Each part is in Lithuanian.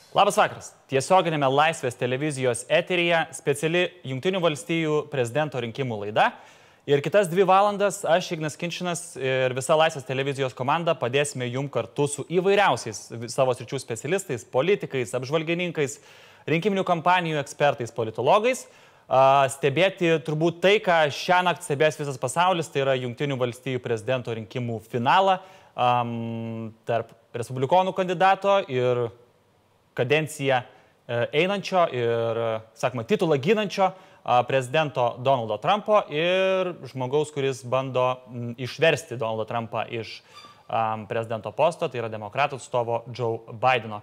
Labas vakaras. Tiesioginėme Laisvės televizijos eteryje speciali Jungtinių valstijų prezidento rinkimų laida. Ir kitas 2 valandas aš, Ignas Kinčinas ir visa Laisvės televizijos komanda padėsime jums kartu su įvairiausiais savo sričių specialistais, politikais, apžvalgininkais, rinkiminių kampanijų ekspertais, politologais. Stebėti turbūt tai, ką šią naktį stebės visas pasaulis, tai yra Jungtinių valstijų prezidento rinkimų finalą tarp respublikonų kandidato ir kadenciją einančio ir, sakoma, titulą ginančio prezidento Donaldo Trumpo ir žmogaus, kuris bando išversti Donaldą Trumpą iš prezidento posto, tai yra demokratų atstovo Joe Bideno.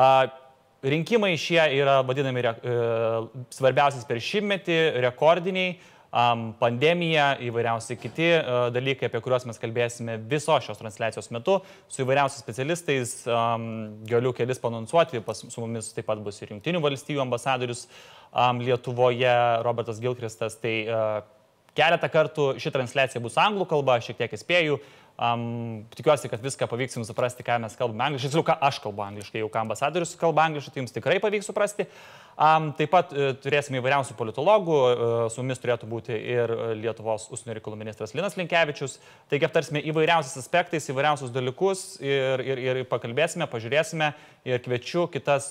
Rinkimai šie yra vadinami svarbiausiais per šimtmetį, rekordiniai, pandemija, įvairiausi kiti dalykai, apie kuriuos mes kalbėsime visos šios transliacijos metu su įvairiausiais specialistais. Galiu kelis panonsuoti, su mumis taip pat bus ir Jungtinių valstijų ambasadorius Lietuvoje, Robertas Gilchrist. Tai keletą kartų ši transliacija bus anglų kalba, šiek tiek įspėju. Tikiuosi, kad viską pavyks jums suprasti, ką mes kalbame angliškai. Žinau, ką aš kalbu angliškai, jau ką ambasadorius kalba angliškai, tai jums tikrai pavyks suprasti. Taip pat turėsime įvairiausių politologų, su mumis turėtų būti ir Lietuvos užsienio reikalų ministras Linas Linkevičius. Taigi aptarsime įvairiausiais aspektais, įvairiausius dalykus ir pakalbėsime, pažiūrėsime ir kviečiu kitas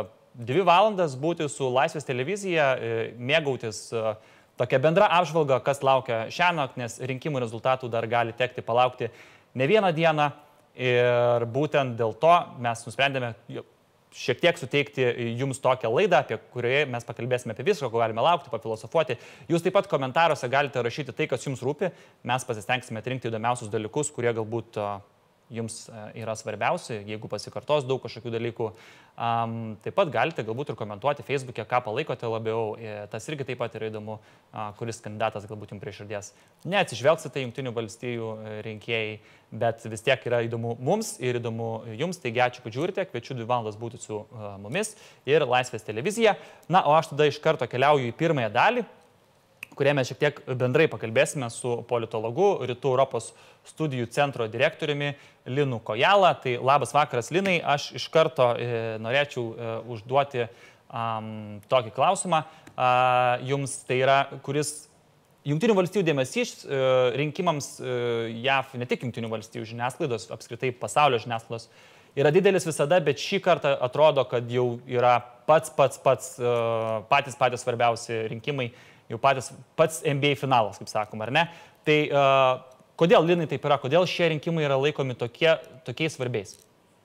2 valandas būti su Laisvės televizija, mėgautis tokia bendra apžvalga, kas laukia šiąnakt, nes rinkimų rezultatų dar gali tekti palaukti ne vieną dieną ir būtent dėl to mes nusprendėme šiek tiek suteikti jums tokią laidą, apie kurioje mes pakalbėsime apie viską, ko galime laukti, pafilosofuoti. Jūs taip pat komentaruose galite rašyti tai, kas jums rūpi. Mes pasistengsime atrinkti įdomiausius dalykus, kurie galbūt jums yra svarbiausi, jeigu pasikartos daug kažkokių dalykų. Taip pat galite galbūt ir komentuoti Facebook'e, ką palaikote labiau. Tas irgi taip pat yra įdomu, kuris kandidatas galbūt jums prie širdies. Neatsižvelgsite Jungtinių valstijų rinkėjai, bet vis tiek yra įdomu mums ir įdomu jums. Taigi ačiū, kad žiūrite, kviečiu 2 valandas būti su mumis ir Laisvės televizija. Na, o aš tada iš karto keliauju į pirmąją dalį, kuriame šiek tiek bendrai pakalbėsime su politologu, Rytų Europos studijų centro direktoriumi Linu Kojala. Tai labas vakaras, Linai. Aš iš karto norėčiau užduoti tokį klausimą jums, tai yra, kuris Jungtinių valstijų dėmesys rinkimams JAV, ne tik Jungtinių valstijų žiniasklaidos, apskritai pasaulio žiniasklaidos, yra didelis visada, bet šį kartą atrodo, kad jau yra patys svarbiausi rinkimai, jau pats NBA finalas, kaip sakoma, ar ne? Tai kodėl, Linai, taip yra? Kodėl šie rinkimai yra laikomi tokiais svarbiais?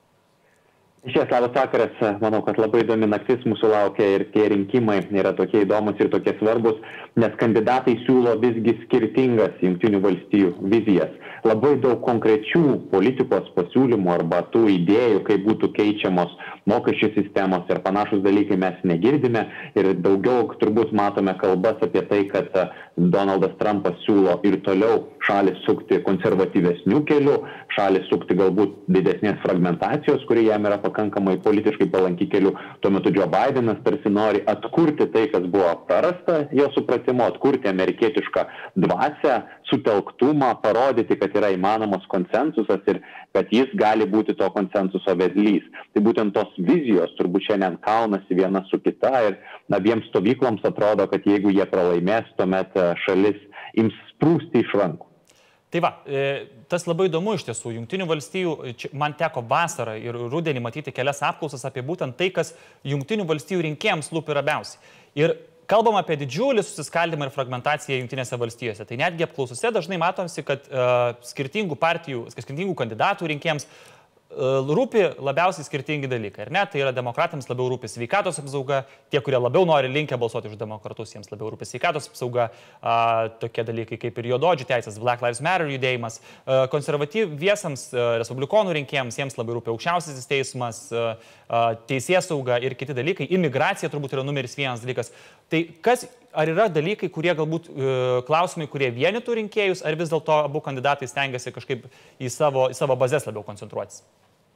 Šias labas vakaras, manau, kad labai įdomi naktis mūsų laukia ir tie rinkimai yra tokie įdomus ir tokie svarbus, nes kandidatai siūlo visgi skirtingas Jungtinių valstijų vizijas. Labai daug konkrečių politikos pasiūlymų arba tų idėjų, kaip būtų keičiamos mokesčių sistemos ir panašus dalykai mes negirdime ir daugiau turbūt matome kalbas apie tai, kad Donaldas Trumpas siūlo ir toliau šalis sukti konservatyvesnių kelių, šalis sukti galbūt didesnės fragmentacijos, kurie jam yra pakankamai politiškai palanki kelių. Tuo metu Joe Bidenas tarsi nori atkurti tai, kas buvo prarasta, jo supratimo, atkurti amerikietišką dvasią, sutelktumą, parodyti, kad yra įmanomas konsensusas ir kad jis gali būti to konsensuso vedlys. Tai būtent tos vizijos turbūt šiandien kaunasi viena su kita ir abiems stovykloms atrodo, kad jeigu jie pralaimės, tuomet šalis ims sprūsti iš rankų. Tai va, tas labai įdomu iš tiesų. Jungtinių valstijų, man teko vasarą ir rudenį matyti kelias apklausas apie būtent tai, kas Jungtinių valstijų rinkėjams rūpi labiausiai. Ir kalbam apie didžiulį susiskaldymą ir fragmentaciją Jungtinėse valstijose. Tai netgi apklausose dažnai matomsi, kad skirtingų partijų, skirtingų kandidatų rinkėjams rūpi labiausiai skirtingi dalykai, ar ne? Tai yra demokratams labiau rūpi sveikatos apsauga, tie, kurie labiau nori linkę balsuoti už demokratus, jiems labiau rūpi sveikatos apsauga, tokie dalykai kaip ir juodaodžių teisės, Black Lives Matter judėjimas, konservatyviesiems respublikonų rinkėjams, jiems labiau rūpi aukščiausiasis teismas, teisėsauga ir kiti dalykai, imigracija turbūt yra numeris 1 dalykas. Tai ar yra dalykai, kurie galbūt klausimai, kurie vienytų rinkėjus, ar vis dėlto abu kandidatai stengiasi kažkaip į savo bazės labiau koncentruotis?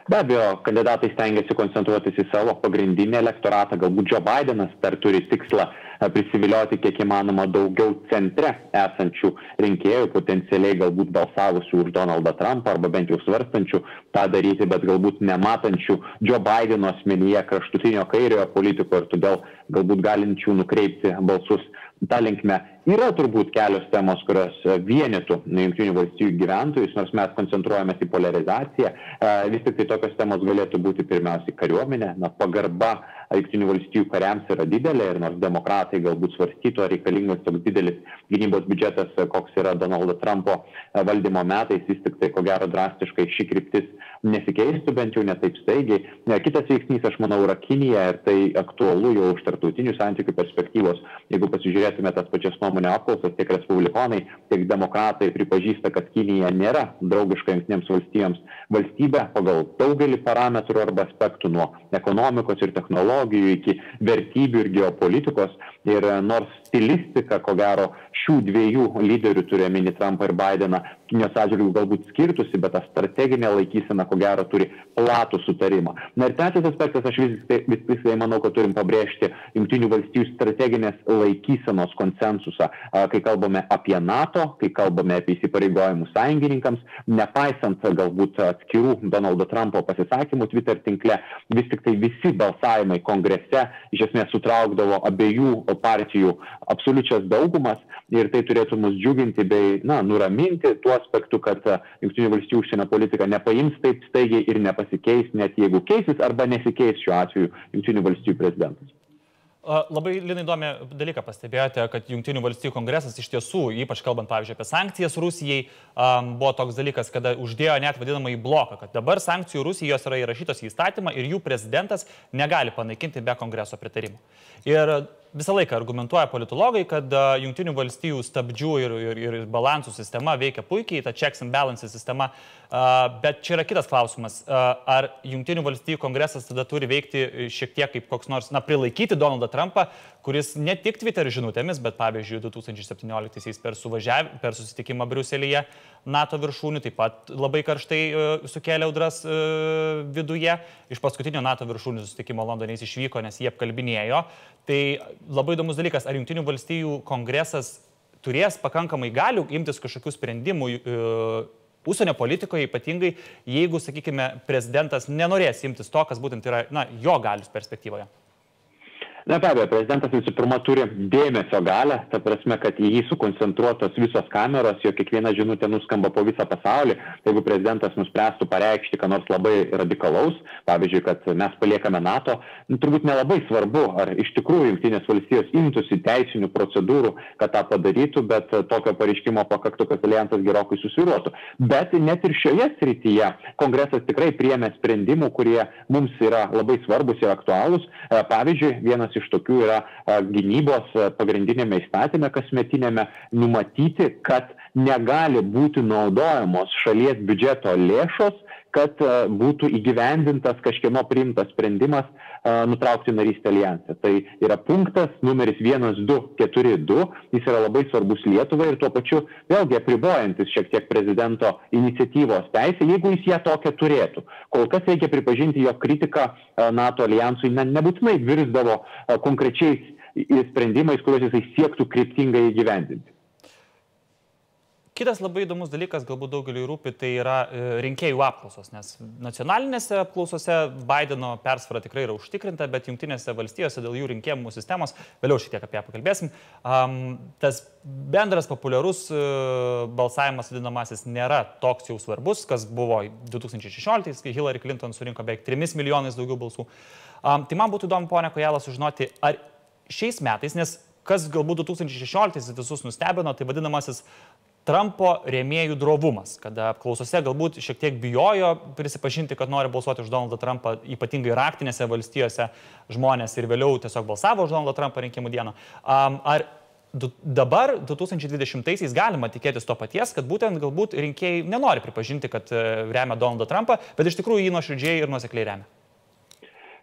Be abejo, kandidatai stengiasi koncentruotis į savo pagrindinį elektoratą, galbūt Joe Bidenas dar turi tikslą prisivilioti kiek įmanoma daugiau centre esančių rinkėjų, potencialiai galbūt balsavusių už Donaldą Trumpą arba bent jau svarstančių tą daryti, bet galbūt nematančių Joe Bideno asmenyje kraštutinio kairiojo politiko ir todėl galbūt galinčių nukreipti balsus tą linkme. Yra turbūt kelios temos, kurios vienytų Jungtinių valstijų gyventojus, nors mes koncentruojamės į polarizaciją. Vis tik tai tokios temos galėtų būti pirmiausiai kariuomenė. Pagarba Jungtinių valstijų kariams yra didelė ir nors demokratai galbūt svarstytų, ar reikalingas toks didelis gynybos biudžetas, koks yra Donaldo Trumpo valdymo metais, vis tik tai ko gero drastiškai ši kryptis nesikeistų, bent jau ne taip staigiai. Kitas veiksnys, aš manau, yra Kinija ir tai aktualu jau iš tarptautinių santykių perspektyvos. Jeigu pasižiūrėtume tas pačias nuomonę apklausas, tiek respublikonai, tiek demokratai pripažįsta, kad Kinija nėra draugiška Jungtinėms valstijoms valstybė pagal daugelį parametrų arba aspektų nuo ekonomikos ir technologijų iki vertybių ir geopolitikos. Ir nors stilistika, ko gero, šių dviejų lyderių, turiu omeny Trumpą ir Bideną, Kinijos atžvilgiu galbūt skirtusi, bet ta strateginė laikysena, ko gero, turi platų sutarimą. Na ir trečias aspektas, aš vis tik manau, kad turim pabrėžti Jungtinių valstijų strateginės laikysenos konsensusą, kai kalbame apie NATO, kai kalbame apie įsipareigojimus sąjungininkams, nepaisant galbūt atskirų Donaldo Trumpo pasisakymų Twitter tinkle, vis tik tai visi balsavimai kongrese iš esmės sutraukdavo abiejų partijų absoliučias daugumas ir tai turėtų mus džiuginti bei nuraminti tuo aspektu, kad Jungtinių valstijų užsienio politika nepaims taip staigiai ir nepasikeis, net jeigu keisis arba nesikeis šiuo atveju Jungtinių valstijų prezidentas. Labai Linai įdomi dalyką pastebėjote, kad Jungtinių valstijų kongresas iš tiesų, ypač kalbant, pavyzdžiui, apie sankcijas Rusijai, buvo toks dalykas, kada uždėjo net vadinamąjį bloką, kad dabar sankcijų Rusijos yra įrašytos į įstatymą ir jų prezidentas negali panaikinti be kongreso pritarimo. Ir visą laiką argumentuoja politologai, kad Jungtinių valstijų stabdžių ir balansų sistema veikia puikiai, ta checks and balances sistema, bet čia yra kitas klausimas. Ar Jungtinių valstijų kongresas tada turi veikti šiek tiek kaip koks nors, prilaikyti Donaldą Trumpą, kuris ne tik Twitter žinutėmis, bet pavyzdžiui 2017-aisiais per susitikimą Briuselyje NATO viršūnių taip pat labai karštai sukėlė audras viduje. Iš paskutinio NATO viršūnių susitikimo Londone jis išvyko, nes jie apkalbinėjo. Tai labai įdomus dalykas, ar Jungtinių valstijų kongresas turės pakankamai galių imtis kažkokių sprendimų užsienio politikoje, ypatingai jeigu, sakykime, prezidentas nenorės imtis to, kas būtent yra jo galios perspektyvoje. Na, be abejo, prezidentas visų pirma turi dėmesio galią, ta prasme, kad į jį sukoncentruotos visos kameros, jo kiekviena žinutė nuskamba po visą pasaulį. Jeigu prezidentas nuspręstų pareikšti, ką nors labai radikalaus, pavyzdžiui, kad mes paliekame NATO, turbūt nelabai svarbu, ar iš tikrųjų Jungtinės valstijos imtųsi teisinių procedūrų, kad tą padarytų, bet tokio pareiškimo pakaktų, kad alijansas gerokai susvyruotų. Bet net ir šioje srityje kongresas tikrai priėmė sprendimų, kurie mums yra labai svarbus ir aktualūs. Pavyzdžiui, vienas iš tokių yra gynybos pagrindinėme įstatyme kasmetinėme numatyti, kad negali būti naudojamos šalies biudžeto lėšos, kad būtų įgyvendintas kažkieno priimtas sprendimas nutraukti narystę alijanse. Tai yra punktas numeris 1242, jis yra labai svarbus Lietuvai ir tuo pačiu vėlgi apribojantis šiek tiek prezidento iniciatyvos teisę, jeigu jis ją tokią turėtų. Kol kas reikia pripažinti, jo kritika NATO alijansui nebūtinai virsdavo konkrečiais sprendimais, kuriuos jisai siektų kryptingai įgyvendinti. Kitas labai įdomus dalykas, galbūt daugeliui rūpi, tai yra rinkėjų apklausos, nes nacionalinėse apklausose Bideno persvara tikrai yra užtikrinta, bet Jungtinėse valstijose dėl jų rinkimų sistemos, vėliau šiek tiek apie ją pakalbėsim, tas bendras populiarus balsavimas vadinamasis nėra toks jau svarbus, kas buvo 2016, kai Hillary Clinton surinko beveik 3 milijonais daugiau balsų. Tai man būtų įdomu, ponia Kojala, sužinoti, ar šiais metais, nes kas galbūt 2016 visus nustebino, tai vadinamasis Trumpo rėmėjų drovumas, kada apklausose galbūt šiek tiek bijojo prisipažinti, kad nori balsuoti už Donaldą Trumpą, ypatingai raktinėse valstijose žmonės ir vėliau tiesiog balsavo už Donaldą Trumpą rinkimų dieną. Ar dabar 2020-aisiais galima tikėtis to paties, kad būtent galbūt rinkėjai nenori pripažinti, kad remia Donaldą Trumpą, bet iš tikrųjų jį nuoširdžiai ir nuosekliai remia?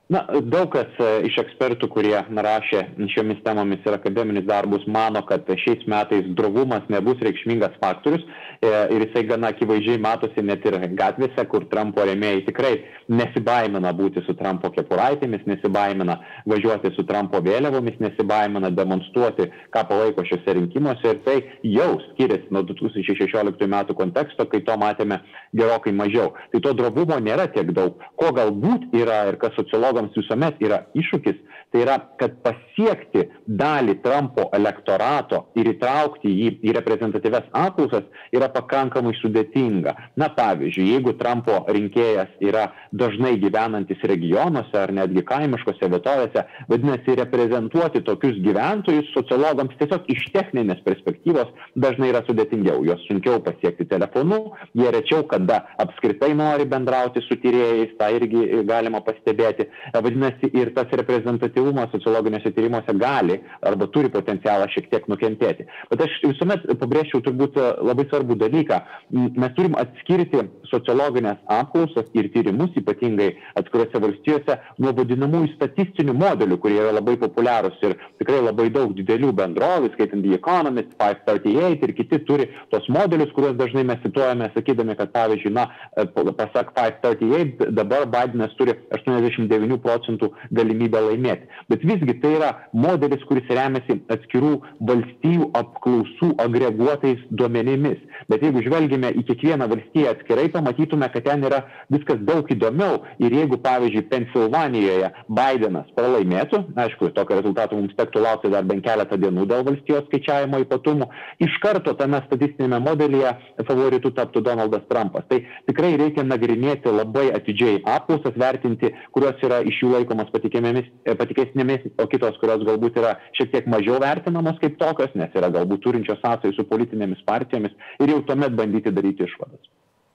Na, daug kas iš ekspertų, kurie rašė šiomis temomis ir akademinius darbus, mano, kad šiais metais drovumas nebus reikšmingas faktorius ir jisai gana akivaizdžiai matosi net ir gatvėse, kur Trumpo rėmėjai tikrai nesibaimina būti su Trumpo kepuraitėmis, nesibaimina važiuoti su Trumpo vėliavomis, nesibaimina demonstruoti, ką palaiko šiuose rinkimuose ir tai jau skiriasi nuo 2016 metų konteksto, kai to matėme gerokai mažiau. Tai to drovumo nėra tiek daug. Ko galbūt yra ir kas sociologams visuomet yra iššūkis, tai yra, kad pasiekti dalį Trumpo elektorato ir įtraukti jį į reprezentatyves apklausas yra pakankamai sudėtinga. Na, pavyzdžiui, jeigu Trumpo rinkėjas yra dažnai gyvenantis regionuose ar netgi kaimiškose vietovėse, vadinasi, reprezentuoti tokius gyventojus sociologams tiesiog iš techninės perspektyvos dažnai yra sudėtingiau. Juos sunkiau pasiekti telefonu, jie rečiau kada apskritai nori bendrauti su tyrėjais, tą irgi galima pastebėti. Vadinasi, ir tas reprezentatyvumas sociologiniuose tyrimuose gali arba turi potencialą šiek tiek nukentėti. Bet aš visuomet pabrėžčiau turbūt labai svarbų dalyką. Mes turim atskirti sociologinės apklausas ir tyrimus, ypatingai atskirose valstijose, nuo vadinamųjų statistinių modelių, kurie yra labai populiarūs ir tikrai labai daug didelių bendrovių, skaitant The Economist, 538 ir kiti turi tos modelius, kuriuos dažnai mes cituojame, sakydami, kad pavyzdžiui, pasak 538, dabar Bidenas turi 89% galimybę laimėti. Bet visgi tai yra modelis, kuris remiasi atskirų valstijų apklausų agreguotais duomenimis. Bet jeigu žvelgime į kiekvieną valstiją atskirai, pamatytume, kad ten yra viskas daug įdomiau. Ir jeigu, pavyzdžiui, Pensilvanijoje Bidenas pralaimėtų, aišku, tokio rezultato mums tektų laukti dar bent keletą dienų dėl valstijos skaičiavimo ypatumų, iš karto tame statistinėme modelyje favoritu taptų Donaldas Trumpas. Tai tikrai reikia nagrinėti labai atidžiai apklausas, vertinti, kurios yra iš jų laikomas patikesnėmis, o kitos, kurios galbūt yra šiek tiek mažiau vertinamos kaip tokios, nes yra galbūt turinčios sąsajų su politinėmis partijomis ir jau tuomet bandyti daryti išvadas.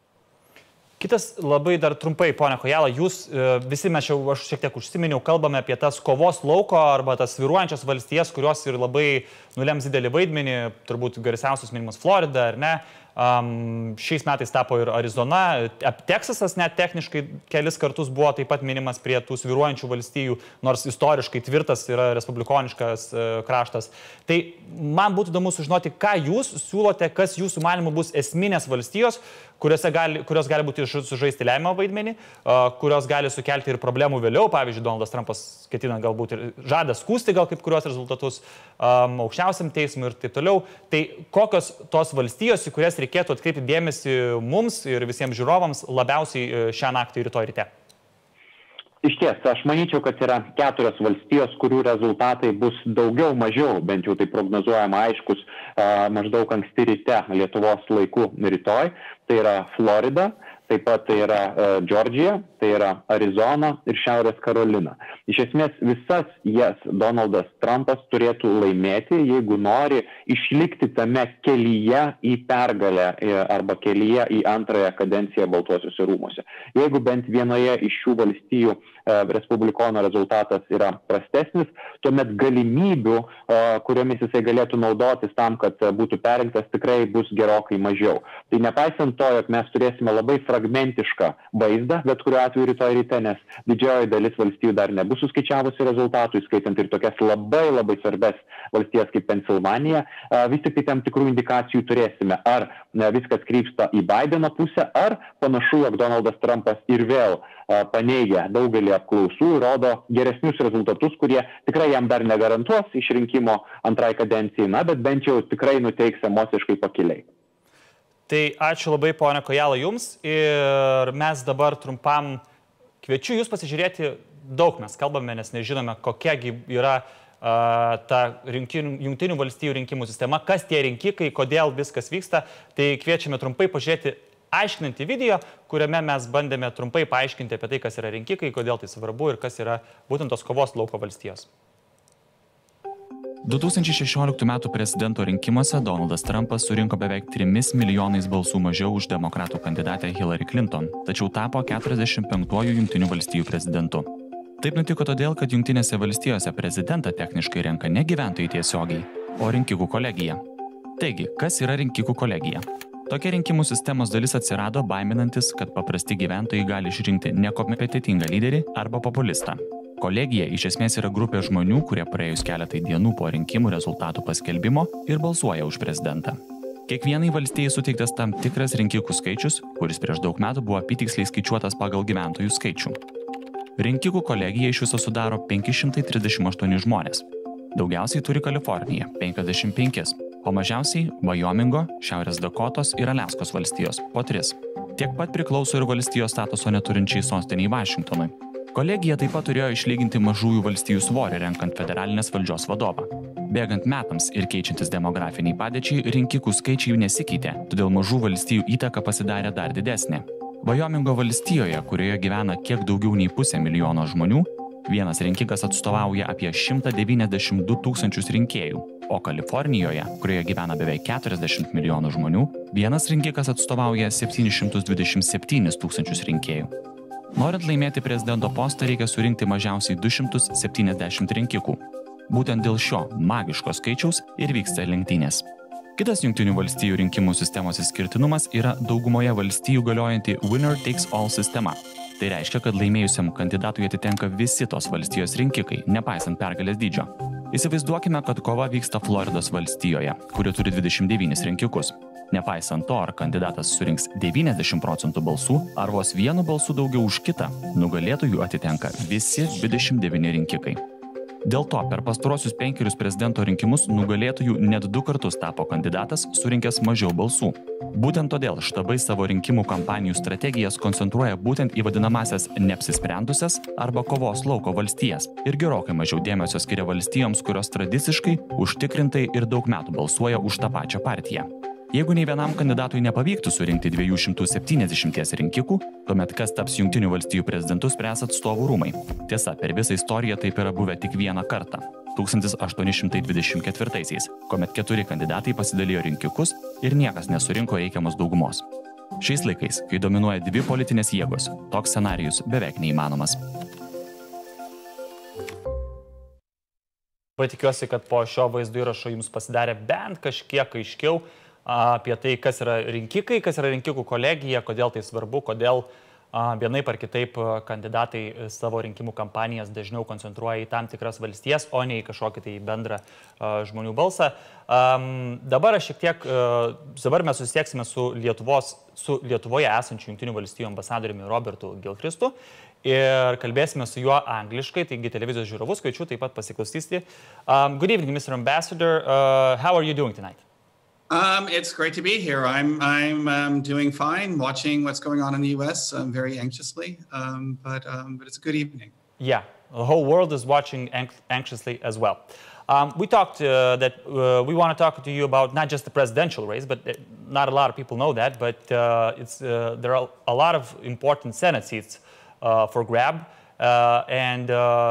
Kitas labai dar trumpai, ponia Kojala, jūs visi mes jau, aš šiek tiek užsiminiau, kalbame apie tas kovos lauko arba tas svyruojančias valstijas, kurios ir labai nulems didelį vaidmenį, turbūt garsiausius minimas Florida, ar ne? Šiais metais tapo ir Arizona, Teksasas net techniškai kelis kartus buvo taip pat minimas prie tų svyruojančių valstijų, nors istoriškai tvirtas yra respublikoniškas kraštas. Tai man būtų įdomu sužinoti, ką jūs siūlote, kas jūsų manymu bus esminės valstijos, kurios gali būti sužaisti lemiamą vaidmenį, kurios gali sukelti ir problemų vėliau. Pavyzdžiui, Donaldas Trumpas ketina galbūt ir žada skųsti gal kaip kurios rezultatus aukščiausiam teismui ir taip toliau. Tai kokios tos valstijos, į kurias reikėtų atkreipti dėmesį mums ir visiems žiūrovams labiausiai šią naktį ir rytoj ryte? Iš ties, aš manyčiau, kad yra 4 valstijos, kurių rezultatai bus daugiau mažiau, bent jau tai prognozuojama aiškus, maždaug anksti ryte Lietuvos laiku rytoj. Tai yra Florida, taip pat tai yra Džordžija, tai yra Arizona ir Šiaurės Karolina. Iš esmės visas jas Donaldas Trumpas turėtų laimėti, jeigu nori išlikti tame kelyje į pergalę arba kelyje į antrąją kadenciją Baltuosiuose rūmuose. Jeigu bent vienoje iš šių valstijų respublikono rezultatas yra prastesnis, tuomet galimybių, kuriomis jisai galėtų naudotis tam, kad būtų perrinktas, tikrai bus gerokai mažiau. Tai nepaisant to, jog mes turėsime labai fragmentišką vaizdą, bet kuriuo atveju rytoj ryte, nes didžioji dalis valstijų dar nebus suskaičiavusi rezultatų, įskaitant ir tokias labai svarbes valstijas kaip Pensilvanija, vis tik tai tam tikrų indikacijų turėsime, ar viskas krypsta į Bideno pusę, ar panašu, jog Donaldas Trumpas ir vėl paneigia daugelį apklausų ir rodo geresnius rezultatus, kurie tikrai jam dar negarantuos išrinkimo antrai kadencijai, bet bent jau tikrai nuteiks emociškai pakiliai. Tai ačiū labai, ponia Kojala, jums ir mes dabar trumpam kviečiu jūs pasižiūrėti, daug mes kalbame, nes nežinome, kokiagi yra ta Jungtinių valstijų rinkimų sistema, kas tie rinkikai, kodėl viskas vyksta, tai kviečiame trumpai pažiūrėti aiškinantį video, kuriame mes bandėme trumpai paaiškinti apie tai, kas yra rinkikai, kodėl tai svarbu ir kas yra būtent tos kovos lauko valstijos. 2016 m. prezidento rinkimuose Donaldas Trumpas surinko beveik 3 milijonais balsų mažiau už demokratų kandidatę Hillary Clinton, tačiau tapo 45-ųjų Jungtinių valstijų prezidentu. Taip nutiko todėl, kad Jungtinėse valstijose prezidentą techniškai renka ne gyventojai tiesiogiai, o rinkikų kolegija. Taigi, kas yra rinkikų kolegija? Tokia rinkimų sistemos dalis atsirado baiminantis, kad paprasti gyventojai gali išrinkti nekompetentingą lyderį arba populistą. Kolegija iš esmės yra grupė žmonių, kurie praėjus keletai dienų po rinkimų rezultatų paskelbimo ir balsuoja už prezidentą. Kiekvienai valstijai suteiktas tam tikras rinkikų skaičius, kuris prieš daug metų buvo apytiksliai skaičiuotas pagal gyventojų skaičių. Rinkikų kolegija iš viso sudaro 538 žmonės. Daugiausiai turi Kalifornija – 55, o mažiausiai Vajomingo, Šiaurės Dakotos ir Aliaskos valstijos – po 3. Tiek pat priklauso ir valstijos statuso neturinčiai sostiniai Vašingtonui. Kolegija taip pat turėjo išlyginti mažųjų valstijų svorį renkant federalinės valdžios vadovą. Bėgant metams ir keičiantis demografiniai padėčiai, rinkikų skaičiai jų nesikeitė, todėl mažų valstijų įtaka pasidarė dar didesnė. Vajomingo valstijoje, kurioje gyvena kiek daugiau nei 500 000 žmonių, vienas rinkikas atstovauja apie 192 000 rinkėjų, o Kalifornijoje, kurioje gyvena beveik 40 milijonų žmonių, vienas rinkikas atstovauja 727 000 rinkėjų. Norint laimėti prezidento postą, reikia surinkti mažiausiai 270 rinkikų. Būtent dėl šio magiško skaičiaus ir vyksta lenktynės. Kitas Jungtinių valstijų rinkimų sistemos išskirtinumas yra daugumoje valstijų galiojanti winner takes all sistema. Tai reiškia, kad laimėjusiam kandidatui atitenka visi tos valstijos rinkikai, nepaisant pergalės dydžio. Įsivaizduokime, kad kova vyksta Floridos valstijoje, kuri turi 29 rinkikus. Nepaisant to, ar kandidatas surinks 90% balsų, ar vos vienu balsu daugiau už kitą, nugalėtojų atitenka visi 29 rinkikai. Dėl to per pastarosius 5 prezidento rinkimus nugalėtojų net 2 kartus tapo kandidatas, surinkęs mažiau balsų. Būtent todėl štabai savo rinkimų kampanijų strategijas koncentruoja būtent į vadinamasias neapsisprendusias arba kovos lauko valstijas ir gerokai mažiau dėmesio skiria valstijoms, kurios tradiciškai, užtikrintai ir daug metų balsuoja už tą pačią partiją. Jeigu nei vienam kandidatui nepavyktų surinkti 270 rinkikų, tuomet kas taps Jungtinių valstijų prezidentu spręs atstovų rūmai. Tiesa, per visą istoriją taip yra buvę tik vieną kartą – 1824-aisiais, kuomet 4 kandidatai pasidalijo rinkikus ir niekas nesurinko reikiamos daugumos. Šiais laikais, kai dominuoja 2 politinės jėgos, toks scenarijus beveik neįmanomas. Tikiuosi, kad po šio vaizdo įrašo jums pasidarė bent kažkiek aiškiau apie tai, kas yra rinkikai, kas yra rinkikų kolegija, kodėl tai svarbu, kodėl vienaip ar kitaip kandidatai savo rinkimų kampanijas dažniau koncentruoja į tam tikras valstijas, o ne į kažkokį tai bendrą žmonių balsą. Dabar mes susisieksime su Lietuvoje esančiu Jungtinių valstijų ambasadoriumi Robertu Gilchristu ir kalbėsime su juo angliškai, taigi televizijos žiūrovus kviečiu taip pat pasiklausyti. Good evening, Mr. Ambassador. How are you doing tonight? It's great to be here. I'm doing fine, watching what's going on in the U.S. Very anxiously, but it's a good evening. Yeah, the whole world is watching anxiously as well. We talked that we want to talk to you about not just the presidential race, but not a lot of people know that, but there are a lot of important Senate seats for grab, and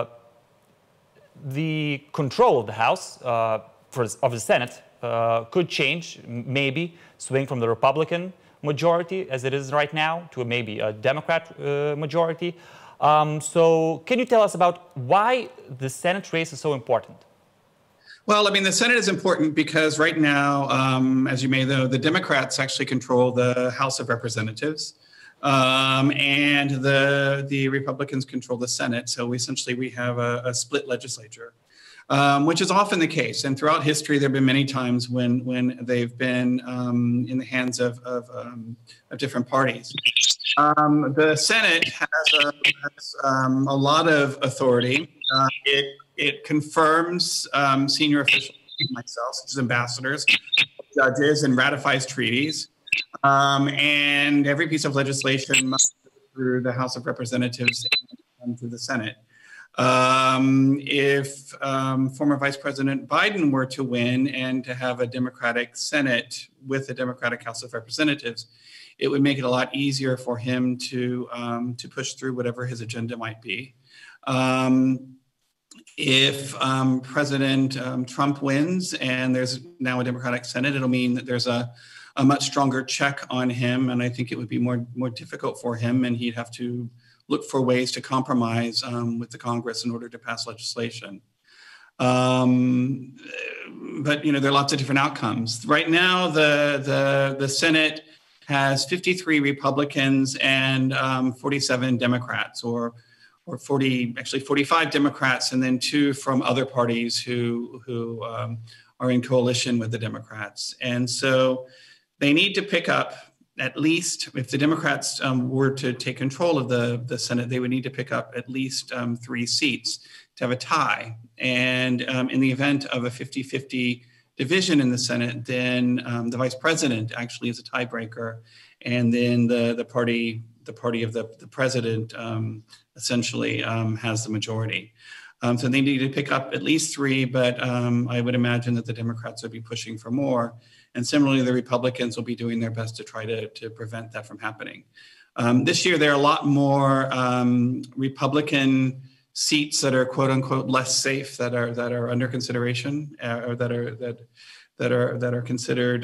the control of the House of the Senate could change, maybe swing from the Republican majority as it is right now to maybe a Democrat majority. So can you tell us about why the Senate race is so important? Well, I mean, the Senate is important because right now, as you may know, the Democrats actually control the House of Representatives, and the Republicans control the Senate. So essentially we have a split legislature. Which is often the case. And throughout history, there have been many times when they've been in the hands of different parties. The Senate has a lot of authority. It confirms senior officials like myself, such as ambassadors, judges, and ratifies treaties. And every piece of legislation must go through the House of Representatives and through the Senate. If former Vice President Biden were to win and to have a Democratic Senate with a Democratic House of Representatives, it would make it a lot easier for him to push through whatever his agenda might be. If President Trump wins and there's now a Democratic Senate, it'll mean that there's a much stronger check on him, and I think it would be more difficult for him, and he'd have to look for ways to compromise with the Congress in order to pass legislation. But there are lots of different outcomes. Right now, the Senate has 53 Republicans and 47 Democrats, or 45 Democrats, and then 2 from other parties who are in coalition with the Democrats. And so they need to pick up at least, if the Democrats were to take control of the Senate, they would need to pick up at least 3 seats to have a tie. And in the event of a 50-50 division in the Senate, then the vice president actually is a tiebreaker, and then the party of the president essentially has the majority. So they need to pick up at least 3, but I would imagine that the Democrats would be pushing for more. And similarly, the Republicans will be doing their best to try to prevent that from happening. This year, there are a lot more Republican seats that are "quote unquote" less safe that are under consideration, or that are considered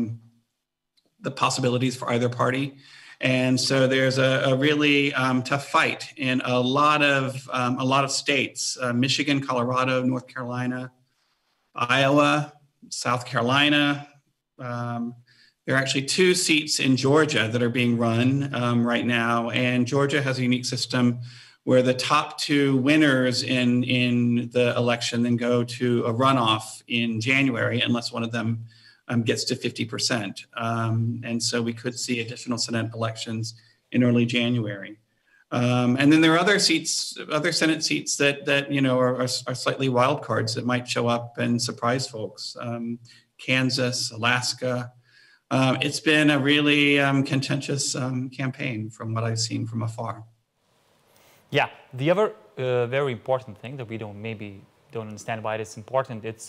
the possibilities for either party. And so there's a really tough fight in a lot of states: Michigan, Colorado, North Carolina, Iowa, South Carolina. There are actually 2 seats in Georgia that are being run right now, and Georgia has a unique system where the top 2 winners in the election then go to a runoff in January, unless one of them gets to 50%. And so we could see additional Senate elections in early January. And then there are other Senate seats that are slightly wild cards that might show up and surprise folks. Kansas, Alaska. It's been a really contentious campaign from what I've seen from afar. Yeah, the other very important thing that we maybe don't understand why it's important, it's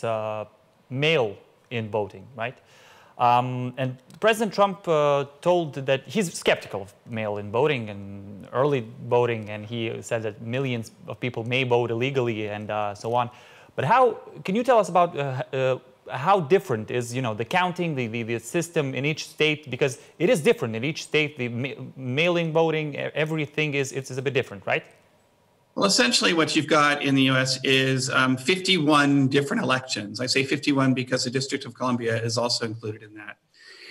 mail-in voting, right? And President Trump told that he's skeptical of mail-in voting and early voting, and he said that millions of people may vote illegally and so on. But can you tell us about how different is the counting, the system in each state? Because it is different in each state. The mail-in voting, everything it's a bit different, right? Well, essentially what you've got in the U.S. is 51 different elections. I say 51 because the District of Columbia is also included in that.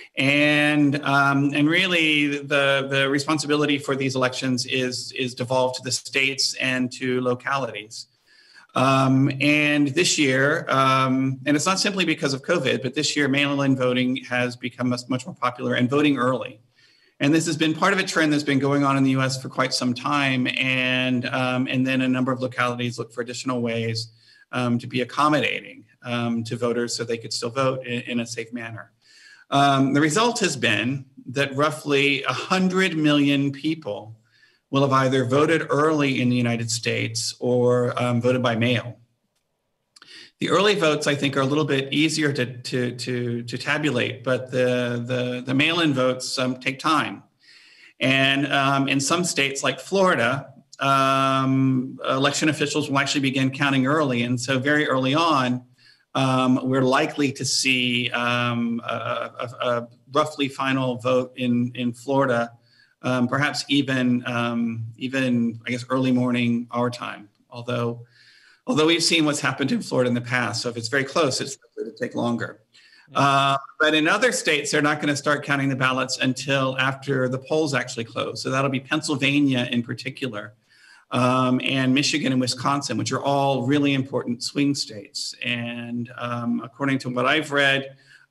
And really the responsibility for these elections is devolved to the states and to localities. And this year, and it's not simply because of COVID, but this year mail-in voting has become much more popular, and voting early. And this has been part of a trend that's been going on in the U.S. for quite some time. And then a number of localities look for additional ways to be accommodating to voters so they could still vote in a safe manner. The result has been that roughly 100 million people will have either voted early in the United States or voted by mail. The early votes, I think, are a little bit easier to tabulate, but the mail-in votes take time. And in some states like Florida, election officials will actually begin counting early. And so very early on, we're likely to see a roughly final vote in Florida, perhaps even I guess early morning our time, although we've seen what's happened in Florida in the past. So if it's very close, it's likely to take longer. But in other states, they're not going to start counting the ballots until after the polls actually close. So that'll be Pennsylvania in particular, and Michigan and Wisconsin, which are all really important swing states. And according to what I've read,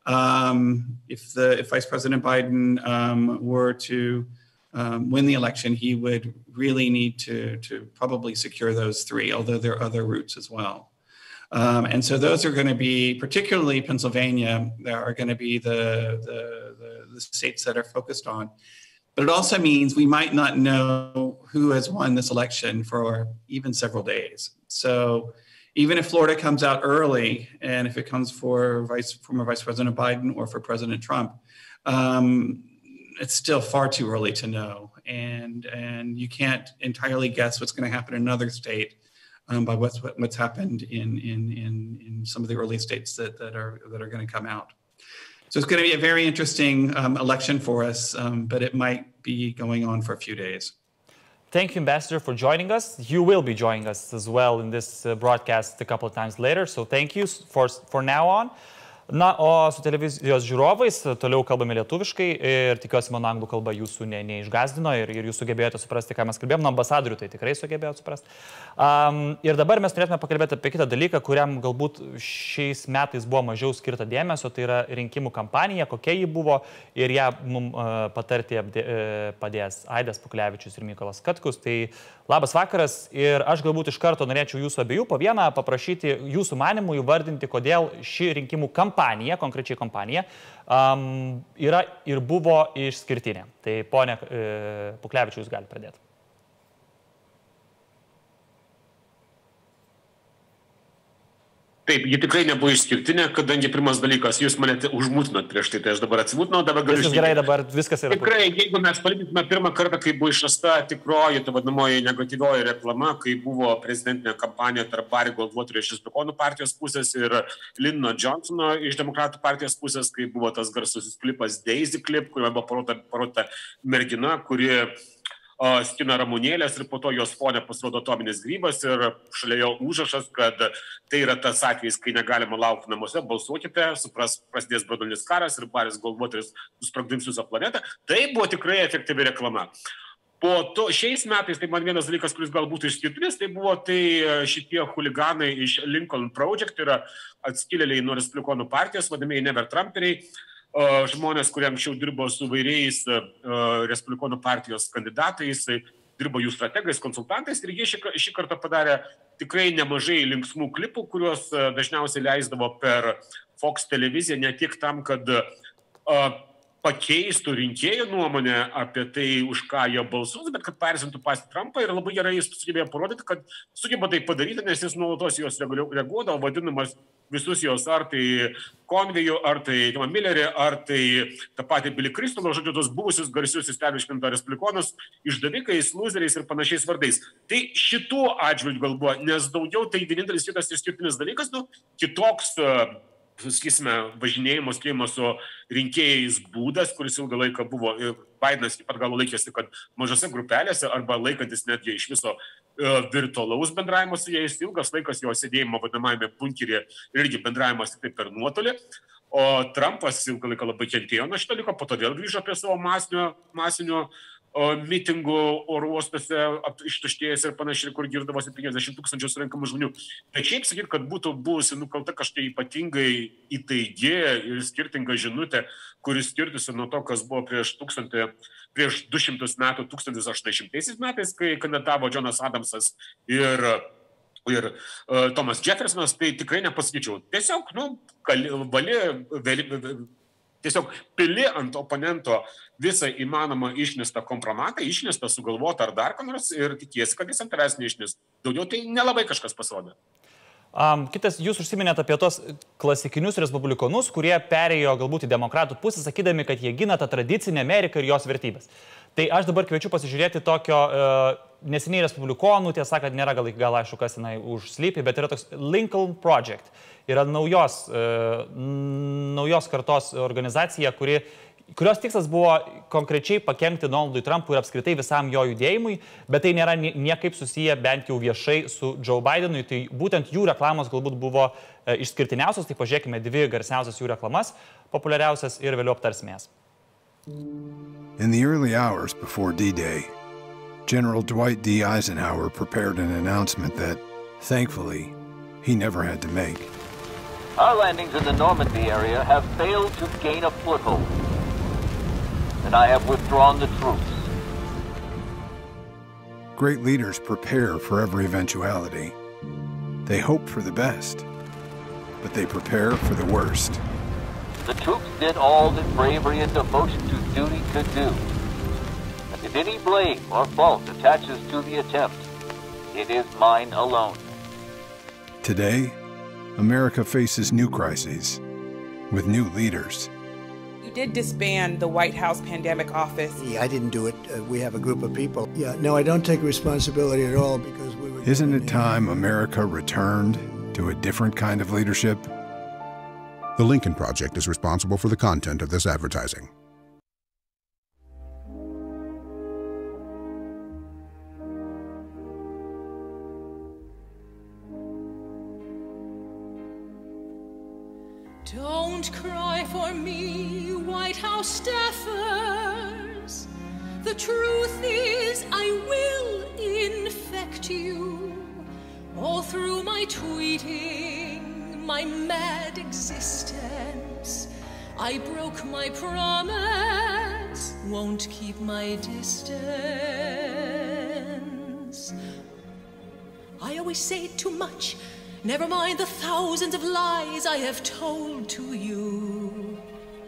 if Vice President Biden were to win the election, he would really need to probably secure those 3, although there are other routes as well. And so those are going to be, particularly Pennsylvania, there are going to be the states that are focused on. But it also means we might not know who has won this election for even several days. So even if Florida comes out early, and if it comes for former Vice President Biden or for President Trump, it's still far too early to know. And you can't entirely guess what's going to happen in another state by what's happened in some of the early states that are going to come out. So it's going to be a very interesting election for us, but it might be going on for a few days. Thank you, Ambassador, for joining us. You will be joining us as well in this broadcast a couple of times later, so thank you for now on. Na, o su televizijos žiūrovais toliau kalbame lietuviškai ir tikiuosi, mano anglų kalba jūsų neišgazdino ir jūs sugebėjote suprasti, ką mes kalbėjom. Nuo ambasadorių tai tikrai sugebėjote suprasti. Ir dabar mes turėtume pakalbėti apie kitą dalyką, kuriam galbūt šiais metais buvo mažiau skirta dėmesio, tai yra rinkimų kampanija, kokia ji buvo ir ją mums patarti padės Aidas Puklevičius ir Mykolas Katkus. Tai labas vakaras ir aš galbūt iš karto norėčiau jūsų abiejų po vieną paprašyti jūsų manimų įvardinti, kodėl ši rinkimų kampanija, konkrečiai kompanija, yra ir buvo išskirtinė. Tai ponė Puklevičius, jūs galite pradėti. Taip, ji tikrai nebuvo išskirtinė, kadangi pirmas dalykas, jūs mane užmutinot prieš tai aš dabar atsimutinau, dabar galiu... Viskas gerai, dabar viskas yra... Tikrai, jeigu mes palygintume pirmą kartą, kai buvo išrasta tikroji, ta vadinamoji negatyvioji reklama, kai buvo prezidentinė kampanija tarp Barry Goldwaterio iš Respublikonų partijos pusės ir Lyndon Johnsono iš Demokratų partijos pusės, kai buvo tas garsusis klipas Daisy Clip, kuriame buvo parodyta mergina, kuri skina ramunėlės ir po to jos fone pasirodo atominis grybas ir šalia jo užrašas, kad tai yra tas atvejis, kai negalima laukti namuose, balsuokite, prasidės branduolinis karas ir Barrys Goldwateris susprogdins visą planetą. Tai buvo tikrai efektyvi reklama. Po to šiais metais, tai man vienas dalykas, kuris galbūt išskirtinis, tai buvo šitie huliganai iš Lincoln Project, tai yra atskilėliai nuo Respublikonų partijos, vadinamieji Never Trumperiai, žmonės, kurie anksčiau dirbo su vairiais Respublikonų partijos kandidatais, dirbo jų strategais, konsultantais ir jie šį kartą padarė tikrai nemažai linksmų klipų, kuriuos dažniausiai leisdavo per Fox televiziją, ne tik tam, kad pakeistų rinkėjų nuomonę apie tai, už ką jie balsuos, bet kad persintų patį Trumpą ir labai gerai jis sugebėjo parodyti, kad sugeba tai padaryti, nes jis nuolatos jos reaguodavo, vadinamas visus jos ar tai Convey'ų, ar tai Timą Millerį, ar tai tą patį Billy Crystal'o, žodžiu, tos buvusius garsius establishmento respublikonus išdavikais, loseriais ir panašiais vardais. Tai šitų atžvilgių gal buvo, nes daugiau tai vienintelis kitas išskirtinis dalykas, kitoks, sakysime, važinėjimo skėjimo su rinkėjais būdas, kuris ilgą laiką buvo, Bidenas taip pat gal laikėsi, kad mažose grupelėse arba laikantis netgi iš viso virtualaus bendravimo su jais, ilgas laikas jo sėdėjimo vadinamajame bunkeryje irgi bendravimas tik per nuotolį, o Trumpas ilgą laiką labai kentėjo nuo šito dalyko, po to vėl grįžo prie savo masinio mitingų oro uostuose ištuštėjęs ir panašiai, kur girdavosi 50 000 surinkamų žmonių. Bet šiaip sakyt, kad būtų buvusi nukalta kažkai ypatingai įtaigi ir skirtinga žinutė, kuris skirtųsi nuo to, kas buvo prieš 200 metų, 1800 metais, kai kandidatavo Johnas Adamsas ir Thomas Jeffersonas, tai tikrai nepasakyčiau. Tiesiog, tiesiog pili ant oponento visą įmanomą išnestą kompromatą, išnestą sugalvotą ar dar ką nors ir tikiesi, kad jis ant tavęs neišnės. Daugiau tai nelabai kažkas pasirodė. Kitas, jūs užsiminėte apie tos klasikinius respublikonus, kurie perėjo galbūt į demokratų pusę, sakydami, kad jie gina tą tradicinę Ameriką ir jos vertybės. Tai aš dabar kviečiu pasižiūrėti tokio neseniai respublikonų, tiesą sakant, nėra gal aišku, kas jinai užslypi, bet yra toks Lincoln Project. Yra naujos kartos organizacija, kurios tikslas buvo konkrečiai pakenkti Donaldui Trumpui ir apskritai visam jo judėjimui, bet tai nėra niekaip susiję bent jau viešai su Joe Bidenui, tai būtent jų reklamos galbūt buvo išskirtiniausios, tai pažiūrėkime dvi garsiausias jų reklamas, populiariausias ir vėliau aptarsime jas. In the early hours before D-Day, General Dwight D. Eisenhower prepared an announcement that, thankfully, he never had to make. Our landings in the Normandy area have failed to gain a foothold, and I have withdrawn the troops. Great leaders prepare for every eventuality. They hope for the best, but they prepare for the worst. The troops did all that bravery and devotion to duty could do. And if any blame or fault attaches to the attempt, it is mine alone. Today, America faces new crises with new leaders. You did disband the White House Pandemic Office. Yeah, I didn't do it. We have a group of people. Yeah, no, I don't take responsibility at all because we were... Isn't it time America returned to a different kind of leadership? The Lincoln Project is responsible for the content of this advertising. Don't cry for me, White House staffers. The truth is I will infect you. All through my tweeting, my mad existence, I broke my promise, won't keep my distance. I always say too much, never mind the thousands of lies I have told to you.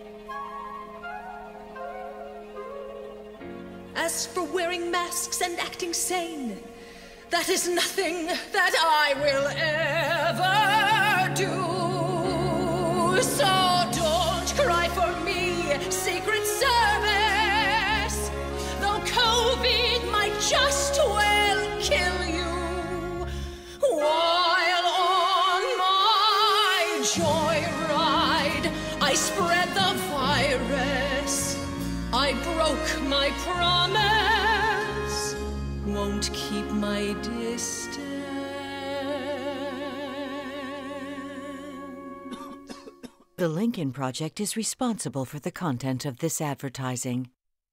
As for wearing masks and acting sane, that is nothing that I will ever do. So don't cry for me, Secret Service, though COVID might just well kill you. While on my joyride, I spread the virus. I broke my promise, won't keep my distance. The Lincoln Project is responsible for the content of this advertising.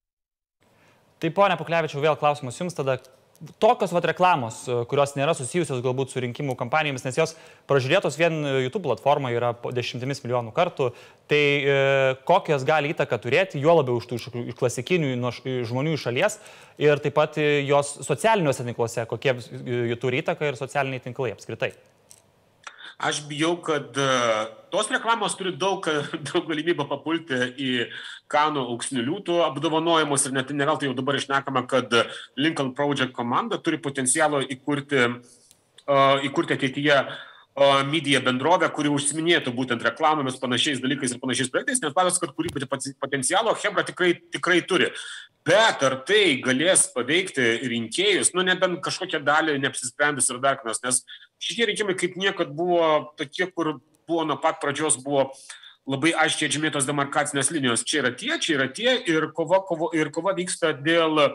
Tai, ponia Puklevičiau, vėl klausimas jums tada. Tokios reklamos, kurios nėra susijusios galbūt su rinkimų kampanijomis, nes jos pražiūrėtos vien YouTube platformoje yra po 10 milijonų kartų, tai kokios gali įtaką turėti, juo labiau iš tų klasikinių žmonių iš šalies ir taip pat jos socialiniuose tinkluose, kokie jų turi įtaką ir socialiniai tinklai apskritai. Aš bijau, kad tos reklamos turi daug galimybę papulti į Kanų auksinių liūtų apdovanojimus ir net neveltui jau dabar išnekama, kad Lincoln Project komanda turi potencialo įkurti ateityje media bendrovę, kuri užsiminėtų būtent reklamomis, panašiais dalykais ir panašiais projektais, nes patas, kad kurį potencialo Hebra tikrai turi. Bet ar tai galės paveikti rinkėjus, nebent kažkokią dalį neapsisprendus ir dar kas, nes šitie rinkimai kaip niekad buvo tokie, kur buvo nuo pat pradžios buvo labai aiškiai atžymėtos demarkacinės linijos. Čia yra tie ir kova vyksta dėl,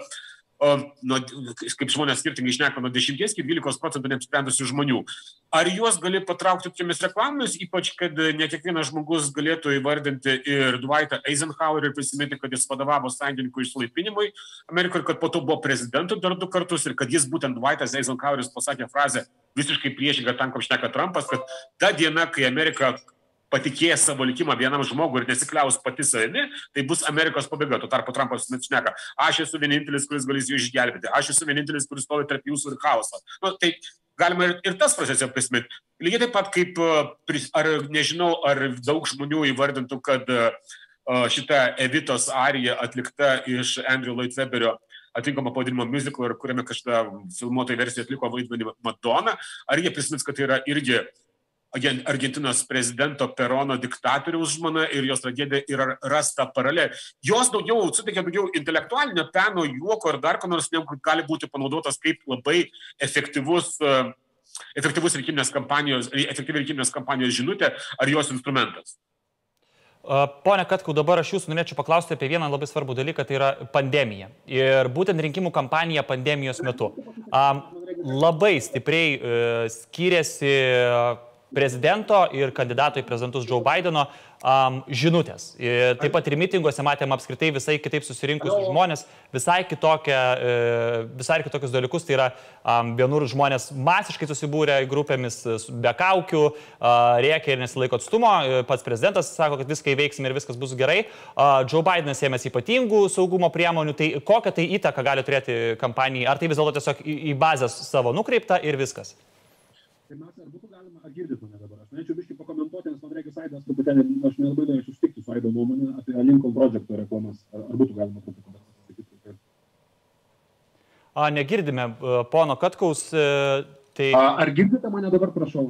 kaip žmonės skirtingai šneka, nuo 10 iki 12% neapsprendusių žmonių. Ar juos gali patraukti tokiamis reklamomis, ypač kad ne kiekvienas žmogus galėtų įvardinti ir Dwightą Eisenhowerį ir prisiminti, kad jis vadovavo sąjungininkų išlaipinimui Amerikoje, kad po to buvo prezidentu dar 2 kartus ir kad jis būtent Dwightas Eisenhoweris pasakė frazę visiškai priešingą tam, kaip šneka Trumpas, kad ta diena, kai Amerika patikės savo likimą vienam žmogui ir nesikliaus pati savimi, tai bus Amerikos pabaiga. Tuo tarpu Trumpas šneka, aš esu vienintelis, kuris galės jų išgelbėti, aš esu vienintelis, kuris stovi tarp jūsų ir chaosą. Tai galima ir tas procesą prisiminti. Lygiai taip pat kaip, nežinau, ar daug žmonių įvardintų, kad šita Evitos arija atlikta iš Andrew Lloyd Webberio atinkamo pavadinimo musical, kuriame kažkada filmuotoji versija atliko vaidmenį Madonna, ar jie prisimins, kad tai yra irgi Argentinos prezidento Perono diktatoriaus žmona ir jos tragedija yra rasta paralelė. Jos suteikia daugiau intelektualinio peno, juoko ir dar ko nors, negu gali būti panaudotas kaip labai efektyvus rinkiminės kampanijos žinutė ar jos instrumentas. Pone Katkau, dabar aš jūsų norėčiau paklausti apie vieną labai svarbų dalyką, tai yra pandemija. Ir būtent rinkimų kampanija pandemijos metu. Labai stipriai skiriasi prezidento ir kandidato į prezidentus Joe Bideno žinutės. Taip pat ir mitinguose matėm apskritai visai kitaip susirinkusius žmonės, visai kitokius dalykus. Tai yra vienur žmonės masiškai susibūrė grupėmis be kaukių, rėkia ir nesilaiko atstumo. Pats prezidentas sako, kad viską įveiksime ir viskas bus gerai. Joe Bidenas ėmėsi ypatingų saugumo priemonių. Tai kokią tai įtaką gali turėti kampanijai? Ar tai vis dėlto tiesiog į bazę savo nukreipta ir viskas? Pirmiausia, ar būtų galima, ar girdit mane dabar? Aš norėčiau biškį pakomentuoti, nes man reikia Aidas truputėlį, aš nelabai norėčiau sutikti su Aido nuomonė apie Lincoln Projecto reklamas. Ar būtų galima truputėlį pasakyti? Negirdime pono Katkaus. Tai... Ar girdite mane dabar, prašau?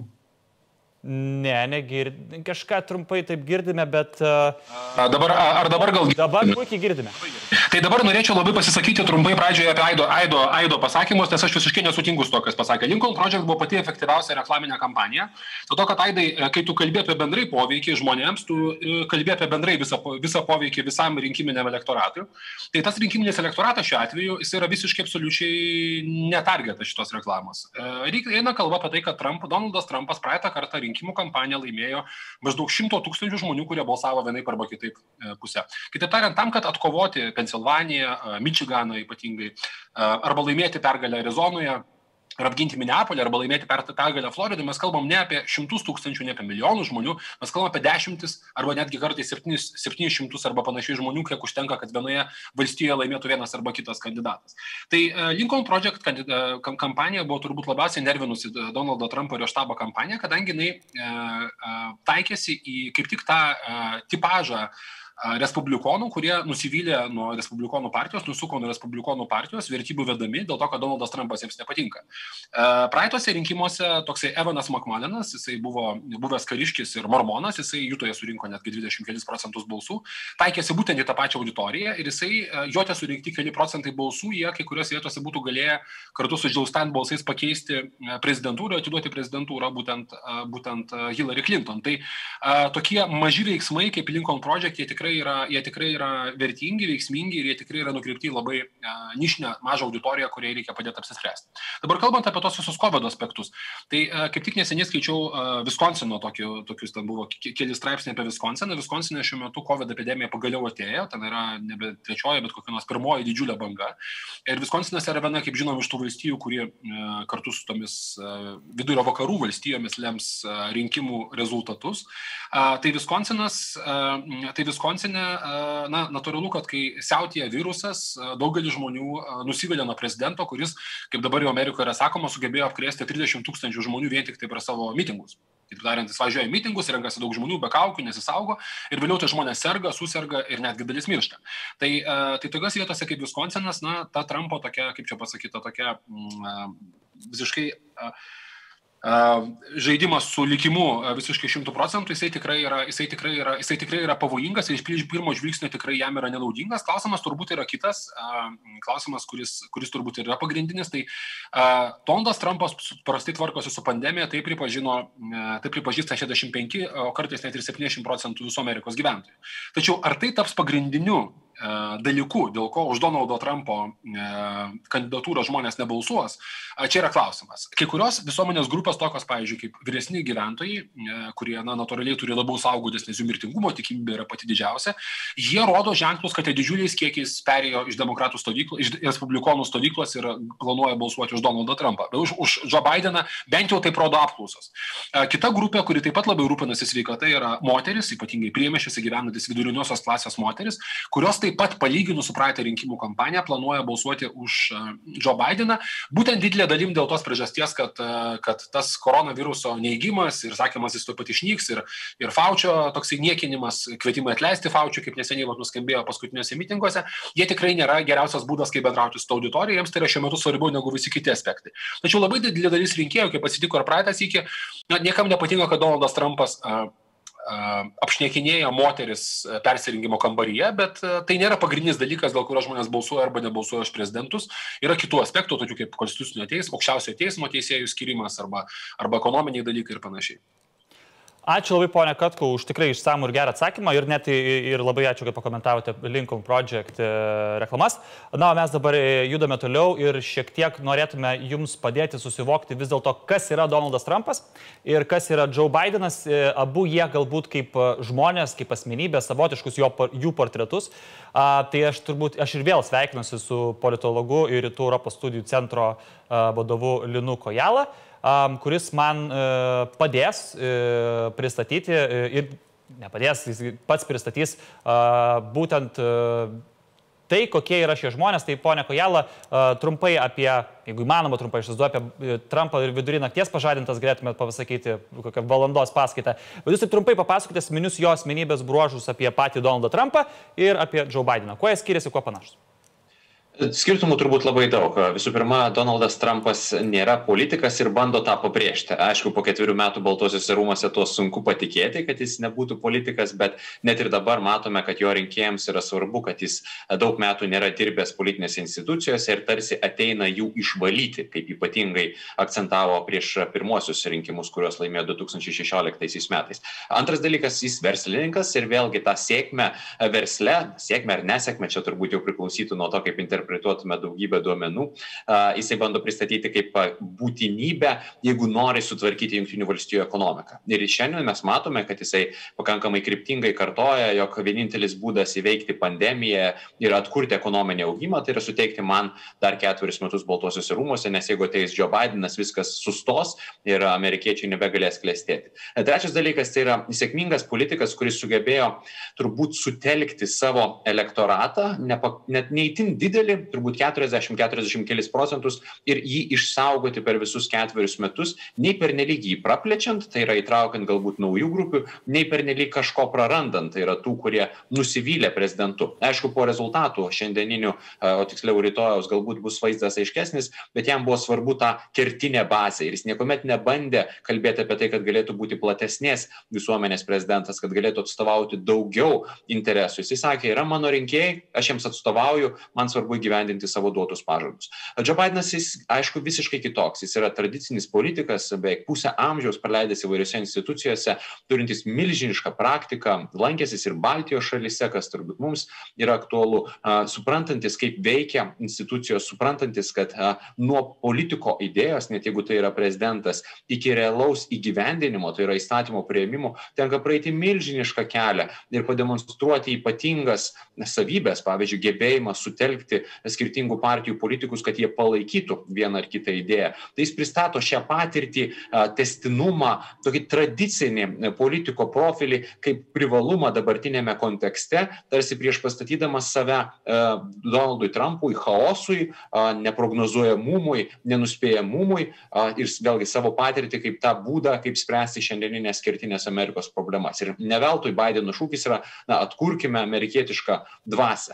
Ne, negirdime. Kažką trumpai taip girdime, bet... Ar dabar gal... Dabar puikiai girdime. Tai dabar norėčiau labai pasisakyti trumpai pradžioje apie Aido pasakymus, nes aš visiškai nesutinku su to, kas pasakė. Lincoln Project buvo pati efektyviausia reklaminė kampanija. Dėl to, kad Aidai, kai tu kalbė apie bendrai poveikį žmonėms, tu kalbė apie bendrai visą poveikį visam rinkiminiam elektoratui. Tai tas rinkiminis elektoratas šiuo atveju, jis yra visiškai absoliučiai netargetas šitos reklamos. Eina kalba apie tai, kad Donaldas Trumpas praeitą kartą rinkimų kampaniją laimėjo maždaug 100 000 žmonių, kurie balsavo vienaip arba kitaip pusę. Kitaip tariant, tam, kad atkovoti Pensilvaniją, Mičiganą ypatingai, arba laimėti pergalę Arizonoje, ar apginti Minneapolį, arba laimėti pergalę Floridą, mes kalbam ne apie 100 000, ne apie milijonų žmonių, mes kalbam apie dešimtis, arba netgi kartais 700 arba panašiai žmonių, kiek užtenka, kad vienoje valstijoje laimėtų vienas arba kitas kandidatas. Tai Lincoln Project kampanija buvo turbūt labiausiai nervinusi Donaldo Trumpo ir jo štabo kampaniją, kadangi jinai taikėsi į kaip tik tą tipažą respublikonų, kurie nusivylė nuo respublikonų partijos, nusuko nuo respublikonų partijos, vertybių vedami dėl to, kad Donaldas Trumpas jiems nepatinka. Praeitose rinkimuose toksai Evanas McMullinas, jisai buvo buvęs kariškis ir mormonas, jisai Jutoje surinko netgi 20% balsų, taikėsi būtent į tą pačią auditoriją ir jisai Jote surinkti keli procentai balsų, jie kai kuriuose vietose būtų galėję kartu su Jill Stein balsais pakeisti prezidentūrą, atiduoti prezidentūrą būtent Hillary Clinton. Tai tokie maži veiksmai kaip Lincoln Project, jie tikrai yra vertingi, veiksmingi ir jie tikrai yra nukreipti į labai nišinę mažą auditoriją, kuriai reikia padėti apsispręsti. Dabar kalbant apie tos visus COVID aspektus, tai kaip tik neseniai skaičiau Viskonsino tokius, ten buvo keli straipsniai apie Viskonsiną. Viskonsine šiuo metu COVID epidemija pagaliau atėjo, ten yra nebe trečioji, bet kokia nors pirmoji didžiulė banga. Ir Viskonsinas yra viena, kaip žinom, iš tų valstijų, kurie kartu su tomis vidurio vakarų valstijomis lems rinkimų rezultatus. Tai Viskonsine, natūralu, kad kai siautėja virusas, daugelis žmonių nusivilia nuo prezidento, kuris, kaip dabar jau Amerikoje yra sakoma, sugebėjo apkrėsti 30 000 žmonių vien tik tai per savo mitingus. Taip tariant, jis važiuoja į mitingus, renkasi daug žmonių be kaukių, nesisaugo ir vėliau tai žmonės serga, suserga ir netgi dalis miršta. Tai tokios vietose kaip Viskonsinas, ta Trumpo tokia, kaip čia pasakyta, tokia visiškai žaidimas su likimu visiškai 100%, jisai tikrai yra pavojingas ir iš pirmo žvilgsnio tikrai jam yra nenaudingas. Klausimas turbūt yra kitas, klausimas, kuris turbūt yra pagrindinis, tai Donaldas Trumpas prastai tvarkosi su pandemija, tai pripažįsta 65, o kartais net ir 70% visų Amerikos gyventojų. Tačiau ar tai taps pagrindiniu dalyku, dėl ko už Donaldo Trumpo kandidatūrą žmonės nebalsuos, čia yra klausimas. Kai kurios visuomenės grupės tokios, pavyzdžiui, kaip vyresni gyventojai, kurie natūraliai turi labiau saugotis, nes jų mirtingumo tikimybė yra pati didžiausia, jie rodo ženklus, kad jie didžiuliais kiekiais perėjo iš demokratų stovyklos, iš respublikonų stovyklos ir planuoja balsuoti už Donaldą Trumpą. Už Joe Bideną bent jau taip rodo apklausos. Kita grupė, kuri taip pat labiau rūpinasi sveikata, yra moteris, ypatingai priemiesčiuose gyvenantis viduriniosios klasės moteris, kurios taip pat palyginus su praeitą rinkimų kampaniją planuoja balsuoti už Joe Bideną, būtent didelė dalim dėl tos priežasties, kad tas koronaviruso neigimas ir sakymas jis tuo pat išnyks ir Faučio toksai niekinimas, kvietimai atleisti Faučių, kaip neseniai nuskambėjo paskutiniuose mitinguose, jie tikrai nėra geriausias būdas, kaip bendrauti su auditorija, jiems tai yra šiuo metu svarbiau negu visi kiti aspektai. Tačiau labai didelė dalis rinkėjų, kaip atsitiko ir praeitą sykį, niekam nepatinka, kad Donaldas Trumpas apšnekinėja moteris persirengimo kambaryje, bet tai nėra pagrindinis dalykas, dėl kurio žmonės balsuoja arba nebalsuoja už prezidentus. Yra kitų aspektų, tokių kaip konstitucinio teismo, aukščiausiojo teismo teisėjų skirimas arba ekonominiai dalykai ir panašiai. Ačiū labai, ponia Katkau, už tikrai išsamų ir gerą atsakymą ir net ir labai ačiū, kad pakomentavote Lincoln Project reklamas. Na, o mes dabar judame toliau ir šiek tiek norėtume jums padėti susivokti vis dėlto, kas yra Donaldas Trumpas ir kas yra Joe Bidenas. Abu jie galbūt kaip žmonės, kaip asmenybės, savotiškus jų portretus. Tai aš ir vėl sveikinuosi su politologu ir Rytų Europos studijų centro vadovu Linu Kojala, kuris man padės pristatyti ir nepadės, jis pats pristatys būtent tai, kokie yra šie žmonės. Tai, ponia Kojala, trumpai apie, jeigu įmanoma trumpai išsivaizduoju, apie Trumpą ir vidury nakties pažadintas, galėtumėt pasakyti kokią valandos paskaitą. Bet jūs taip trumpai papasakokite esminius jo asmenybės bruožus apie patį Donaldą Trumpą ir apie Joe Bideną. Kuo jie skiriasi, kuo panašus? Skirtumų turbūt labai daug. Visų pirma, Donaldas Trumpas nėra politikas ir bando tą pabrėžti. Aišku, po 4 metų Baltuosiuose rūmuose tuo sunku patikėti, kad jis nebūtų politikas, bet net ir dabar matome, kad jo rinkėjams yra svarbu, kad jis daug metų nėra dirbęs politinėse institucijose ir tarsi ateina jų išvalyti, kaip ypatingai akcentavo prieš pirmuosius rinkimus, kuriuos laimėjo 2016 metais. Antras dalykas, jis verslininkas ir vėlgi tą sėkmę versle, sėkmę ar nesėkmę, čia turbūt jau priklausytų nuo to, kaip interpretuotume daugybę duomenų, jisai bando pristatyti kaip būtinybę, jeigu nori sutvarkyti Jungtinių valstijų ekonomiką. Ir šiandien mes matome, kad jisai pakankamai kryptingai kartoja, jog vienintelis būdas įveikti pandemiją ir atkurti ekonominį augimą, tai yra suteikti man dar 4 metus Baltuosiuose rūmuose, nes jeigu ateis Joe Bidenas, viskas sustos ir amerikiečiai nebegalės klestėti. Trečias dalykas, tai yra sėkmingas politikas, kuris sugebėjo turbūt sutelkti savo elektoratą, net neįtin didelį, turbūt 40 kelis procentus ir jį išsaugoti per visus 4 metus, nei pernelyg jį praplečiant, tai yra įtraukiant galbūt naujų grupių, nei pernelyg kažko prarandant, tai yra tų, kurie nusivylė prezidentu. Aišku, po rezultatų šiandieninių, o tiksliau rytojaus galbūt bus vaizdas aiškesnis, bet jam buvo svarbu tą kertinę bazę ir jis niekuomet nebandė kalbėti apie tai, kad galėtų būti platesnės visuomenės prezidentas, kad galėtų atstovauti daugiau interesų. Jis sakė, yra mano rinkėjai, aš jiems atstovauju, man svarbu įgyvendinti savo duotus pažadus. Joe Bidenas, jis, aišku, visiškai kitoks. Jis yra tradicinis politikas, beveik pusę amžiaus praleidęs įvairiose institucijose, turintis milžinišką praktiką, lankęsis ir Baltijos šalyse, kas turbūt mums yra aktualu, suprantantis, kaip veikia institucijos, suprantantis, kad nuo politiko idėjos, net jeigu tai yra prezidentas, iki realaus įgyvendinimo, tai yra įstatymo priėmimo, tenka praeiti milžinišką kelią ir pademonstruoti ypatingas savybės, pavyzdžiui, gebėjimą sutelkti skirtingų partijų politikus, kad jie palaikytų vieną ar kitą idėją. Tai jis pristato šią patirtį, testinumą, tokį tradicinį politiko profilį kaip privalumą dabartinėme kontekste, tarsi prieš pastatydamas save Donaldui Trumpui, chaosui, neprognozuojamumui, nenuspėjamumui ir vėlgi savo patirtį kaip tą būdą, kaip spręsti šiandieninės kertinės Amerikos problemas. Ir ne veltui Bideno šūkis yra, atkurkime amerikietišką dvasią.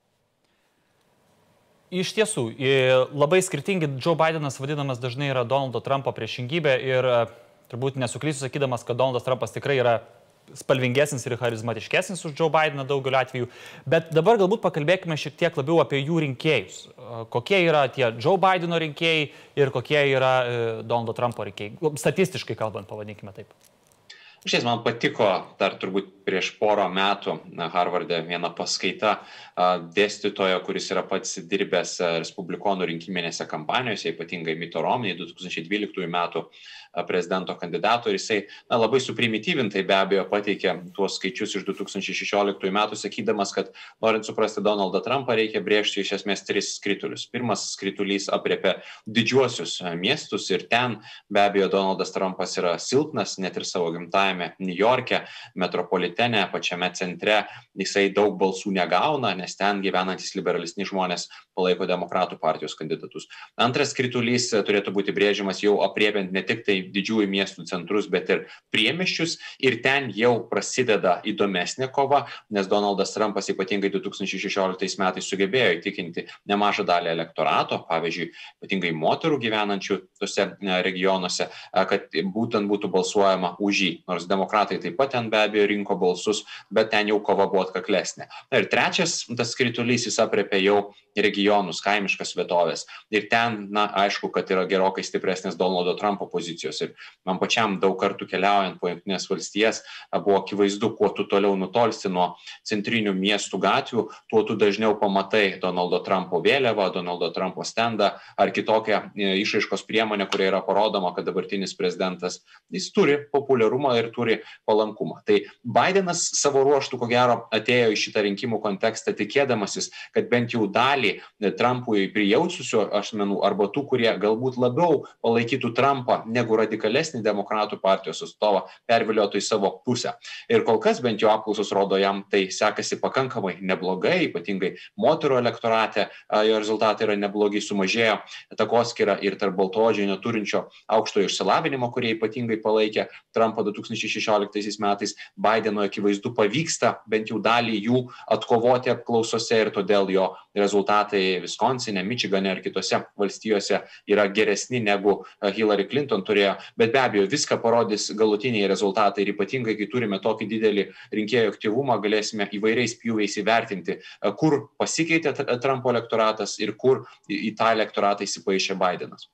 Iš tiesų, labai skirtingi. Joe Bidenas vadinamas dažnai yra Donaldo Trumpo priešingybė ir turbūt nesuklysiu sakydamas, kad Donaldas Trumpas tikrai yra spalvingesnis ir charizmatiškesnis už Joe Bideną daugeliu atveju. Bet dabar galbūt pakalbėkime šiek tiek labiau apie jų rinkėjus. Kokie yra tie Joe Bideno rinkėjai ir kokie yra Donaldo Trumpo rinkėjai. Statistiškai kalbant, pavadinkime taip. Šiais man patiko dar turbūt prieš porą metų Harvarde viena paskaita dėstytojo, kuris yra pats dirbęs respublikonų rinkiminėse kampanijose, ypatingai Mitt Romney 2012 metų prezidento kandidato ir jisai labai suprimityvintai be abejo pateikė tuos skaičius iš 2016 metų, sakydamas, kad norint suprasti Donaldą Trumpą reikia brėžti iš esmės 3 skritulius. Pirmas skritulys apriepia didžiuosius miestus ir ten be abejo Donaldas Trumpas yra silpnas, net ir savo gimtajame New York'e, metropolitene, pačiame centre, jisai daug balsų negauna, nes ten gyvenantys liberalesni žmonės palaiko demokratų partijos kandidatus. Antras skritulys turėtų būti brėžiamas jau apriepiant ne tik tai didžiųjų miestų centrus, bet ir priemiesčius ir ten jau prasideda įdomesnė kova, nes Donaldas Trumpas ypatingai 2016 metais sugebėjo įtikinti nemažą dalį elektorato, pavyzdžiui, ypatingai moterų gyvenančių tose regionuose, kad būtent būtų balsuojama už jį, nors demokratai taip pat ten be abejo rinko balsus, bet ten jau kova buvo atkaklesnė. Ir trečias, tas skritulys jis apriepia jau regionus, kaimiškas vietovės. Ir ten, aišku, kad yra gerokai stipresnės Donaldo Trumpo pozicijos. Ir man pačiam daug kartų keliaujant po Jungtines valstijas buvo akivaizdu, kuo tu toliau nutolsti nuo centrinių miestų gatvių, tuo tu dažniau pamatai Donaldo Trumpo vėliavą, Donaldo Trumpo stendą ar kitokią išraiškos priemonę, kuria yra parodoma, kad dabartinis prezidentas jis turi populiarumą ir turi palankumą. Tai Bidenas savo ruoštų, ko gero, atėjo į šitą rinkimų kontekstą tikėdamasis, kad bent jau dalį Trumpui prijaususių asmenų arba tų, kurie galbūt labiau palaikytų Trumpą negu radikalesnį demokratų partijos atstovą, perviliotų į savo pusę. Ir kol kas bent jau apklausos rodo jam tai sekasi pakankamai neblogai, ypatingai moterų elektorate, jo rezultatai yra neblogai, sumažėjo takoskyra ir tarp baltaodžio neturinčio aukštojo išsilavinimo, kurie ypatingai palaikė Trumpą 2016 metais, Bideno Baidenui akivaizdu pavyksta bent jau dalį jų atkovoti apklausose ir todėl jo rezultatai Viskonsine, Mičigane ar kitose valstijose yra geresni negu Hillary Clinton turėjo. Bet be abejo, viską parodys galutiniai rezultatai ir ypatingai, kai turime tokį didelį rinkėjų aktyvumą, galėsime įvairiais pjūviais įvertinti, kur pasikeitė Trumpo elektoratas ir kur į tą elektoratą įsipaišė Bidenas.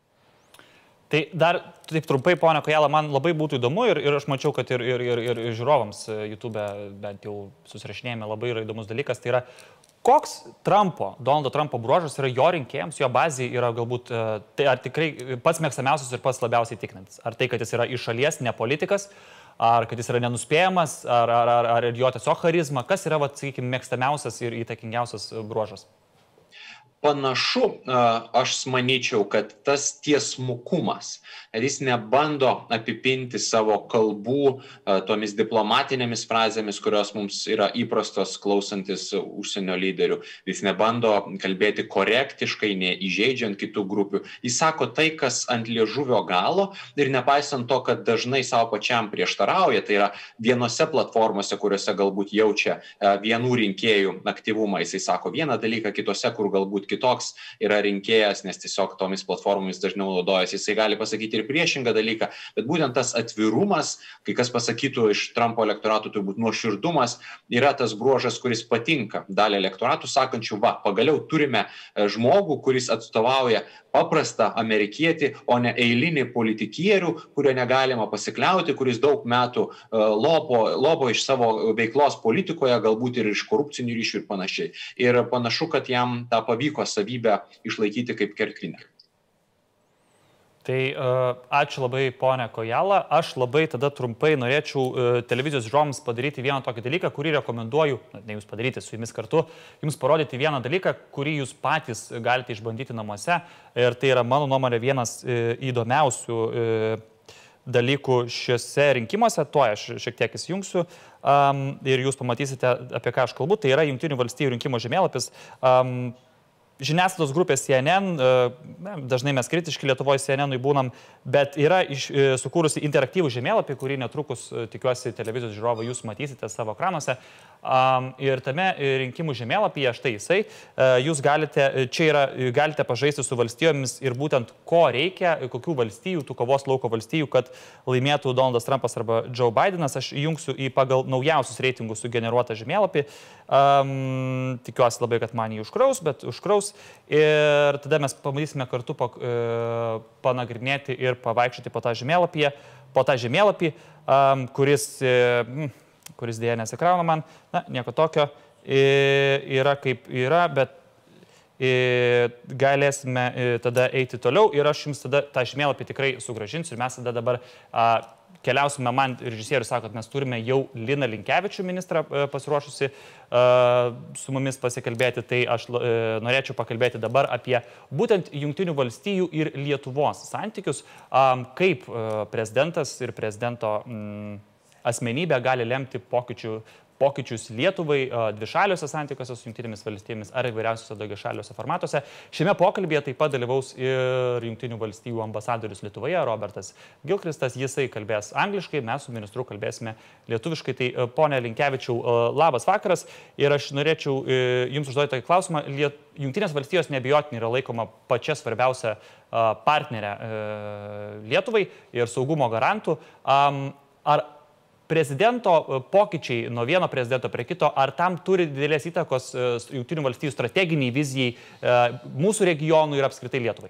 Tai dar taip trumpai, ponia Kojala, man labai būtų įdomu ir aš mačiau, kad ir žiūrovams YouTube bent jau susirašinėjame labai yra įdomus dalykas, tai yra koks Donaldo Trumpo bruožas yra jo rinkėjams, jo bazė yra galbūt, tai ar tikrai pats mėgstamiausias ir pats labiausiai tikinantis? Ar tai, kad jis yra iš šalies, ne politikas, ar kad jis yra nenuspėjamas, ar jo tiesiog charizma, kas yra, sakykime, mėgstamiausias ir įtakingiausias bruožas? Panašu, aš manyčiau, kad tas tiesmukumas, jis nebando apipinti savo kalbų tomis diplomatinėmis frazėmis, kurios mums yra įprastos klausantis užsienio lyderių. Jis nebando kalbėti korektiškai, neįžeidžiant kitų grupių. Jis sako tai, kas ant liežuvio galo ir nepaisant to, kad dažnai savo pačiam prieštarauja, tai yra vienose platformose, kuriuose galbūt jaučia vienų rinkėjų aktyvumą. Jisai sako vieną dalyką, kitose, kur galbūt kitoks yra rinkėjas, nes tiesiog tomis platformomis dažniau naudojasi. Jisai gali pasakyti ir priešingą dalyką, bet būtent tas atvirumas, kai kas pasakytų iš Trumpo elektoratų, turbūt nuoširdumas, yra tas bruožas, kuris patinka dalį elektoratų, sakančių, pagaliau turime žmogų, kuris atstovauja paprastą amerikietį, o ne eilinį politikierių, kurio negalima pasikliauti, kuris daug metų lobo iš savo veiklos politikoje, galbūt ir iš korupcinių ryšių ir panašiai. Ir panašu, kad jam tą pavyko savybę išlaikyti kaip kertinę. Tai ačiū labai, ponia Kojala. Aš labai tada trumpai norėčiau televizijos žiūrovams padaryti vieną tokį dalyką, kurį rekomenduoju, ne jūs padaryti su jumis kartu, jums parodyti vieną dalyką, kurį jūs patys galite išbandyti namuose. Ir tai yra, mano nuomonė, vienas įdomiausių dalykų šiuose rinkimuose. Tuo aš šiek tiek įsijungsiu ir jūs pamatysite, apie ką aš kalbu. Tai yra Jungtinių valstijų rinkimų žemėlapis. Žiniasklaidos grupės CNN, dažnai mes kritiški Lietuvoje CNN-ui būnam, bet yra sukūrusi interaktyvų žemėlapį, kurį netrukus, tikiuosi, televizijos žiūrovai jūs matysite savo ekranuose. Ir tame rinkimų žemėlapyje, štai jisai, jūs galite pažaisti su valstijomis ir būtent ko reikia, kokių valstijų, tų kovos lauko valstijų, kad laimėtų Donaldas Trumpas arba Joe Bidenas. Aš įjungsiu į pagal naujausius reitingus sugeneruotą žemėlapį. Tikiuosi labai, kad man jį užkraus, bet užkraus. Ir tada mes pamatysime kartu panagrinėti ir pavaikščioti po tą žemėlapį, kuris dėja nesikrauna man, nieko tokio, yra kaip yra, bet galėsime tada eiti toliau ir aš jums tada tą žemėlapį tikrai sugrąžinsiu ir mes tada dabar keliausime, man režisierius sako, kad mes turime jau Liną Linkevičių ministrą pasiruošusi su mumis pasikalbėti, tai aš norėčiau pakalbėti dabar apie būtent Jungtinių valstijų ir Lietuvos santykius, kaip prezidentas ir prezidento asmenybė gali lemti pokyčius Lietuvai dvišaliuose santykiuose su Jungtinėmis valstijomis ar įvairiausiuose daugiašaliuose formatuose. Šiame pokalbėje taip pat dalyvaus ir Jungtinių valstijų ambasadorius Lietuvoje, Robertas Gilchrist. Jisai kalbės angliškai, mes su ministru kalbėsime lietuviškai. Tai, ponia Linkevičiau, labas vakaras. Ir aš norėčiau jums užduoti tokį klausimą. Jungtinės valstijos neabejotinai yra laikoma pačia svarbiausia partnerė Lietuvai ir saugumo garantų. Ar prezidento pokyčiai nuo vieno prezidento prie kito, ar tam turi didelės įtakos Jungtinių valstijų strateginiai vizijai mūsų regionui ir apskritai Lietuvai?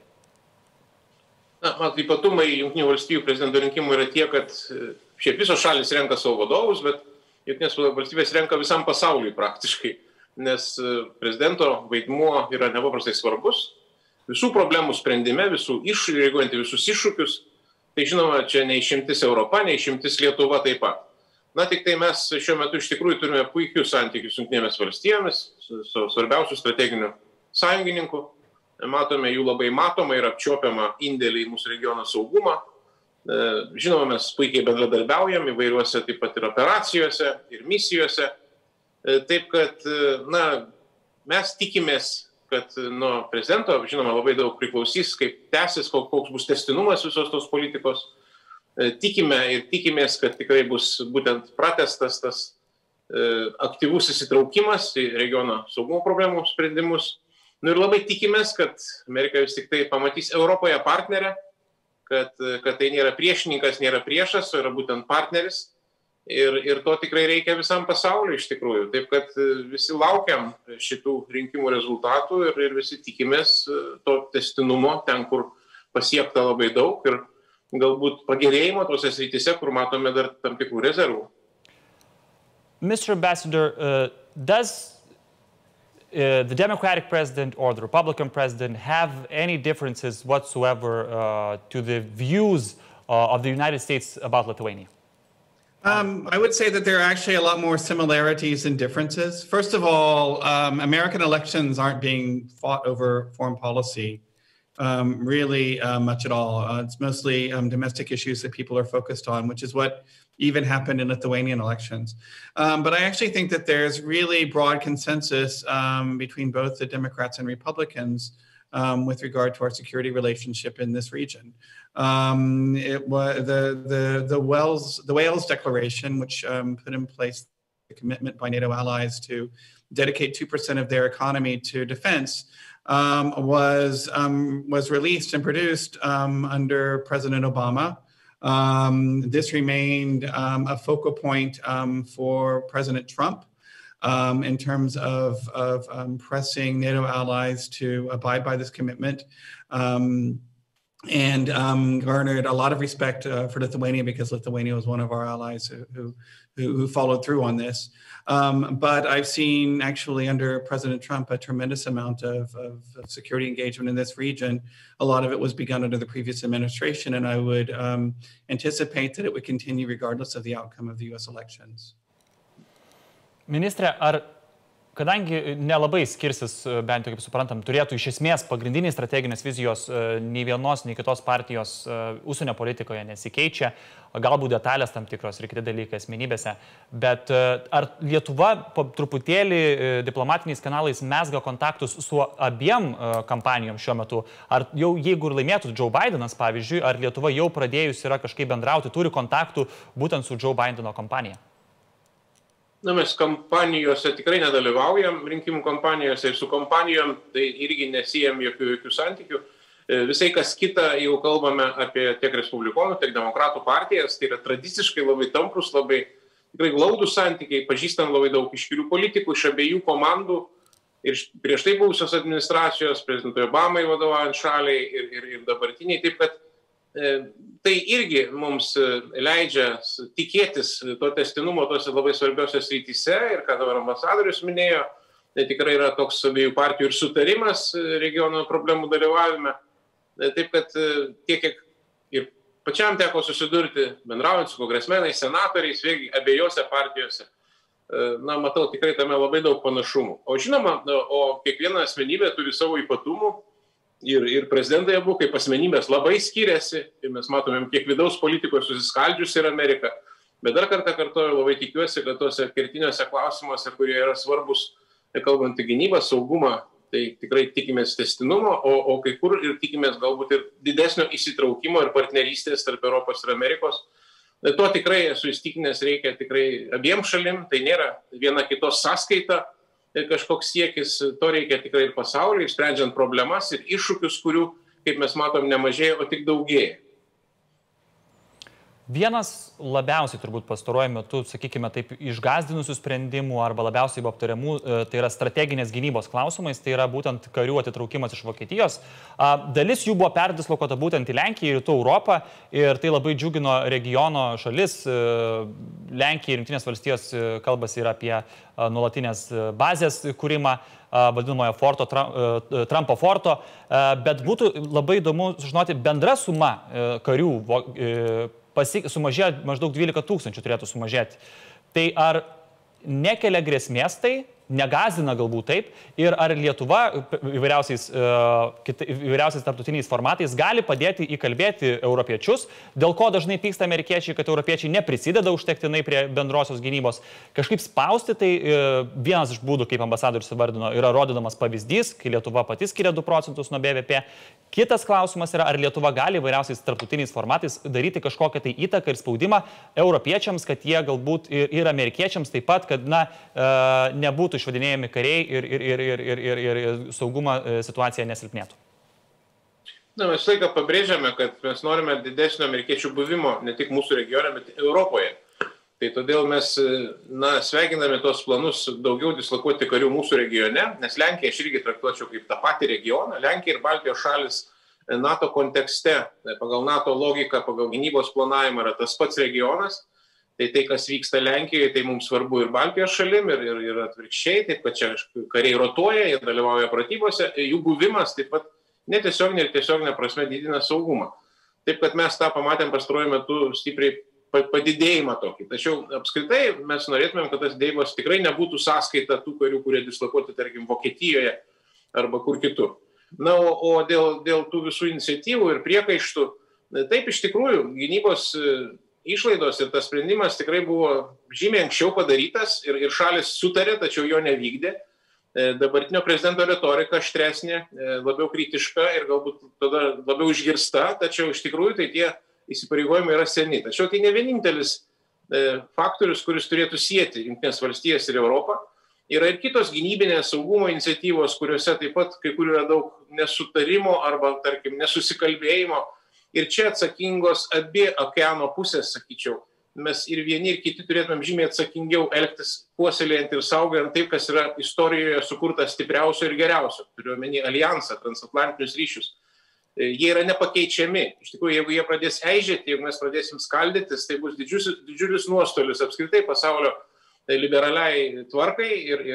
Ypatumai Jungtinių valstijų prezidento rinkimų yra tie, kad šiaip visos šalis renka savo vadovus, bet Jungtinės valstybės renka visam pasauliui praktiškai, nes prezidento vaidmuo yra nepaprastai svarbus. Visų problemų sprendime, reaguojant į visus iššūkius. Tai žinoma, čia neišimtis Europa, neišimtis Lietuva taip pat. Tik tai mes šiuo metu iš tikrųjų turime puikius santykius su Jungtinėmis valstijomis, su svarbiausių strateginių sąjungininkų. Matome jų labai matomą ir apčiuopiamą indėlį į mūsų regiono saugumą. Žinoma, mes puikiai bendradarbiaujam įvairiuose taip pat ir operacijose, ir misijose. Taip kad, mes tikimės, kad nuo prezidento, žinoma, labai daug priklausys, kaip tęsis, koks bus tęstinumas visos tos politikos. tikime ir tikimės, kad tikrai bus būtent pratęstas tas aktyvus įsitraukimas į regiono saugumo problemų sprendimus. Ir labai tikimės, kad Amerika vis tik tai pamatys Europoje partnerę, kad tai nėra priešininkas, nėra priešas, o yra būtent partneris. Ir to tikrai reikia visam pasauliu iš tikrųjų. Taip kad visi laukiam šitų rinkimų rezultatų ir visi tikimės to tęstinumo ten, kur pasiekta labai daug ir galbūt pagerėjimo tose srityse, kur matome dar tam tikrų rezervų. Mr. Ambassador, does the Democratic president or the Republican president have any differences whatsoever to the views of the United States about Lithuania? I would say that there are actually a lot more similarities than differences. First of all, American elections aren't being fought over foreign policy really much at all. It's mostly domestic issues that people are focused on, which is what even happened in Lithuanian elections. But I actually think that there's really broad consensus between both the Democrats and Republicans with regard to our security relationship in this region. It was the Wales Declaration, which put in place the commitment by NATO allies to dedicate 2% of their economy to defense, was released and produced under President Obama. This remained a focal point for President Trump in terms of pressing NATO allies to abide by this commitment, and garnered a lot of respect for Lithuania because Lithuania was one of our allies who followed through on this. But I've seen actually under President Trump a tremendous amount of security engagement in this region. A lot of it was begun under the previous administration, and I would anticipate that it would continue regardless of the outcome of the U.S. elections. Ministre, kadangi nelabai skirsis, bent jau kaip suprantam, turėtų iš esmės pagrindiniai strateginės vizijos nei vienos, nei kitos partijos užsienio politikoje nesikeičia, galbūt detalės tam tikros ir kiti dalykai asmenybėse, bet ar Lietuva truputėlį diplomatiniais kanalais mezga kontaktus su abiem kampanijom šiuo metu? Ar jau jeigu ir laimėtų Joe Bidenas, pavyzdžiui, ar Lietuva jau pradėjus yra kažkaip bendrauti, turi kontaktų būtent su Joe Bideno kampanija? Na, mes kampanijose tikrai nedalyvaujam, rinkimų kampanijose ir su kompanijom tai irgi nesijam jokių santykių. Visai kas kita, jau kalbame apie tiek respublikonų, tiek demokratų partijas, tai yra tradiciškai labai tamprus, labai tikrai glaudūs santykiai, pažįstam labai daug iškilių politikų iš abiejų komandų ir prieš tai buvusios administracijos, prezidentui Obamai vadovaujant šaliai ir dabartiniai, taip kad tai irgi mums leidžia tikėtis to tęstinumo tose labai svarbiose srityse ir ką dabar ambasadorius minėjo, tai tikrai yra toks abiejų partijų ir sutarimas regiono problemų dalyvavime. Taip kad tiek, kiek ir pačiam teko susidurti, bendraujant su kongresmenais, senatoriais, vėlgi abiejose partijose, na, matau tikrai tame labai daug panašumų. O žinoma, kiekviena asmenybė turi savo ypatumų. Ir prezidentai abu kaip asmenybės labai skiriasi, ir mes matomėm, kiek vidaus politikoje susiskaldžiusi yra Amerika. Bet dar kartą kartuoju, labai tikiuosi, kad tose kertiniuose klausimuose, kurie yra svarbus, kalbant į gynybą, saugumą, tai tikrai tikimės tęstinumo, o kai kur ir tikimės galbūt ir didesnio įsitraukimo ir partnerystės tarp Europos ir Amerikos. To tikrai esu įstikinęs reikia tikrai abiem šalim, tai nėra viena kitos sąskaita. Kažkoks siekis, to reikia tikrai ir pasaulyje, sprendžiant problemas ir iššūkius, kurių, kaip mes matom, nemažėja, o tik daugėja. Vienas labiausiai turbūt pastaruoju metu, sakykime taip, išgąsdinusių sprendimų arba labiausiai aptariamų, tai yra strateginės gynybos klausimais, tai yra būtent karių atitraukimas iš Vokietijos. Dalis jų buvo perdislokuota būtent į Lenkiją ir Rytų Europą ir tai labai džiugino regiono šalis. Lenkija ir Jungtinės valstijos kalbasi ir apie nuolatinės bazės kūrimą, vadinamojo forto, Trumpo forto, bet būtų labai įdomu sužinoti bendra suma karių sumažėjo maždaug 12 000 turėtų sumažėti. Tai ar nekelia grėsmės tai negazina galbūt taip, ir ar Lietuva įvairiausiais tarptautiniais formatais gali padėti įkalbėti europiečius, dėl ko dažnai pyksta amerikiečiai, kad europiečiai neprisideda užtektinai prie bendrosios gynybos. Kažkaip spausti, tai vienas iš būdų, kaip ambasadorius įvardino, yra rodydamas pavyzdys, kai Lietuva pati skiria 2 procentus nuo BVP. Kitas klausimas yra, ar Lietuva gali įvairiausiais tarptautiniais formatais daryti kažkokią tai įtaką ir spaudimą europiečiams, kad jie galbūt ir amerikiečiams taip pat, kad nebūtų išvadinėjami kariai ir saugumo situacija nesilpnėtų. Na, mes laiką pabrėžiame, kad mes norime didesnio amerikiečių buvimo ne tik mūsų regione, bet Europoje. Tai todėl mes sveikiname tos planus daugiau dislokuoti karių mūsų regione, nes Lenkija aš irgi traktuočiau kaip tą patį regioną. Lenkija ir Baltijos šalis NATO kontekste, pagal NATO logiką, pagal gynybos planavimą yra tas pats regionas. Tai, kas vyksta Lenkijoje, tai mums svarbu ir Baltijos šalim, ir atvirkščiai, taip kad čia kariai rotuoja, jie dalyvauja pratybose, jų buvimas taip pat netiesioginė ir tiesioginė prasme didina saugumą. Taip kad mes tą pamatėm pastaruoju metu stipriai padidėjimą tokį. Tačiau apskritai mes norėtumėm, kad tas dėjimas tikrai nebūtų sąskaita tų karių, kurie dislokuoti, tarkim, Vokietijoje arba kur kitur. Na, o dėl tų visų iniciatyvų ir priekaištų, taip iš tikrųjų gynybos išlaidos ir tas sprendimas tikrai buvo žymiai anksčiau padarytas ir šalis sutarė, tačiau jo nevykdė. Dabartinio prezidento retorika aštresnė, labiau kritiška ir galbūt tada labiau išgirsta, tačiau iš tikrųjų tai tie įsipareigojimai yra seni. Tačiau tai ne vienintelis faktorius, kuris turėtų sieti Jungtinės valstijas ir Europą. Yra ir kitos gynybinės saugumo iniciatyvos, kuriuose taip pat kai kur yra daug nesutarimo arba, tarkim, nesusikalbėjimo. Ir čia atsakingos abi okeano pusės, sakyčiau. Mes ir vieni, ir kiti turėtumėm žymiai atsakingiau elgtis, puoselėjant ir saugant taip, kas yra istorijoje sukurta stipriausio ir geriausio. Turiu omeny alijansą, transatlantinius ryšius. Jie yra nepakeičiami. Iš tikrųjų, jeigu jie pradės eižėti, jeigu mes pradėsim skaldytis, tai bus didžiulis nuostolis apskritai pasaulio liberaliai tvarkai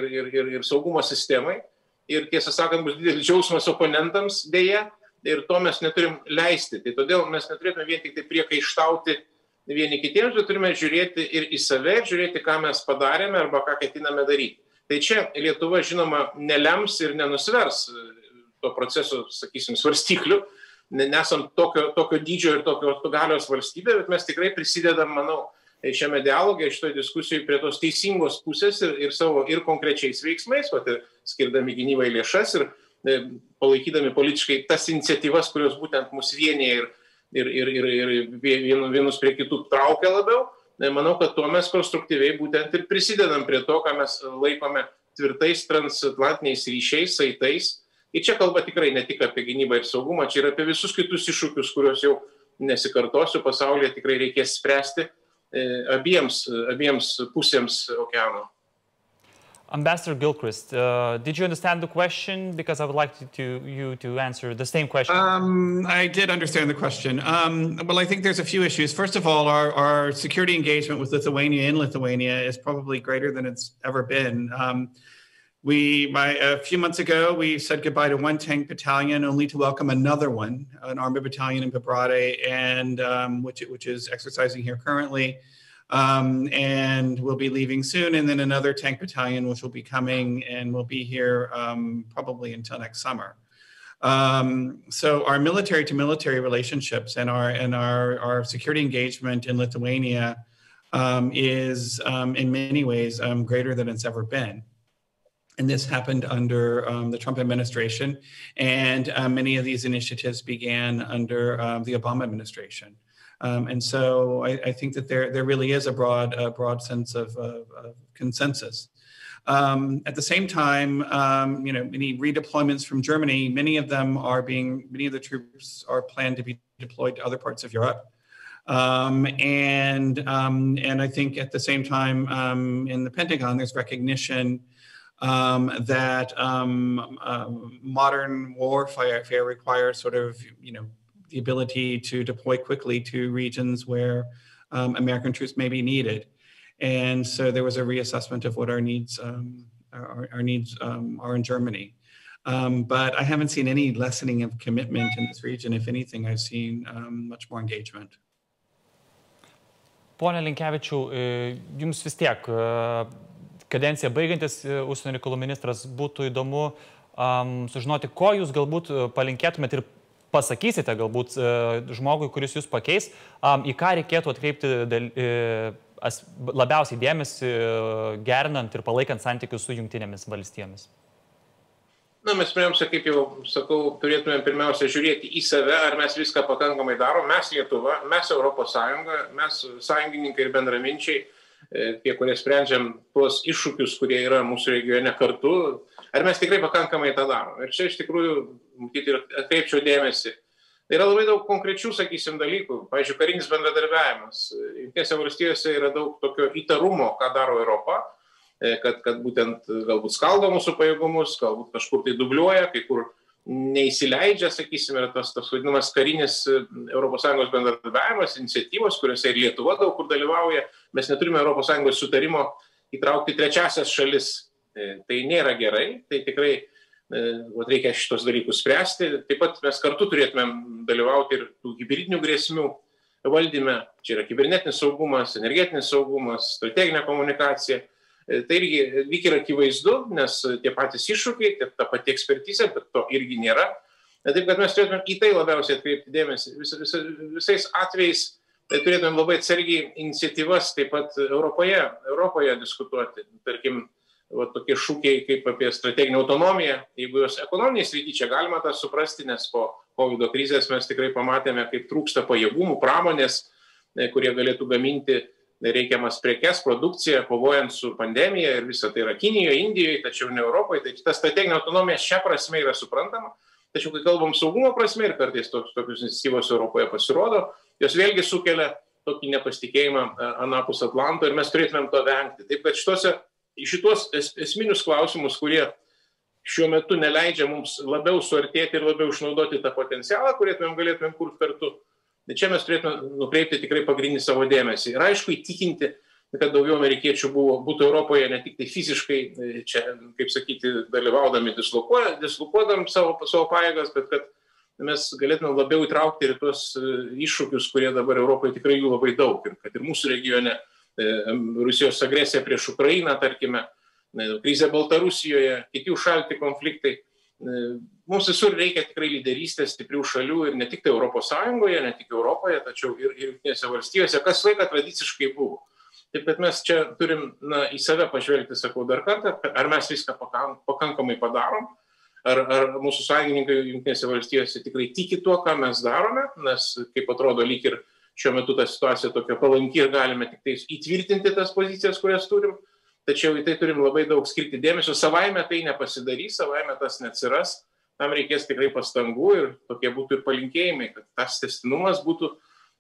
ir saugumo sistemai. Ir tiesą sakant, bus didelis džiaugsmas oponentams dėja. Ir to mes neturim leisti. Tai todėl mes neturėtume vien tik tai priekaištauti vieni kitiems, bet turime žiūrėti ir į save, ir žiūrėti, ką mes padarėme arba ką ketiname daryti. Tai čia Lietuva, žinoma, nelems ir nenusvers to proceso, sakysim, svarstyklių. Nesam tokio dydžio ir tokio galios valstybė, bet mes tikrai prisidedam, manau, šiame dialoge, šitoje diskusijoje prie tos teisingos pusės ir savo ir konkrečiais veiksmais, skirdami gynybai lėšas ir palaikydami politiškai tas iniciatyvas, kurios būtent mus vienyje ir vienus prie kitų traukia labiau. Manau, kad tuo mes konstruktyviai būtent ir prisidedam prie to, ką mes laikome tvirtais transatlantiniais ryšiais, saitais. Ir čia kalba tikrai ne tik apie gynybą ir saugumą, čia ir apie visus kitus iššūkius, kuriuos jau nesikartosiu, pasaulyje tikrai reikės spręsti abiems pusėms okeano. Ambassador Gilchrist, did you understand the question? Because I would like you to answer the same question. I did understand the question. Well, I think there's a few issues. First of all, our security engagement with Lithuania in Lithuania is probably greater than it's ever been. A few months ago, we said goodbye to one tank battalion, only to welcome another one, an army battalion in Bebrade, and which is exercising here currently. And we'll be leaving soon, and then another tank battalion which will be coming and will be here probably until next summer. So our military to military relationships and our security engagement in Lithuania is in many ways greater than it's ever been. And this happened under the Trump administration, and many of these initiatives began under the Obama administration. And so I think that there really is a broad sense of consensus. At the same time, many redeployments from Germany, many of the troops are planned to be deployed to other parts of Europe. And I think at the same time, in the Pentagon, there's recognition that modern warfare requires sort of, the ability to deploy quickly to regions where American troops may be needed. And so there was a reassessment of what our needs are in Germany. But I haven't seen any lessening of commitment in this region. If anything, I've seen much more engagement. Pone Linkevičiau, jums vis tiek kadenciją baigiantis užsienio reikalų ministras, būtų įdomu sužinoti, ko jūs galbūt palinkėtumėt ir pasakysite galbūt žmogui, kuris jūs pakeis, į ką reikėtų atkreipti labiausiai dėmesį, gerinant ir palaikant santykius su Jungtinėmis valstijomis? Na, mes pirmiausia, kaip jau sakau, turėtume pirmiausia žiūrėti į save, ar mes viską pakankamai darom. Mes Lietuva, mes Europos Sąjunga, mes sąjungininkai ir bendraminčiai, tie, kurie sprendžiam tuos iššūkius, kurie yra mūsų regione kartu, ar mes tikrai pakankamai tą darom. Ir čia iš tikrųjų, matyti, ir atkreipčiau dėmesį. Tai yra labai daug konkrečių, sakysim, dalykų. Pavyzdžiui, karinis bendradarbiavimas. Jungtinėse valstijose yra daug tokio įtarumo, ką daro Europa, kad būtent galbūt skaldo mūsų pajėgumus, galbūt kažkur tai dubliuoja, kai kur neįsileidžia, sakysim, yra tas vadinamas karinis ES bendradarbiavimas, iniciatyvos, kuriuose ir Lietuva daug kur dalyvauja. Mes neturime ES sutarimo įtraukti trečiasias šalis. Tai nėra gerai, tai tikrai reikia šitos dalykus spręsti. Taip pat mes kartu turėtumėm dalyvauti ir tų hibridinių grėsmių valdyme. Čia yra kibernetinis saugumas, energetinis saugumas, strateginė komunikacija. Tai irgi lyg ir akivaizdu, nes tie patys iššūkiai, ta pati ekspertizė, bet to irgi nėra. Taip kad mes turėtumėm į tai labiausiai atkreipti dėmesį. Visais atvejais tai turėtumėm labai atsargiai iniciatyvas taip pat Europoje diskutuoti. Tarkim, tokie šūkiai kaip apie strateginę autonomiją, jeigu jos ekonominiai srity, čia galima tą suprasti, nes po COVID krizės mes tikrai pamatėme, kaip trūksta pajėgumų, pramonės, kurie galėtų gaminti reikiamas prekes, produkciją, kovojant su pandemija ir visą tai yra Kinijoje, Indijoje, tačiau ne Europoje. Tai ta strateginė autonomija šią prasme yra suprantama, tačiau kai kalbam saugumo prasme ir kartais tokius iniciatyvos Europoje pasirodo, jos vėlgi sukelia tokį nepasitikėjimą anapus Atlanto ir mes turėtumėm to vengti. Taip kad šitos esminius klausimus, kurie šiuo metu neleidžia mums labiau suartėti ir labiau išnaudoti tą potencialą, kurį galėtumėm kurti kartu, tai čia mes turėtume nukreipti tikrai pagrindinį savo dėmesį. Ir aišku, įtikinti, kad daugiau amerikiečių būtų Europoje ne tik tai fiziškai, čia, kaip sakyti, dalyvaudami, dislokuodami savo pajėgas, bet kad mes galėtume labiau įtraukti ir tuos iššūkius, kurie dabar Europoje tikrai jų labai daug. Ir kad ir mūsų regione Rusijos agresija prieš Ukrainą, tarkime, krizė Baltarusijoje, kiti užšalti konfliktai. Mums visur reikia tikrai lyderystės stiprių šalių ir ne tik tai Europos Sąjungoje, ne tik Europoje, tačiau ir Jungtinėse valstijose, kas laiką tradiciškai buvo. Taip kad mes čia turim į save pažvelgti, sakau dar kartą, ar mes viską pakankamai padarom, ar mūsų sąjungininkai Jungtinėse valstijose tikrai tiki tuo, ką mes darome, nes kaip atrodo lyg ir šiuo metu ta situacija tokia palanki ir galime tik tai įtvirtinti tas pozicijas, kurias turim, tačiau į tai turim labai daug skirti dėmesio. Savaime tai nepasidarys, savaime tas neatsiras, tam reikės tikrai pastangų ir tokie būtų ir palinkėjimai, kad tas tęstinumas būtų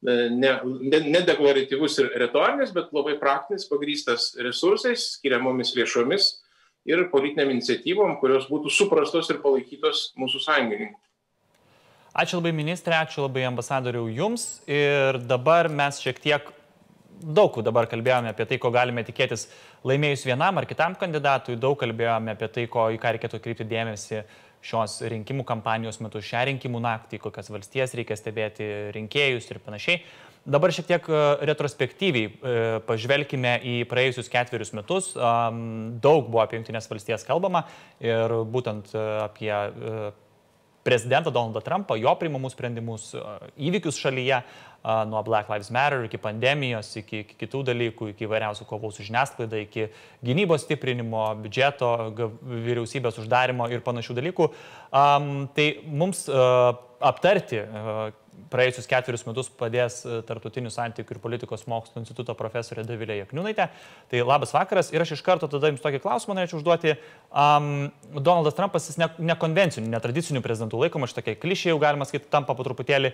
ne deklaratyvus ir retorinis, bet labai praktinis, pagrįstas resursais, skiriamomis lėšomis ir politiniam iniciatyvom, kurios būtų suprastos ir palaikytos mūsų sąjungininkų. Ačiū labai ministrė, ačiū labai ambasadoriau jums ir dabar mes šiek tiek daug dabar kalbėjome apie tai, ko galime tikėtis laimėjus vienam ar kitam kandidatui, daug kalbėjome apie tai, į ką reikėtų atkreipti dėmesį šios rinkimų kampanijos metu, šią rinkimų naktį, kokias valstijas reikia stebėti, rinkėjus ir panašiai. Dabar šiek tiek retrospektyviai pažvelkime į praėjusius 4 metus. Daug buvo apie Jungtinės valstijas kalbama ir būtent apie prezidentą Donaldą Trumpą, jo priimamus sprendimus, įvykius šalyje, nuo Black Lives Matter iki pandemijos, iki kitų dalykų, iki įvairiausių kovų su žiniasklaida, iki gynybos stiprinimo, biudžeto, vyriausybės uždarimo ir panašių dalykų. Tai mums aptarti praėjusius 4 metus padės Tarptautinių santykių ir politikos mokslų instituto profesorė Dovilė Jakniūnaitė. Tai labas vakaras ir aš iš karto tada jums tokį klausimą norėčiau užduoti. Donaldas Trumpas jis nekonvencinių, netradicinių prezidentų laikoma, šitokia klišė jau galima sakyti, tampa po truputėlį.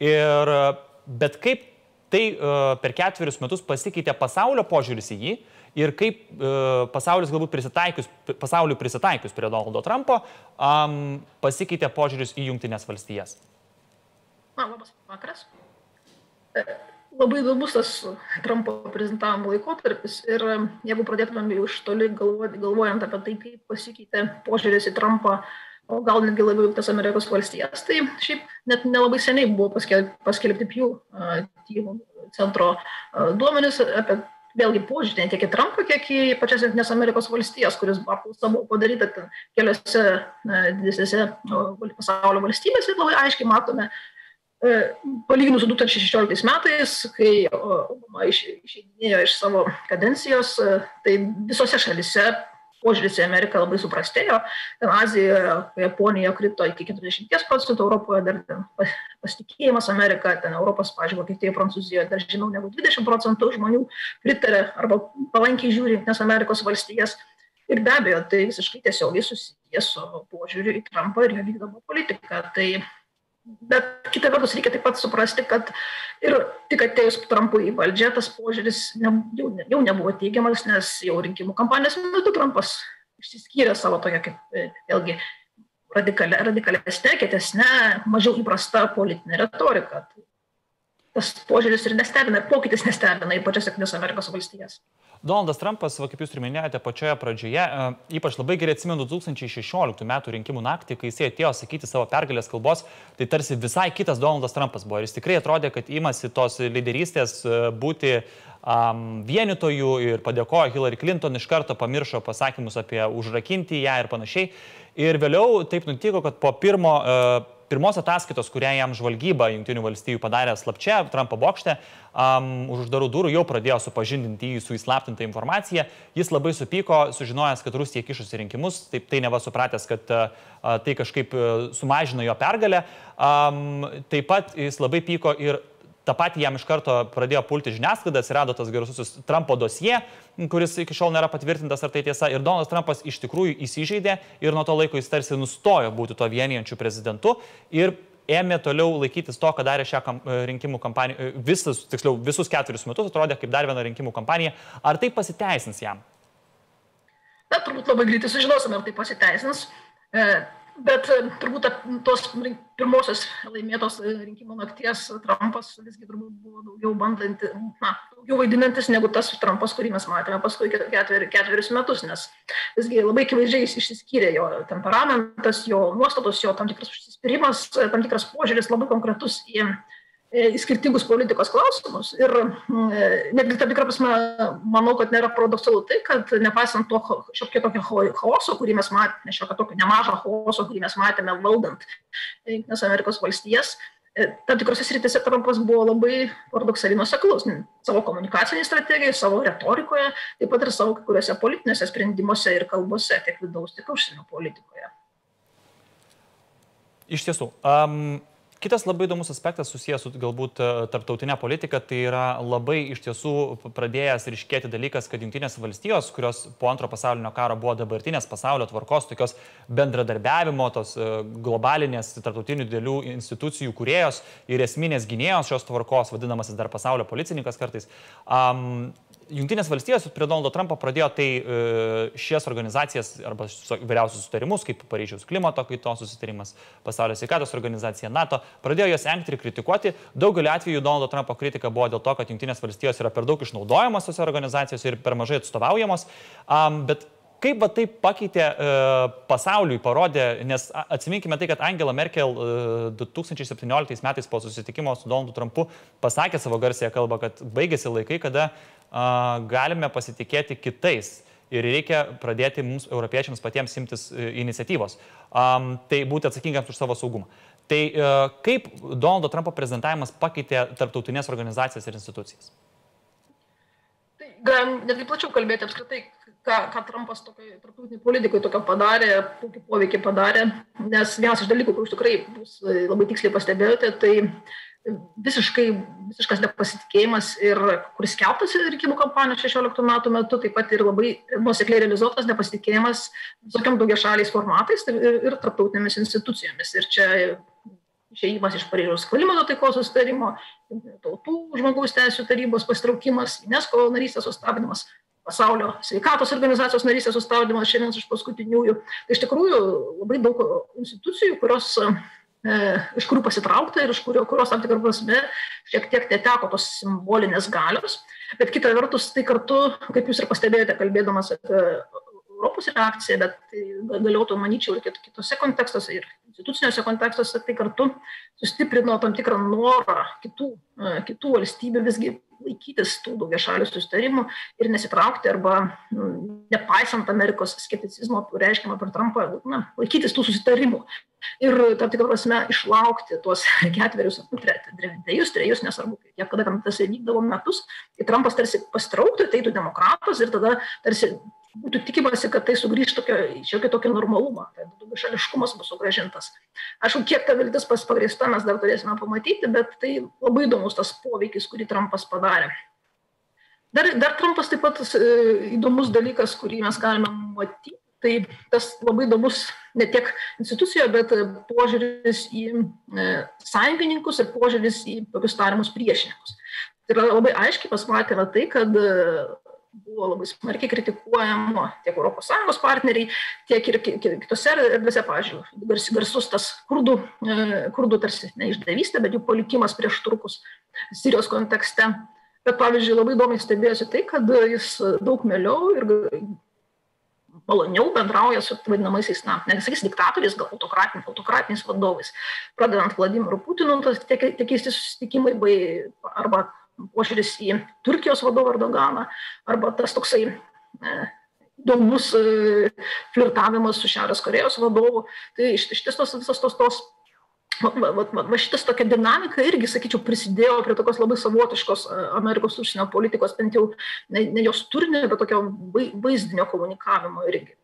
Bet kaip tai per 4 metus pasikeitė pasaulio požiūris į jį ir kaip pasauliui prisitaikius prie Donaldo Trumpo pasikeitė požiūris į Jungtinės valstijas? Labas vakaras. Labai įdomus tas Trumpo prezidentavimo laikotarpis ir jeigu pradėtumėm jau iš toli galvojant apie tai, kaip pasikeitė požiūris į Trumpą, o gal netgi labiau tas Amerikos valstijas, tai šiaip net nelabai seniai buvo paskelbti Pew tyrimų centro duomenys apie vėlgi požiūrį tiek į Trumpą, kiek į pačias Jungtinės Amerikos valstijas, kuris apklausa buvo padaryta keliose didesnėse pasaulio valstybėse. Ir labai aiškiai matome, palyginus su 2016 metais, kai Obama išeidinėjo iš savo kadencijos, tai visose šalise požiūris į Ameriką labai suprastėjo. Ten Azijoje, Japonijoje krito iki 40%, Europoje dar pasitikėjimas Amerika, ten Europos, pavyzdžiui, Vokietijoje, Prancūzijoje dar žemiau negu 20% žmonių pritarė arba palankiai žiūri Jungtinės Amerikos valstijas. Ir be abejo, tai visiškai tiesiogiai susijęs su požiūriu į Trumpą ir jo vykdomą politiką. Bet kita vertus reikia taip pat suprasti, kad ir tik atėjus Trumpui į valdžią, tas požiūris jau nebuvo teigiamas, nes jau rinkimų kampanijos metu Trumpas išsiskyrė savo tokią kaip vėlgi radikalesnė, kietesnė, mažiau įprasta politinė retorika. Tas požiūris ir nestebina, ir pokytis nestebina į pačias Jungtinės Amerikos valstijas. Donaldas Trumpas, kaip jūs ir minėjote pačioje pradžioje, ypač labai gerai atsimenu 2016 metų rinkimų naktį, kai jis atėjo sakyti savo pergalės kalbos, tai tarsi visai kitas Donaldas Trumpas buvo. Ir jis tikrai atrodė, kad imasi tos lyderystės būti vienytojų ir padėkojo Hillary Clinton, iš karto pamiršo pasakymus apie užrakinti ją ir panašiai. Ir vėliau taip nutiko, kad po pirmos ataskaitos, kurią jam žvalgyba Jungtinių valstijų padarė slapčia Trumpo bokšte, už uždarų durų jau pradėjo supažindinti jį su įslaptinta informacija. Jis labai supyko, sužinojęs, kad Rusija kišosi rinkimus, tai neva supratęs, kad tai kažkaip sumažino jo pergalę. Taip pat jis labai pyko ir tą patį jam iš karto pradėjo pulti žiniasklaida, atsirado tas garsusis Trumpo dosie, kuris iki šiol nėra patvirtintas, ar tai tiesa. Ir Donaldas Trumpas iš tikrųjų įsižeidė ir nuo to laiko jis tarsi nustojo būti to vienijančiu prezidentu ir ėmė toliau laikytis to, ką darė šią rinkimų kampaniją, visus 4 metus atrodė kaip dar viena rinkimų kampanija. Ar tai pasiteisins jam? Na, turbūt labai greitai sužinosime, ar tai pasiteisins. Bet turbūt tos pirmosios laimėtos rinkimų nakties Trumpas visgi turbūt buvo daugiau vaidinantis negu tas Trumpas, kurį mes matėme paskui 4 metus, nes visgi labai akivaizdžiai išsiskyrė jo temperamentas, jo nuostatos, jo tam tikras užsispyrimas, tam tikras požiūris labai konkretus į skirtingus politikos klausimus. Ir netgi tam tikrą prasme, manau, kad nėra paradoksalu tai, kad nepaisant to šiokio tokio chaoso, kurį mes matėme, šiokio tokio nemažo chaoso, kurį mes matėme valdant Jungtinės Amerikos valstijas, tam tikrose srityse Trumpas buvo labai paradoksaliai nuoseklus savo komunikacinėje strategijoje, savo retorikoje, taip pat ir savo kai kuriuose politinėse sprendimuose ir kalbose, tiek vidaus, tiek užsienio politikoje. Iš tiesų. Kitas labai įdomus aspektas susijęs su galbūt tarptautinė politika, tai yra labai iš tiesų pradėjęs ryškėti dalykas, kad Jungtinės valstijos, kurios po antro pasaulinio karo buvo dabartinės pasaulio tvarkos, tokios bendradarbiavimo, tos globalinės tarptautinių didelių institucijų kūrėjos ir esminės gynėjos šios tvarkos, vadinamasis dar pasaulio policininkas kartais, Jungtinės valstijos prie Donaldo Trumpo pradėjo tai šias organizacijas arba vyriausius susitarimus, kaip Paryžiaus klimato kaitos susitarimas, Pasaulio sveikatos organizacija, NATO, pradėjo jas engti ir kritikuoti. Daugeliu atveju Donaldo Trumpo kritika buvo dėl to, kad Jungtinės valstijos yra per daug išnaudojamos tose organizacijose ir per mažai atstovaujamos. Bet kaip va tai pakeitė pasauliui, parodė, nes atsiminkime tai, kad Angela Merkel 2017 metais po susitikimo su Donaldu Trumpu pasakė savo garsiąją kalbą, kad baigėsi laikai, kada galime pasitikėti kitais ir reikia pradėti mums, europiečiams, patiems imtis iniciatyvos. Tai būti atsakingiams už savo saugumą. Tai kaip Donaldo Trumpo prezentavimas pakeitė tarptautinės organizacijas ir institucijas? Tai galim netgi plačiau kalbėti apskritai, ką Trumpas tarptautiniai politikai tokio padarė, kokį poveikį padarė, nes vienas iš dalykų, kur jūs tikrai labai tiksliai pastebėjote, tai visiškas nepasitikėjimas ir kuris skelbtas rinkimų kampanijos 16 metų metu, taip pat ir labai nuosekliai realizuotas nepasitikėjimas visokiam daugiašaliais formatais ir tarptautinėmis institucijomis. Ir čia išėjimas iš Paryžiaus klimato taikos susitarimo, tautų žmogaus teisių tarybos pasitraukimas, UNESCO narystės sustabdymas, Pasaulio sveikatos organizacijos narystės sustabdymas, šiandien iš paskutiniųjų. Tai iš tikrųjų labai daug institucijų, iš kurių pasitraukta ir iš kurios tam tikrą prasme šiek tiek neteko tos simbolinės galios. Bet kita vertus, tai kartu, kaip jūs ir pastebėjote, kalbėdamas apie Europos reakciją, bet tai galėtų, manyčiau, ir kitose kontekstuose, ir instituciniuose kontekstuose, tai kartu sustiprino tam tikrą norą kitų valstybių visgi laikytis tų daugiašalių susitarimų ir nesitraukti arba nepaisant Amerikos skepticizmo reiškiamą per Trumpą, laikytis tų susitarimų. Ir tam tikrą prasme išlaukti tuos 4, 3, nesvarbu, kiek kada tam tas vykdavo metus, kai Trumpas tarsi pasitrauktų, ateitų demokratas ir tada tarsi būtų tikimasi, kad tai sugrįž šiokį tokį normalumą, tai daugiašališkumas bus sugrąžintas. Aišku, kiek ta viltis pagrįsta mes dar turėsime pamatyti, bet tai labai įdomus tas poveikis, kurį Trumpas padarė. Dar Trumpas taip pat įdomus dalykas, kurį mes galime matyti. Tai tas labai įdomus ne tiek institucijoje, bet požiūris į sąjungininkus ir požiūris į tokius tariamus priešininkus. Tai yra labai aiškiai pasimatė tai, kad buvo labai smarkiai kritikuojama tiek ES partneriai, tiek ir kitose erdvėse, pavyzdžiui, garsus tas kurdų tarsi neišdavystė, bet jų palikimas prieš turkus Sirijos kontekste. Bet, pavyzdžiui, labai įdomiai stebėjosi tai, kad jis daug mieliau ir maloniau bendrauja su vadinamaisiais, nesakys diktatoriais, gal autokratiniais vadovais. Pradedant Vladimiru Putinu, tie keisti susitikimai, arba požiūris į Turkijos vadovą Erdoganą, arba tas toksai įdomus flirtavimas su Šiaurės Korėjos vadovu. Tai iš tiesų šitas tokia dinamika irgi, sakyčiau, prisidėjo prie tokios labai savotiškos Amerikos užsienio politikos, bent jau ne jos turinio, bet tokio vaizdinio komunikavimo irgi.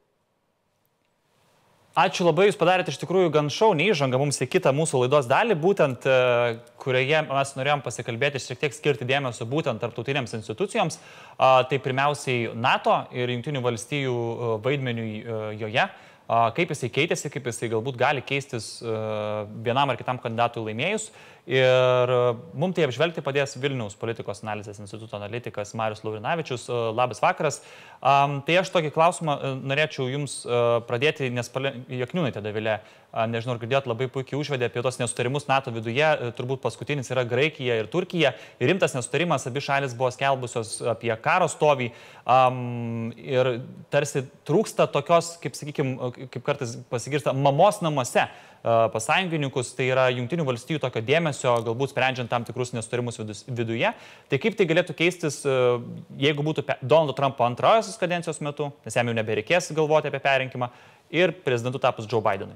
Ačiū labai, jūs padarėte iš tikrųjų gan šaunią įžangą mums į kitą mūsų laidos dalį, būtent kurioje mes norėjom pasikalbėti šiek tiek skirti dėmesio būtent tarptautinėms institucijoms, tai pirmiausiai NATO ir Jungtinių valstijų vaidmeniui joje. Kaip jisai keitėsi, kaip jisai galbūt gali keistis vienam ar kitam kandidatui laimėjus. Ir mums tai apžvelgti padės Vilniaus politikos analizės instituto analitikas Marius Laurinavičius. Labas vakaras. Tai aš tokį klausimą norėčiau jums pradėti, nes Jakniūnaitė Dovilė, nežinau, ar girdėjot, labai puikiai užvedė apie tos nesutarimus NATO viduje. Turbūt paskutinis yra Graikija ir Turkija. Ir rimtas nesutarimas, abi šalis buvo skelbusios apie karo stovį. Ir tarsi trūksta tokios, kaip sakykime, kaip kartais pasigirsta, mamos namuose pas sąjungininkus, tai yra Jungtinių valstijų tokio dėmesio, galbūt sprendžiant tam tikrus nesutarimus viduje. Tai kaip tai galėtų keistis, jeigu būtų Donaldo Trumpo antrojosios kadencijos metu, nes jam jau nebereikės galvoti apie perrinkimą, ir prezidentu tapus Joe Bidenui?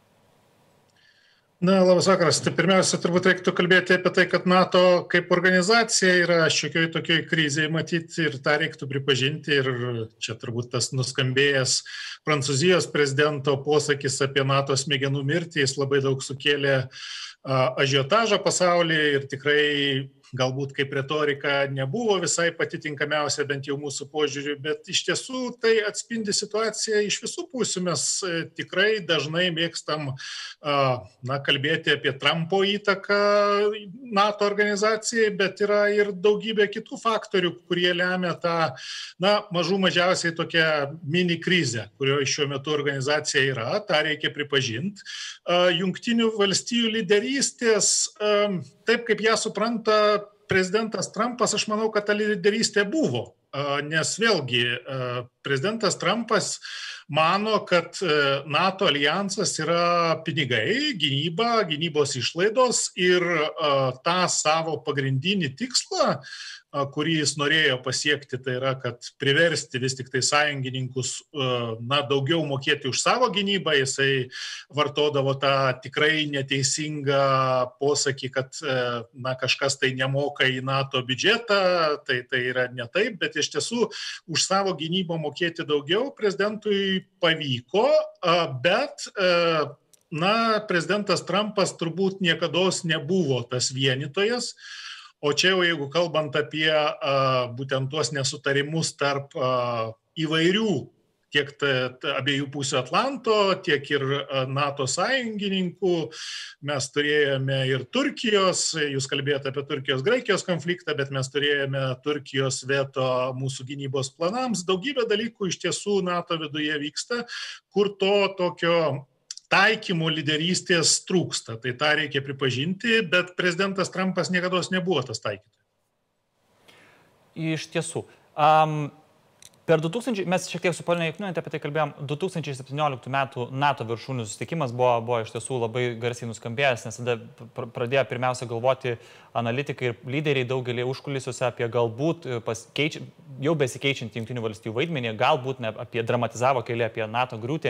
Labas vakaras. Tai pirmiausia, turbūt reiktų kalbėti apie tai, kad NATO kaip organizacija yra šiokioj tokioj krizėje matyti ir tą reiktų pripažinti. Ir čia turbūt tas nuskambėjęs Prancūzijos prezidento posakis apie NATO smegenų mirtį, jis labai daug sukėlė ažiotažą pasaulyje ir tikrai galbūt kaip retorika nebuvo visai pati tinkamiausia, bent jau mūsų požiūriu, bet iš tiesų tai atspindi situaciją iš visų pusių. Mes tikrai dažnai mėgstam kalbėti apie Trumpo įtaką NATO organizacijai, bet yra ir daugybė kitų faktorių, kurie lemia tą, mažų mažiausiai tokią mini krizę, kurioje šiuo metu organizacija yra, tą reikia pripažinti. Jungtinių valstijų lyderystės, taip kaip ją supranta prezidentas Trumpas, aš manau, kad ta lyderystė buvo, nes vėlgi prezidentas Trumpas mano, kad NATO alijansas yra pinigai, gynyba, gynybos išlaidos ir tą savo pagrindinį tikslą, kurį jis norėjo pasiekti, tai yra, kad priversti vis tik tai sąjungininkus daugiau mokėti už savo gynybą. Jisai vartodavo tą tikrai neteisingą posakį, kad kažkas tai nemoka į NATO biudžetą, tai yra ne taip, bet iš tiesų už savo gynybą mokėti daugiau prezidentui pavyko, bet prezidentas Trumpas turbūt niekados nebuvo tas vienytojas. O čia jau jeigu kalbant apie būtent tuos nesutarimus tarp įvairių, tiek abiejų pusių Atlanto, tiek ir NATO sąjungininkų, mes turėjome ir Turkijos, jūs kalbėjote apie Turkijos-Graikijos konfliktą, bet mes turėjome Turkijos veto mūsų gynybos planams. Daugybė dalykų iš tiesų NATO viduje vyksta, kur to tokio taikymų lyderystės trūksta. Tai tą reikia pripažinti, bet prezidentas Trumpas niekada nebuvo tas taikytojas. Iš tiesų. Per 2000, mes šiek tiek su Polina Jakniūnaite apie tai kalbėjom, 2017 metų NATO viršūnių susitikimas buvo iš tiesų labai garsiai nuskambėjęs, nes tada pradėjo pirmiausia galvoti analitikai ir lyderiai daugelį užkulisiuose apie galbūt jau besikeičiantį Jungtinių valstijų vaidmenį, galbūt ne, dramatizavo keli apie NATO griūtį.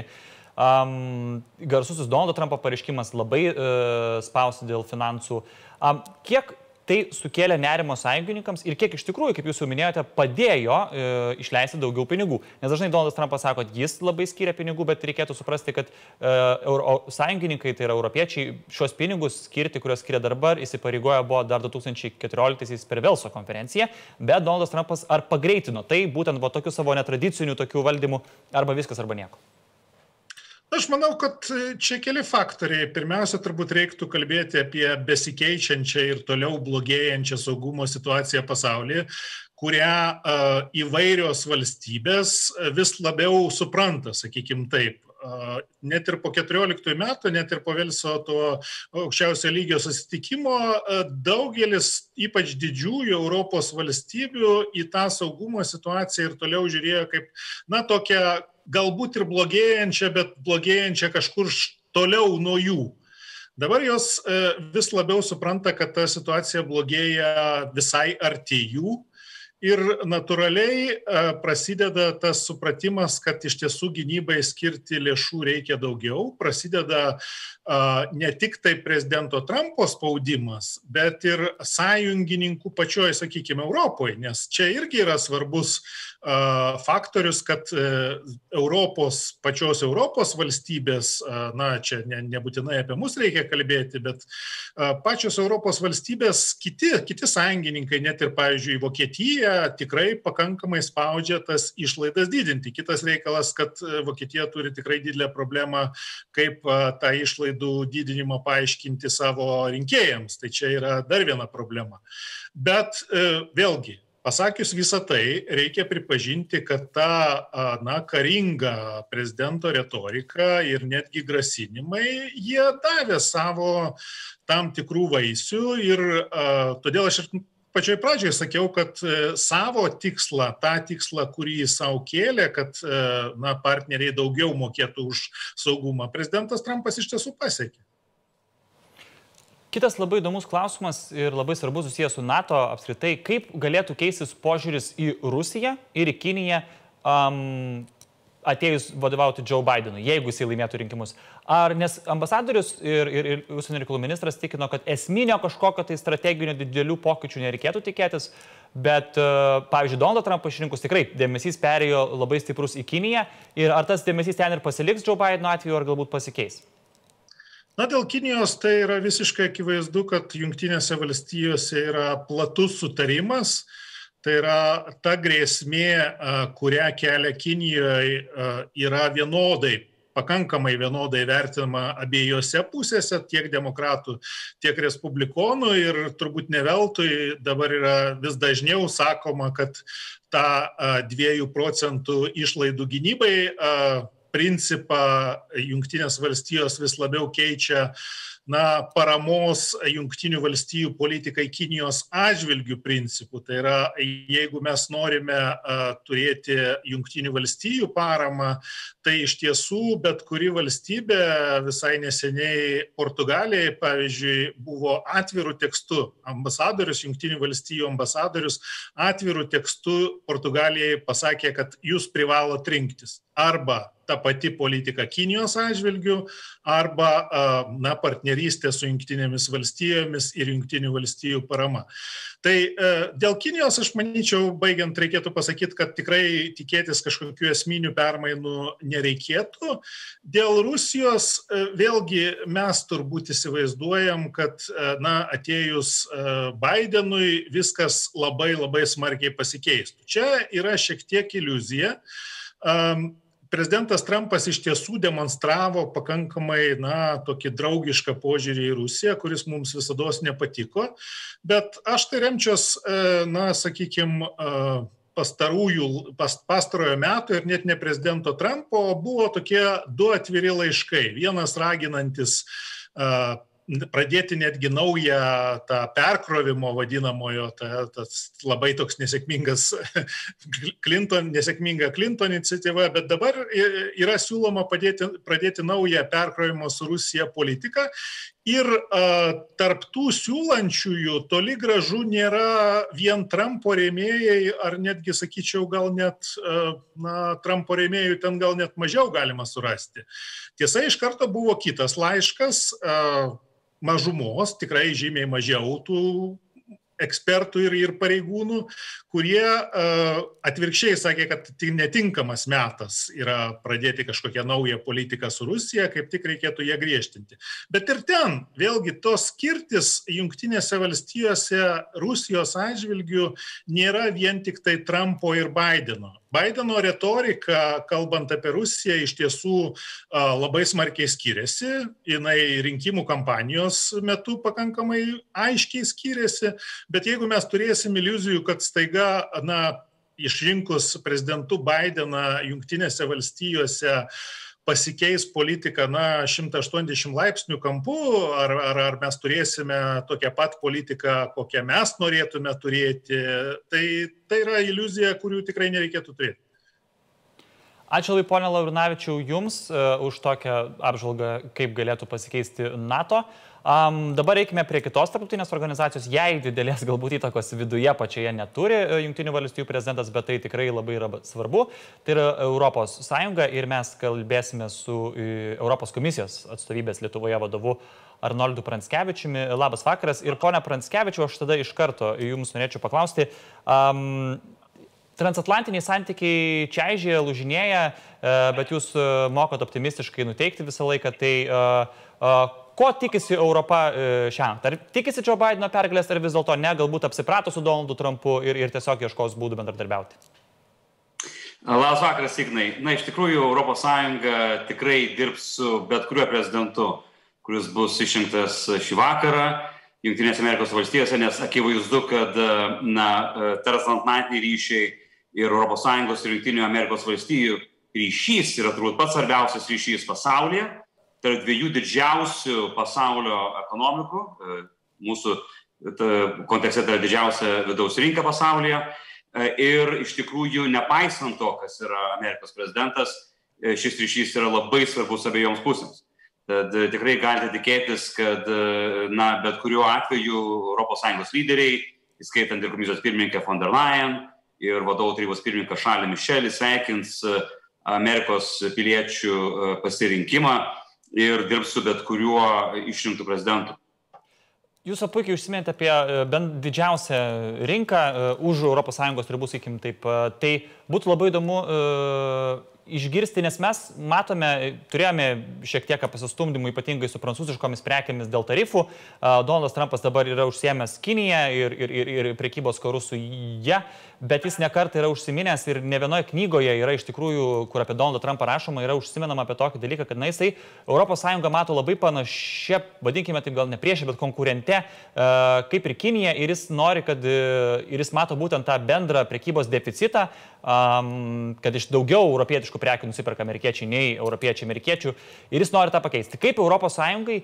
Garsusis Donaldo Trumpo pareiškimas labai spausti dėl finansų. Kiek tai sukėlė nerimo sąjungininkams ir kiek iš tikrųjų, kaip jūs jau minėjote, padėjo išleisti daugiau pinigų. Nes dažnai Donaldas Trumpas sako, kad jis labai skiria pinigų, bet reikėtų suprasti, kad sąjungininkai, tai yra europiečiai, šios pinigus skirti, kuriuos skiria dabar, įsipareigojo buvo dar 2014 per Velso konferenciją, bet Donaldas Trumpas ar pagreitino tai, būtent buvo tokių savo netradicinių tokių valdymų, arba viskas, arba nieko. Aš manau, kad čia keli faktoriai. Pirmiausia, turbūt reiktų kalbėti apie besikeičiančią ir toliau blogėjančią saugumo situaciją pasaulyje, kurią įvairios valstybės vis labiau supranta, sakykime taip. Net ir po 14 metų, net ir po Velso to aukščiausio lygio susitikimo, daugelis ypač didžiųjų Europos valstybių į tą saugumo situaciją ir toliau žiūrėjo kaip, tokią galbūt ir blogėjančią, bet blogėjančią kažkur toliau nuo jų. Dabar jos vis labiau supranta, kad ta situacija blogėja visai arti jų ir natūraliai prasideda tas supratimas, kad iš tiesų gynybai skirti lėšų reikia daugiau. Prasideda ne tik tai prezidento Trumpo spaudimas, bet ir sąjungininkų pačioj, sakykime, Europoje, nes čia irgi yra svarbus faktorius, kad pačios Europos valstybės, čia nebūtinai apie mus reikia kalbėti, bet pačios Europos valstybės, kiti sąjungininkai, net ir, pavyzdžiui, Vokietija, tikrai pakankamai spaudžia tas išlaidas didinti. Kitas reikalas, kad Vokietija turi tikrai didelę problemą, kaip tą išlaidų didinimą paaiškinti savo rinkėjams. Tai čia yra dar viena problema. Bet vėlgi, pasakius visą tai, reikia pripažinti, kad ta karinga prezidento retorika ir netgi grasinimai, jie davė savo tam tikrų vaisių ir todėl aš ir pačioj pradžioje sakiau, kad savo tikslą, tą tikslą, kurį jis savo kėlė, kad partneriai daugiau mokėtų už saugumą, prezidentas Trumpas iš tiesų pasiekė. Kitas labai įdomus klausimas ir labai svarbus susijęs su NATO apskritai, kaip galėtų keistis požiūris į Rusiją ir į Kiniją atėjus vadovauti Joe Bidenui, jeigu jisai laimėtų rinkimus. Nes ambasadorius ir užsienio reikalų ministras tikino, kad esminio kažkokio tai strateginio didelių pokyčių nereikėtų tikėtis, bet, pavyzdžiui, Donaldą Trumpą išrinkus tikrai dėmesys perėjo labai stiprus į Kiniją ir ar tas dėmesys ten ir pasiliks Joe Bideno atveju, ar galbūt pasikeis? Dėl Kinijos tai yra visiškai akivaizdu, kad Jungtinėse valstijose yra platus sutarimas. Tai yra ta grėsmė, kurią kelia Kinijoje, yra pakankamai vienodai vertinama abiejose pusėse, tiek demokratų, tiek respublikonų. Ir turbūt ne veltui dabar yra vis dažniau sakoma, kad tą 2% išlaidų gynybai principą Jungtinės valstijos vis labiau keičia paramos Jungtinių valstijų politikai Kinijos atžvilgių principų. Tai yra, jeigu mes norime turėti Jungtinių valstijų paramą, tai iš tiesų bet kuri valstybė, visai neseniai Portugalijai, pavyzdžiui, buvo atvirų tekstų, Jungtinių valstijų ambasadorius atvirų tekstų Portugalijai pasakė, kad jūs privalot rinktis arba ta pati politika Kinijos atžvilgių, arba partnerystė su Jungtinėmis valstijomis ir Jungtinių valstijų parama. Tai dėl Kinijos, aš manyčiau, baigiant reikėtų pasakyti, kad tikrai tikėtis kažkokių esminių permainų nereikėtų. Dėl Rusijos, vėlgi mes turbūt įsivaizduojam, kad atėjus Bidenui viskas labai labai smarkiai pasikeistų. Čia yra šiek tiek iliuzija. Prezidentas Trumpas iš tiesų demonstravo pakankamai tokį draugišką požiūrį į Rusiją, kuris mums visados nepatiko, bet aš tai remčios, sakykime, pastarojo metų ir net ne prezidento Trumpo buvo tokie du atviri laiškai. Vienas raginantis pradėti netgi naują tą perkrovimo vadinamojo, tas labai toks nesėkminga Clinton iniciatyva, bet dabar yra siūloma pradėti naują perkrovimo su Rusija politiką. Ir tarp tų siūlančiųjų toli gražu nėra vien Trumpo rėmėjai, ar netgi, sakyčiau, gal net Trumpo rėmėjų ten gal net mažiau galima surasti. Tiesa, iš karto buvo kitas laiškas mažumos, tikrai žymiai mažiau tų ekspertų ir pareigūnų, kurie atvirkščiai sakė, kad netinkamas metas yra pradėti kažkokią naują politiką su Rusija, kaip tik reikėtų ją griežtinti. Bet ir ten, vėlgi, tos skirtis Jungtinėse valstijose Rusijos atžvilgių nėra vien tik tai Trumpo ir Bideno. Bideno retorika, kalbant apie Rusiją, iš tiesų labai smarkiai skiriasi. Jinai rinkimų kampanijos metu pakankamai aiškiai skiriasi. Bet jeigu mes turėsim iliuzijų, kad staiga, išrinkus prezidentu Bideną Jungtinėse valstijose pasikeis politika 180 laipsnių kampu, ar mes turėsime tokią pat politiką, kokią mes norėtume turėti, tai yra iliuzija, kurių tikrai nereikėtų turėti. Ačiū labai, pone Laurinavičiau, jums už tokią apžvalgą, kaip galėtų pasikeisti NATO. Dabar reikime prie kitos tarptautinės organizacijos. Jei didelės galbūt įtakos viduje pačioje neturi Jungtinių valstijų prezidentas, bet tai tikrai labai yra svarbu. Tai yra Europos Sąjunga ir mes kalbėsime su Europos komisijos atstovybės Lietuvoje vadovu Arnoldu Pranckevičiumi. Labas vakaras. Ir pone Pranckevičiau, aš tada iš karto jums norėčiau paklausti. Transatlantiniai santykiai čaižėja, lūžinėja, bet jūs mokot optimistiškai nuteikti visą laiką. Tai ko tikisi Europa šiandien? Ar tikisi Joe Bideno pergalės, ar vis dėlto ne, galbūt apsiprato su Donaldu Trumpu ir tiesiog ieškos būdų bendradarbiauti? Labas vakaras, Ignai. Iš tikrųjų, Europos Sąjunga tikrai dirbs su bet kuriuo prezidentu, kuris bus išrinktas šį vakarą Jungtinėse Amerikos valstijose, nes akivaizdu, kad transatlantiniai ryšiai ir Europos Sąjungos ir Jungtinių Amerikos valstijų ryšys yra turbūt pats svarbiausias ryšys pasaulyje. Tarp dviejų didžiausių pasaulio ekonomikų, mūsų kontekste tai yra didžiausia vidaus rinka pasaulyje. Ir iš tikrųjų, nepaisant to, kas yra Amerikos prezidentas, šis ryšys yra labai svarbus abiejoms pusėms. Tad tikrai galite tikėtis, kad bet kuriuo atveju ES lyderiai, įskaitant ir komisijos pirmininkę von der Leyen ir vadovų tarybos pirmininką Charles Michel, sveikins Amerikos piliečių pasirinkimą ir dirbs su bet kuriuo išrinktų prezidentu. Jūs puikiai užsiminėte apie bent didžiausią rinką už ES ribų, sakykim taip. Tai būtų labai įdomu išgirsti, nes mes turėjome šiek tiek pasistumdymų, ypatingai su prancūziškomis prekėmis dėl tarifų. Donaldas Trumpas dabar yra užsiėmęs Kiniją ir prekybos karų su ja, bet jis nekartą yra užsiminęs ir ne vienoje knygoje yra iš tikrųjų, kur apie Donaldą Trumpą rašoma, yra užsimenama apie tokį dalyką, kad jisai Europos Sąjungą mato labai panašia, vadinkime taip gal ne priešė, bet konkurente, kaip ir Kinija, ir jis nori, ir jis mato būtent tą bendrą prekybos deficitą, kad iš daugiau europietiškų prekių nusiperka amerikiečiai nei europiečiai amerikiečių, ir jis nori tą pakeisti. Kaip Europos Sąjungai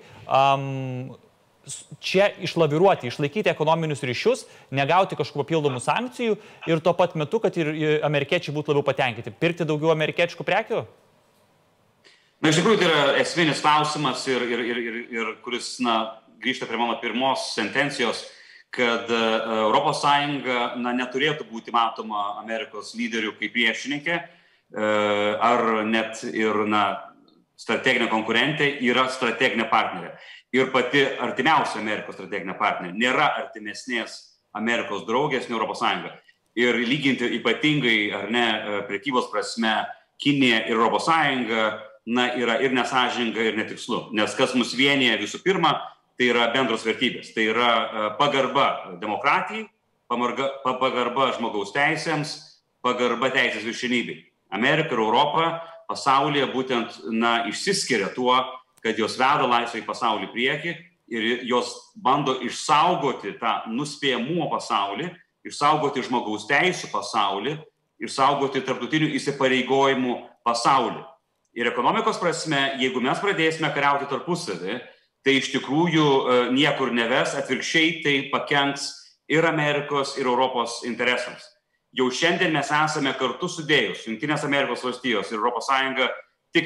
čia išlaviruoti, išlaikyti ekonominius ryšius, negauti kažkokių papildomų sankcijų ir tuo pat metu, kad ir amerikiečiai būtų labiau patenkinti. Pirkti daugiau amerikiečių prekių? Iš tikrųjų, tai yra esminis klausimas ir kuris grįžta prie mano pirmos sentencijos, kad Europos Sąjunga neturėtų būti matoma Amerikos lyderių kaip priešininkė, ar net ir strateginė konkurentė, yra strateginė partnerė. Ir pati artimiausia Amerikos strateginė partnerė nėra artimesnės Amerikos draugės nei Europos Sąjunga. Ir lyginti ypatingai, ar ne, prekybos prasme Kinija ir Europos Sąjunga yra ir nesąžininga, ir netikslu. Nes kas mus vienyje visų pirma, tai yra bendros vertybės. Tai yra pagarba demokratijai, pagarba žmogaus teisėms, pagarba teisės viršenybei. Amerika ir Europa pasaulyje būtent išsiskiria tuo, kad jos veda laisvą į pasaulį priekį ir jos bando išsaugoti tą nuspėjamumo pasaulį, išsaugoti žmogaus teisų pasaulį, išsaugoti tarptautinių įsipareigojimų pasaulį. Ir ekonomikos prasme, jeigu mes pradėsime kariauti tarpusavį, tai iš tikrųjų niekur neves, atvirkščiai tai pakenks ir Amerikos, ir Europos interesams. Jau šiandien mes esame kartu sudėjus Jungtinės Amerikos valstijos ir Europos Sąjunga tik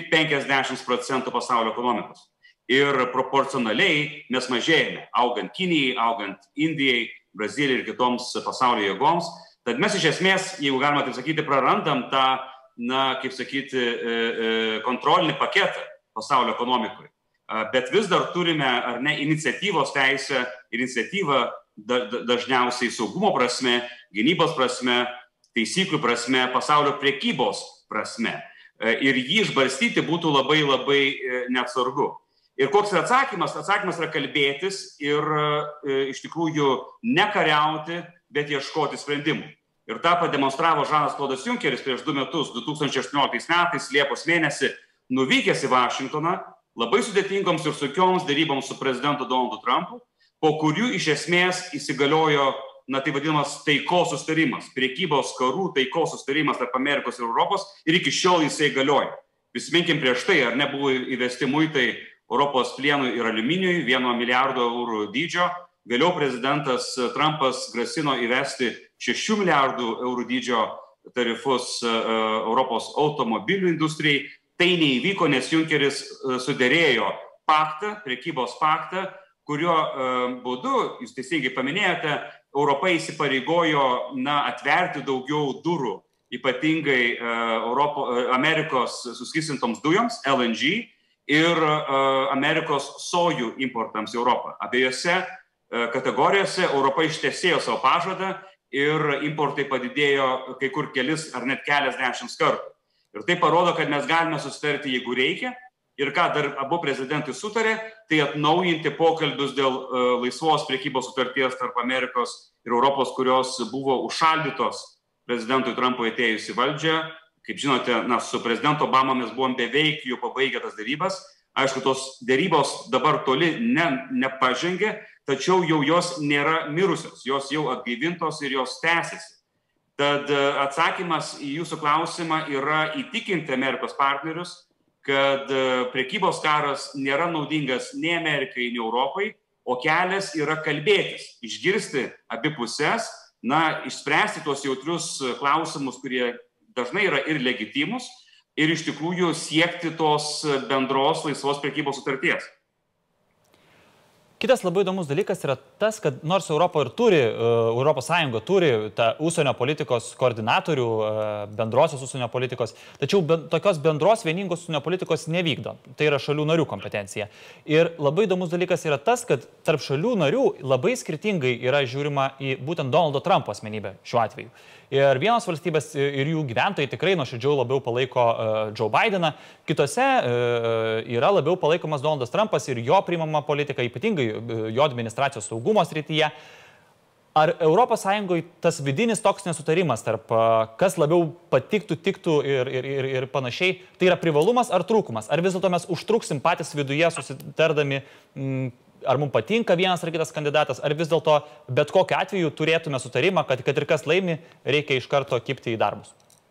50% pasaulio ekonomikos. Ir proporcionaliai mes mažėjame, augant Kinijai, augant Indijai, Brazilijai ir kitoms pasaulio jėgoms. Tad mes iš esmės, jeigu galima taip sakyti, prarandam tą, kaip sakyti, kontrolinį paketą pasaulio ekonomikoje. Bet vis dar turime, ar ne, iniciatyvos teisę ir iniciatyvą dažniausiai saugumo prasme, gynybos prasme, taisyklių prasme, pasaulio prekybos prasme. Ir jį išbarstyti būtų labai, labai neatsargu. Ir koks yra atsakymas? Atsakymas yra kalbėtis ir iš tikrųjų nekariauti, bet ieškoti sprendimų. Ir tą pademonstravo Žanas Klodas Junkeris prieš 2 metus, 2018 metais, Liepos mėnesį, nuvykęs į Vašingtoną, labai sudėtingoms ir sunkioms daryboms su prezidentu Donaldu Trumpu, po kurių iš esmės įsigaliojo, tai vadinamas taikos sustarimas, priekybos karų taikos sustarimas tarp Amerikos ir Europos, ir iki šiol jisai galioja. Prisiminkim prieš tai, ar nebuvo įvesti muitai Europos plienui ir aliuminiui, 1 milijardo eurų dydžio. Vėliau prezidentas Trumpas grasino įvesti 6 milijardų eurų dydžio tarifus Europos automobilių industrijai. Tai neįvyko, nes Junkeris suderėjo paktą, prekybos paktą, kurio būdu, jūs teisingai paminėjote, Europa įsipareigojo atverti daugiau durų, ypatingai Amerikos suskystintoms dujoms, LNG, ir Amerikos sojų importams į Europą. Abiejose kategorijose Europa ištesėjo savo pažadą ir importai padidėjo kai kur kelis ar net keliasdešimt kartų. Ir tai parodo, kad mes galime susitarti, jeigu reikia. Ir ką dar abu prezidentai sutarė, tai atnaujinti pokalbius dėl laisvos prekybos sutarties tarp Amerikos ir Europos, kurios buvo užšaldytos prezidentui Trumpui atėjus į valdžią. Kaip žinote, su prezidentu Obama mes buvom beveik jau pabaigę tas dėrybas. Aišku, tos dėrybos dabar toli nepažengė, tačiau jau jos nėra mirusios, jos jau atgaivintos ir jos tęsiasi. Tad atsakymas į jūsų klausimą yra įtikinti Amerikos partnerius, kad prekybos karas nėra naudingas nei Amerikai, nei Europai, o kelias yra kalbėtis, išgirsti abi pusės, išspręsti tuos jautrius klausimus, kurie dažnai yra ir legitimus, ir iš tikrųjų siekti tos bendros laisvos prekybos sutarties. Kitas labai įdomus dalykas yra tas, kad nors Europa ir turi, Europos Sąjunga turi tą užsienio politikos koordinatorių, bendrosios užsienio politikos, tačiau tokios bendros vieningos užsienio politikos nevykdo. Tai yra šalių narių kompetencija. Ir labai įdomus dalykas yra tas, kad tarp šalių narių labai skirtingai yra žiūrima į būtent Donaldo Trumpo asmenybę šiuo atveju. Ir vienos valstybės ir jų gyventojai tikrai nuoširdžiau labiau palaiko Joe Bideną, kitose yra labiau palaikomas Donaldas Trumpas ir jo priimama politika, ypatingai jo administracijos saugumo srityje. Ar Europos Sąjungoje tas vidinis toks nesutarimas tarp kas labiau patiktų, tiktų ir panašiai, tai yra privalumas ar trūkumas? Ar vis dėlto mes užtruksim patys viduje susitardami, ar mums patinka vienas ar kitas kandidatas, ar vis dėlto bet kokiu atveju turėtume sutarimą, kad ir kas laimi, reikia iš karto kibti į darbus?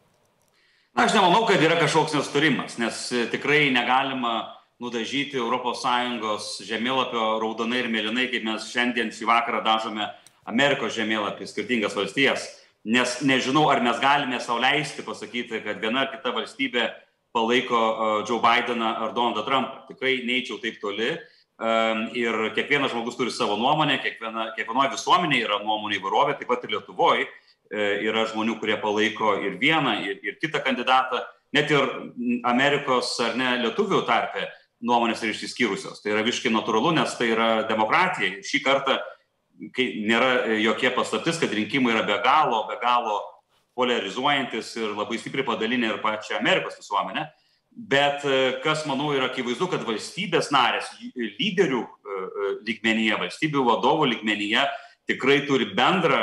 Aš nemanau, kad yra kažkoks nesutarimas, nes tikrai negalima nudažyti ES žemėlapio raudonai ir mėlynai, kaip mes šiandien šį vakarą dažome Amerikos žemėlapį, skirtingas valstijas. Nes nežinau, ar mes galime sau leisti pasakyti, kad viena ar kita valstybė palaiko Joe Bideną ar Donaldą Trumpą. Tikrai neįčiau taip toli. Ir kiekvienas žmogus turi savo nuomonę, kiekvienoje visuomenėje yra nuomonė įvairovė, taip pat ir Lietuvoje yra žmonių, kurie palaiko ir vieną, ir kitą kandidatą. Net ir Amerikos ar ne lietuvių tarpe nuomonės yra išsiskyrusios. Tai yra visiškai natūralu, nes tai yra demokratija. Šį kartą nėra jokie paslaptis, kad rinkimai yra be galo polarizuojantis ir labai stipriai padalinę ir pačią Amerikos visuomenę. Bet kas, manau, yra akivaizdu, kad valstybės narės lyderių lygmenyje, valstybių vadovų lygmenyje tikrai turi bendrą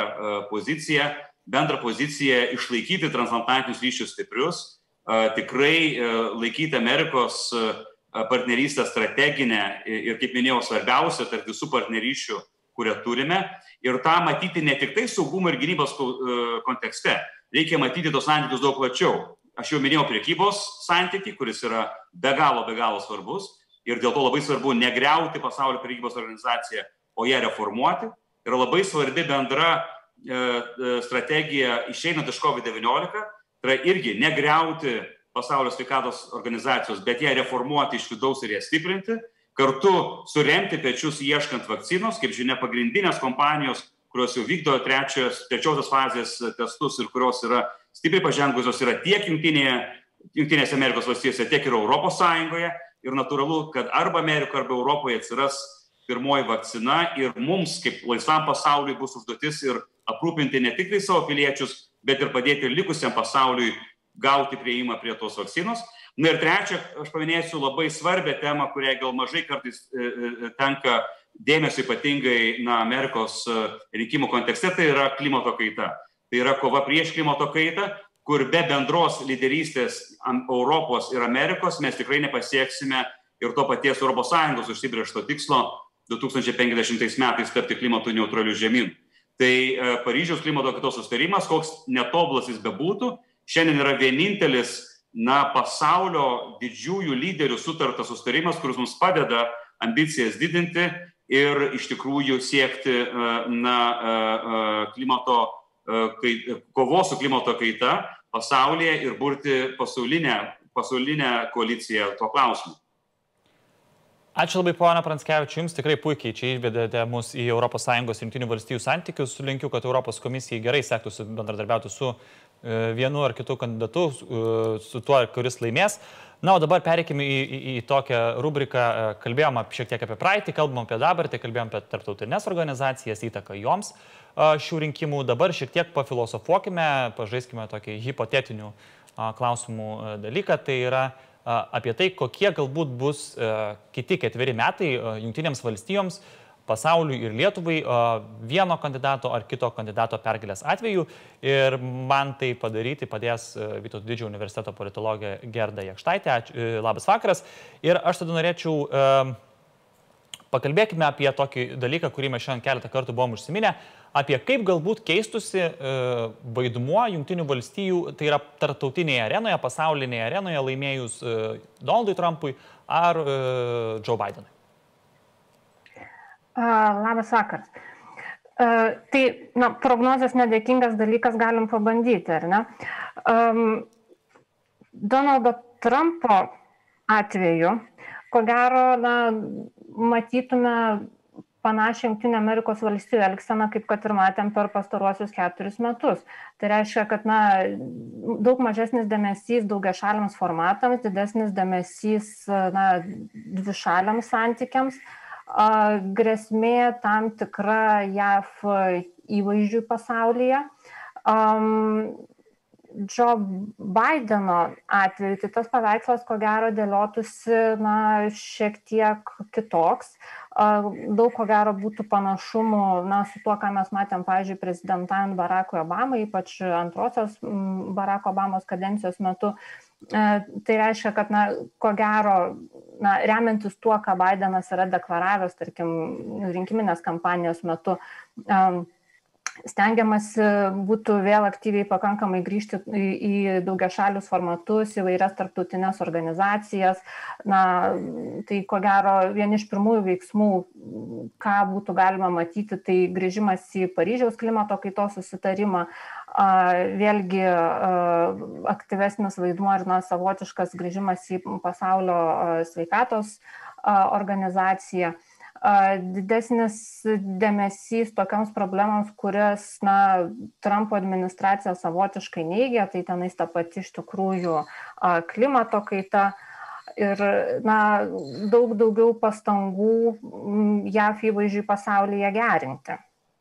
poziciją išlaikyti transatlantinius ryšius stiprius, tikrai laikyti Amerikos partnerystę strateginę ir, kaip minėjau, svarbiausia tarp visų partnerysčių, kurią turime. Ir tą matyti ne tik tai saugumo ir gynybos kontekste. Reikia matyti tos santykius daug plačiau. Aš jau minėjau prekybos santykį, kuris yra be galo svarbus. ir dėl to labai svarbu negriauti pasaulio prekybos organizaciją, o ją reformuoti. Yra labai svarbi bendra strategija išeinant iš COVID-19, tai yra irgi negriauti pasaulio sveikatos organizacijos, bet ją reformuoti iš vidaus ir ją stiprinti, kartu suremti pečius ieškant vakcinos, kaip žinia, pagrindinės kompanijos, kurios jau vykdo trečiosios fazės testus ir kurios yra stipriai pažengusios, yra tiek Jungtinėse Amerikos valstijose, tiek ir Europos Sąjungoje. Ir natūralu, kad arba Amerikoje, arba Europoje atsiras pirmoji vakcina ir mums, kaip laisvam pasauliui, bus užduotis ir aprūpinti ne tik tai savo piliečius, bet ir padėti likusiam pasauliui gauti prieimą prie tos vakcinos. Na ir trečia, aš paminėsiu labai svarbią temą, kuriai gal mažai kartais tenka dėmesio ypatingai Amerikos rinkimų kontekste, tai yra klimato kaita. Tai yra kova prieš klimato kaitą, kur be bendros lyderystės Europos ir Amerikos mes tikrai nepasieksime ir to paties Europos Sąjungos užsibrėžto tikslo 2050 metais tapti klimato neutraliu žemynu. Tai Paryžiaus klimato kaitos susitarimas, koks netobulas jis bebūtų, šiandien yra vienintelis pasaulio didžiųjų lyderių sutartas susitarimas, kuris mums padeda ambicijas didinti ir iš tikrųjų siekti kovos su klimato kaita pasaulyje ir burti pasaulinę koaliciją tuo klausimu. Ačiū labai, ponia Pranckevičiu, jums tikrai puikiai čia įvedėte mus į ES ir Jungtinių valstijų santykius. Linkiu, kad Europos komisijai gerai sektųsi bendradarbiauti su vienu ar kitu kandidatu, su tuo, kuris laimės. Na, o dabar pereikime į tokią rubriką, kalbėjom šiek tiek apie praeitį, kalbam apie dabartį, kalbėjom apie tarptautinės organizacijas, įtaką joms šių rinkimų. Dabar šiek tiek pafilosofuokime, pažaiskime tokį hipotetinių klausimų dalyką, tai yra apie tai, kokie galbūt bus kiti 4 metai Jungtinėms valstijoms, pasauliui ir Lietuvai vieno kandidato ar kito kandidato pergalės atveju. Ir man tai padaryti padės Vytauto Didžiojo universiteto politologė Gerda Jakštaitė. Labas vakaras. Ir aš tada norėčiau pakalbėkime apie tokį dalyką, kurį mes šiandien keletą kartų buvom užsiminę, apie kaip galbūt keistusi vaidmuo Jungtinių valstijų, tai yra tarptautinėje arenoje, pasaulinėje arenoje laimėjus Donaldui Trumpui ar Joe Bidenui. Labas vakaras. Tai prognozės nedėkingas dalykas galim pabandyti, ar ne? Donaldo Trumpo atveju, ko gero, matytume panašią Jungtinių Amerikos valstijų elgseną, kaip kad ir matėm per pastaruosius 4 metus. Tai reiškia, kad daug mažesnis dėmesys daugiašaliams formatams, didesnis dėmesys dvišaliams santykiams, grėsmė tam tikra JAV įvaizdžiui pasaulyje. Joe Bideno atveju, tai tas paveikslas, ko gero, dėliotųsi šiek tiek kitoks. Daug, ko gero, būtų panašumų su tuo, ką mes matėm, pavyzdžiui, prezidentavant Barackui Obamai, ypač antrosios Barack Obamos kadencijos metu. Tai reiškia, kad, ko gero, remiantis tuo, ką Bidenas yra deklaravęs, tarkim, rinkiminės kampanijos metu, stengiamasi būtų vėl aktyviai pakankamai grįžti į daugiašalius formatus, įvairias tarptautinės organizacijas. Tai ko gero vieni iš pirmųjų veiksmų, ką būtų galima matyti, tai grįžimas į Paryžiaus klimato kaitos susitarimą, vėlgi aktyvesnis vaidmuo ir savotiškas grįžimas į pasaulio sveikatos organizaciją. Didesnis dėmesys tokiams problemams, kurias Trumpo administracija savotiškai neigia, tai tenais ta pati iš tikrųjų klimato kaita ir daug daugiau pastangų JAV įvaizdžiui pasaulyje gerinti.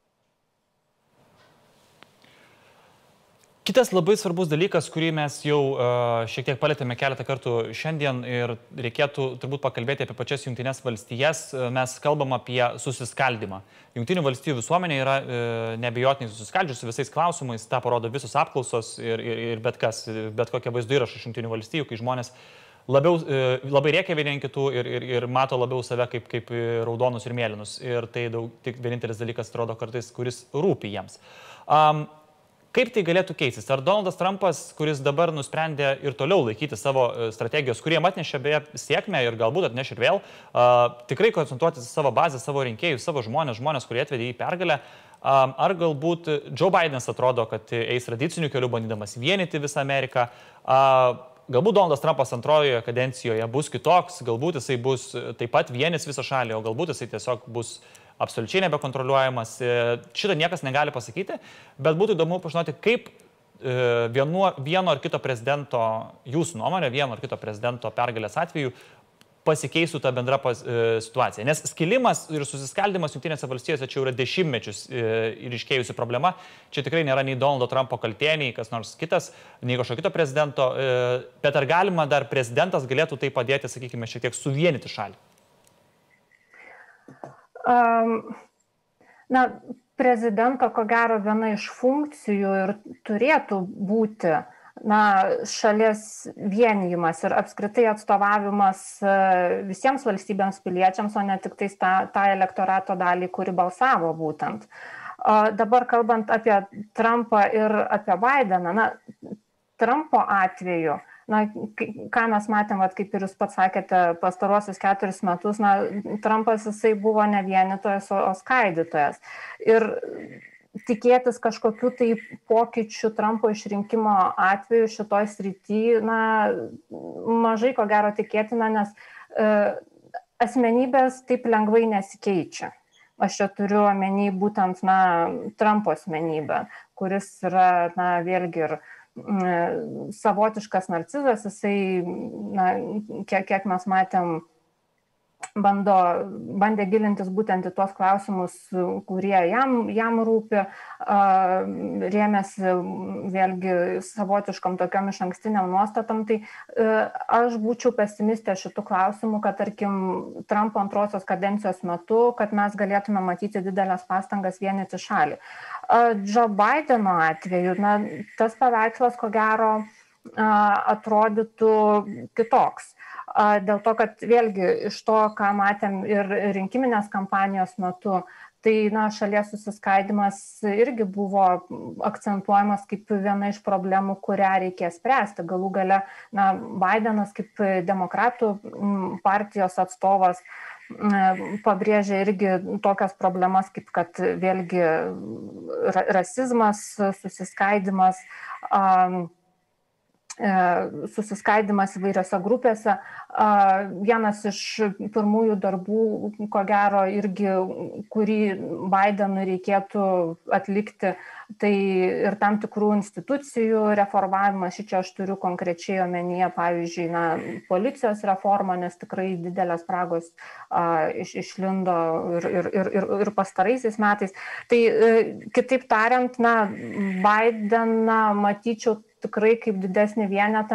Kitas labai svarbus dalykas, kurį mes jau šiek tiek palėtėme keletą kartų šiandien ir reikėtų turbūt pakalbėti apie pačias Jungtinės valstijas, mes kalbam apie susiskaldymą. Jungtinių valstijų visuomenė yra neabejotinai susiskaldžiusi visais klausimais, tą parodo visos apklausos ir bet kokie vaizdo įrašai iš Jungtinių valstijų, kai žmonės labai rėkia vieni kitų ir mato labiau save kaip raudonus ir mėlynus. Ir tai tik vienintelis dalykas, atrodo, kartais, kuris rūpi jiems. Kaip tai galėtų keistis? Ar Donaldas Trumpas, kuris dabar nusprendė ir toliau laikyti savo strategijos, kurie atnešė beje sėkmę ir galbūt atneš ir vėl, tikrai koncentruotis į savo bazę, savo rinkėjus, savo žmonės, kurie atvedė į pergalę, ar galbūt Joe Bidenas atrodo, kad eis tradiciniu keliu bandydamas vienyti visą Ameriką, galbūt Donaldas Trumpas antrojoje kadencijoje bus kitoks, galbūt jisai bus taip pat vienis visą šalį, o galbūt jisai tiesiog bus absoliučiai nebekontroliuojamas. Šitą niekas negali pasakyti, bet būtų įdomu pažinoti, kaip vieno ar kito prezidento, jūsų nuomonė, vieno ar kito prezidento pergalės atveju pasikeistų ta bendra situacija. Nes skilimas ir susiskaldimas Jungtinėse valstijose čia yra dešimtmečius ir iškėjusi problema. Čia tikrai nėra nei Donaldo Trumpo kaltė, nei kas nors kitas, nei kažkokio kito prezidento. Bet ar galima dar prezidentas galėtų tai padėti, sakykime, šiek tiek suvienyti šalį? Na, prezidento, ko gero, viena iš funkcijų ir turėtų būti šalies vienijimas ir apskritai atstovavimas visiems valstybėms piliečiams, o ne tik tais tą elektorato dalį, kuri balsavo būtent. Dabar kalbant apie Trumpą ir apie Bideną, Trumpo atveju, ką mes matėm, kaip ir jūs pats sakėte, pastaruosius 4 metus, Trumpas jisai buvo ne vienytojas, o skaidytojas. Ir tikėtis kažkokių tai pokyčių Trumpo išrinkimo atveju šitoj srity, mažai ko gero tikėtina, nes asmenybės taip lengvai nesikeičia. Aš čia turiu omeny būtent Trumpo asmenybę, kuris yra vėlgi ir savotiškas narcizas, jisai, kiek mes matėm, bandė gilintis būtent į tuos klausimus, kurie jam rūpi, rėmėsi vėlgi savotiškom tokiom išankstiniam nuostatom. Tai aš būčiau pesimistė šitų klausimų, kad, tarkim, Trumpo antrosios kadencijos metu, kad mes galėtume matyti didelės pastangas vienyti šalį. Joe Bideno atveju, tas paveikslas, ko gero, atrodytų kitoks. Dėl to, kad vėlgi iš to, ką matėm ir rinkiminės kampanijos metu, tai šalies susiskaidimas irgi buvo akcentuojamas kaip viena iš problemų, kurią reikės spręsti. Galų gale Bidenas kaip demokratų partijos atstovas pabrėžia irgi tokias problemas, kaip kad vėlgi rasizmas, susiskaidimas įvairiose grupėse. Vienas iš pirmųjų darbų, ko gero, irgi, kurį Bidenui reikėtų atlikti, tai ir tam tikrų institucijų reformavimas. Šičia aš turiu konkrečiai omenyje, pavyzdžiui, policijos reformą, nes tikrai didelės spragos išlindo ir pastaraisiais metais. Tai kitaip tariant, Bideną matyčiau tikrai kaip didesnį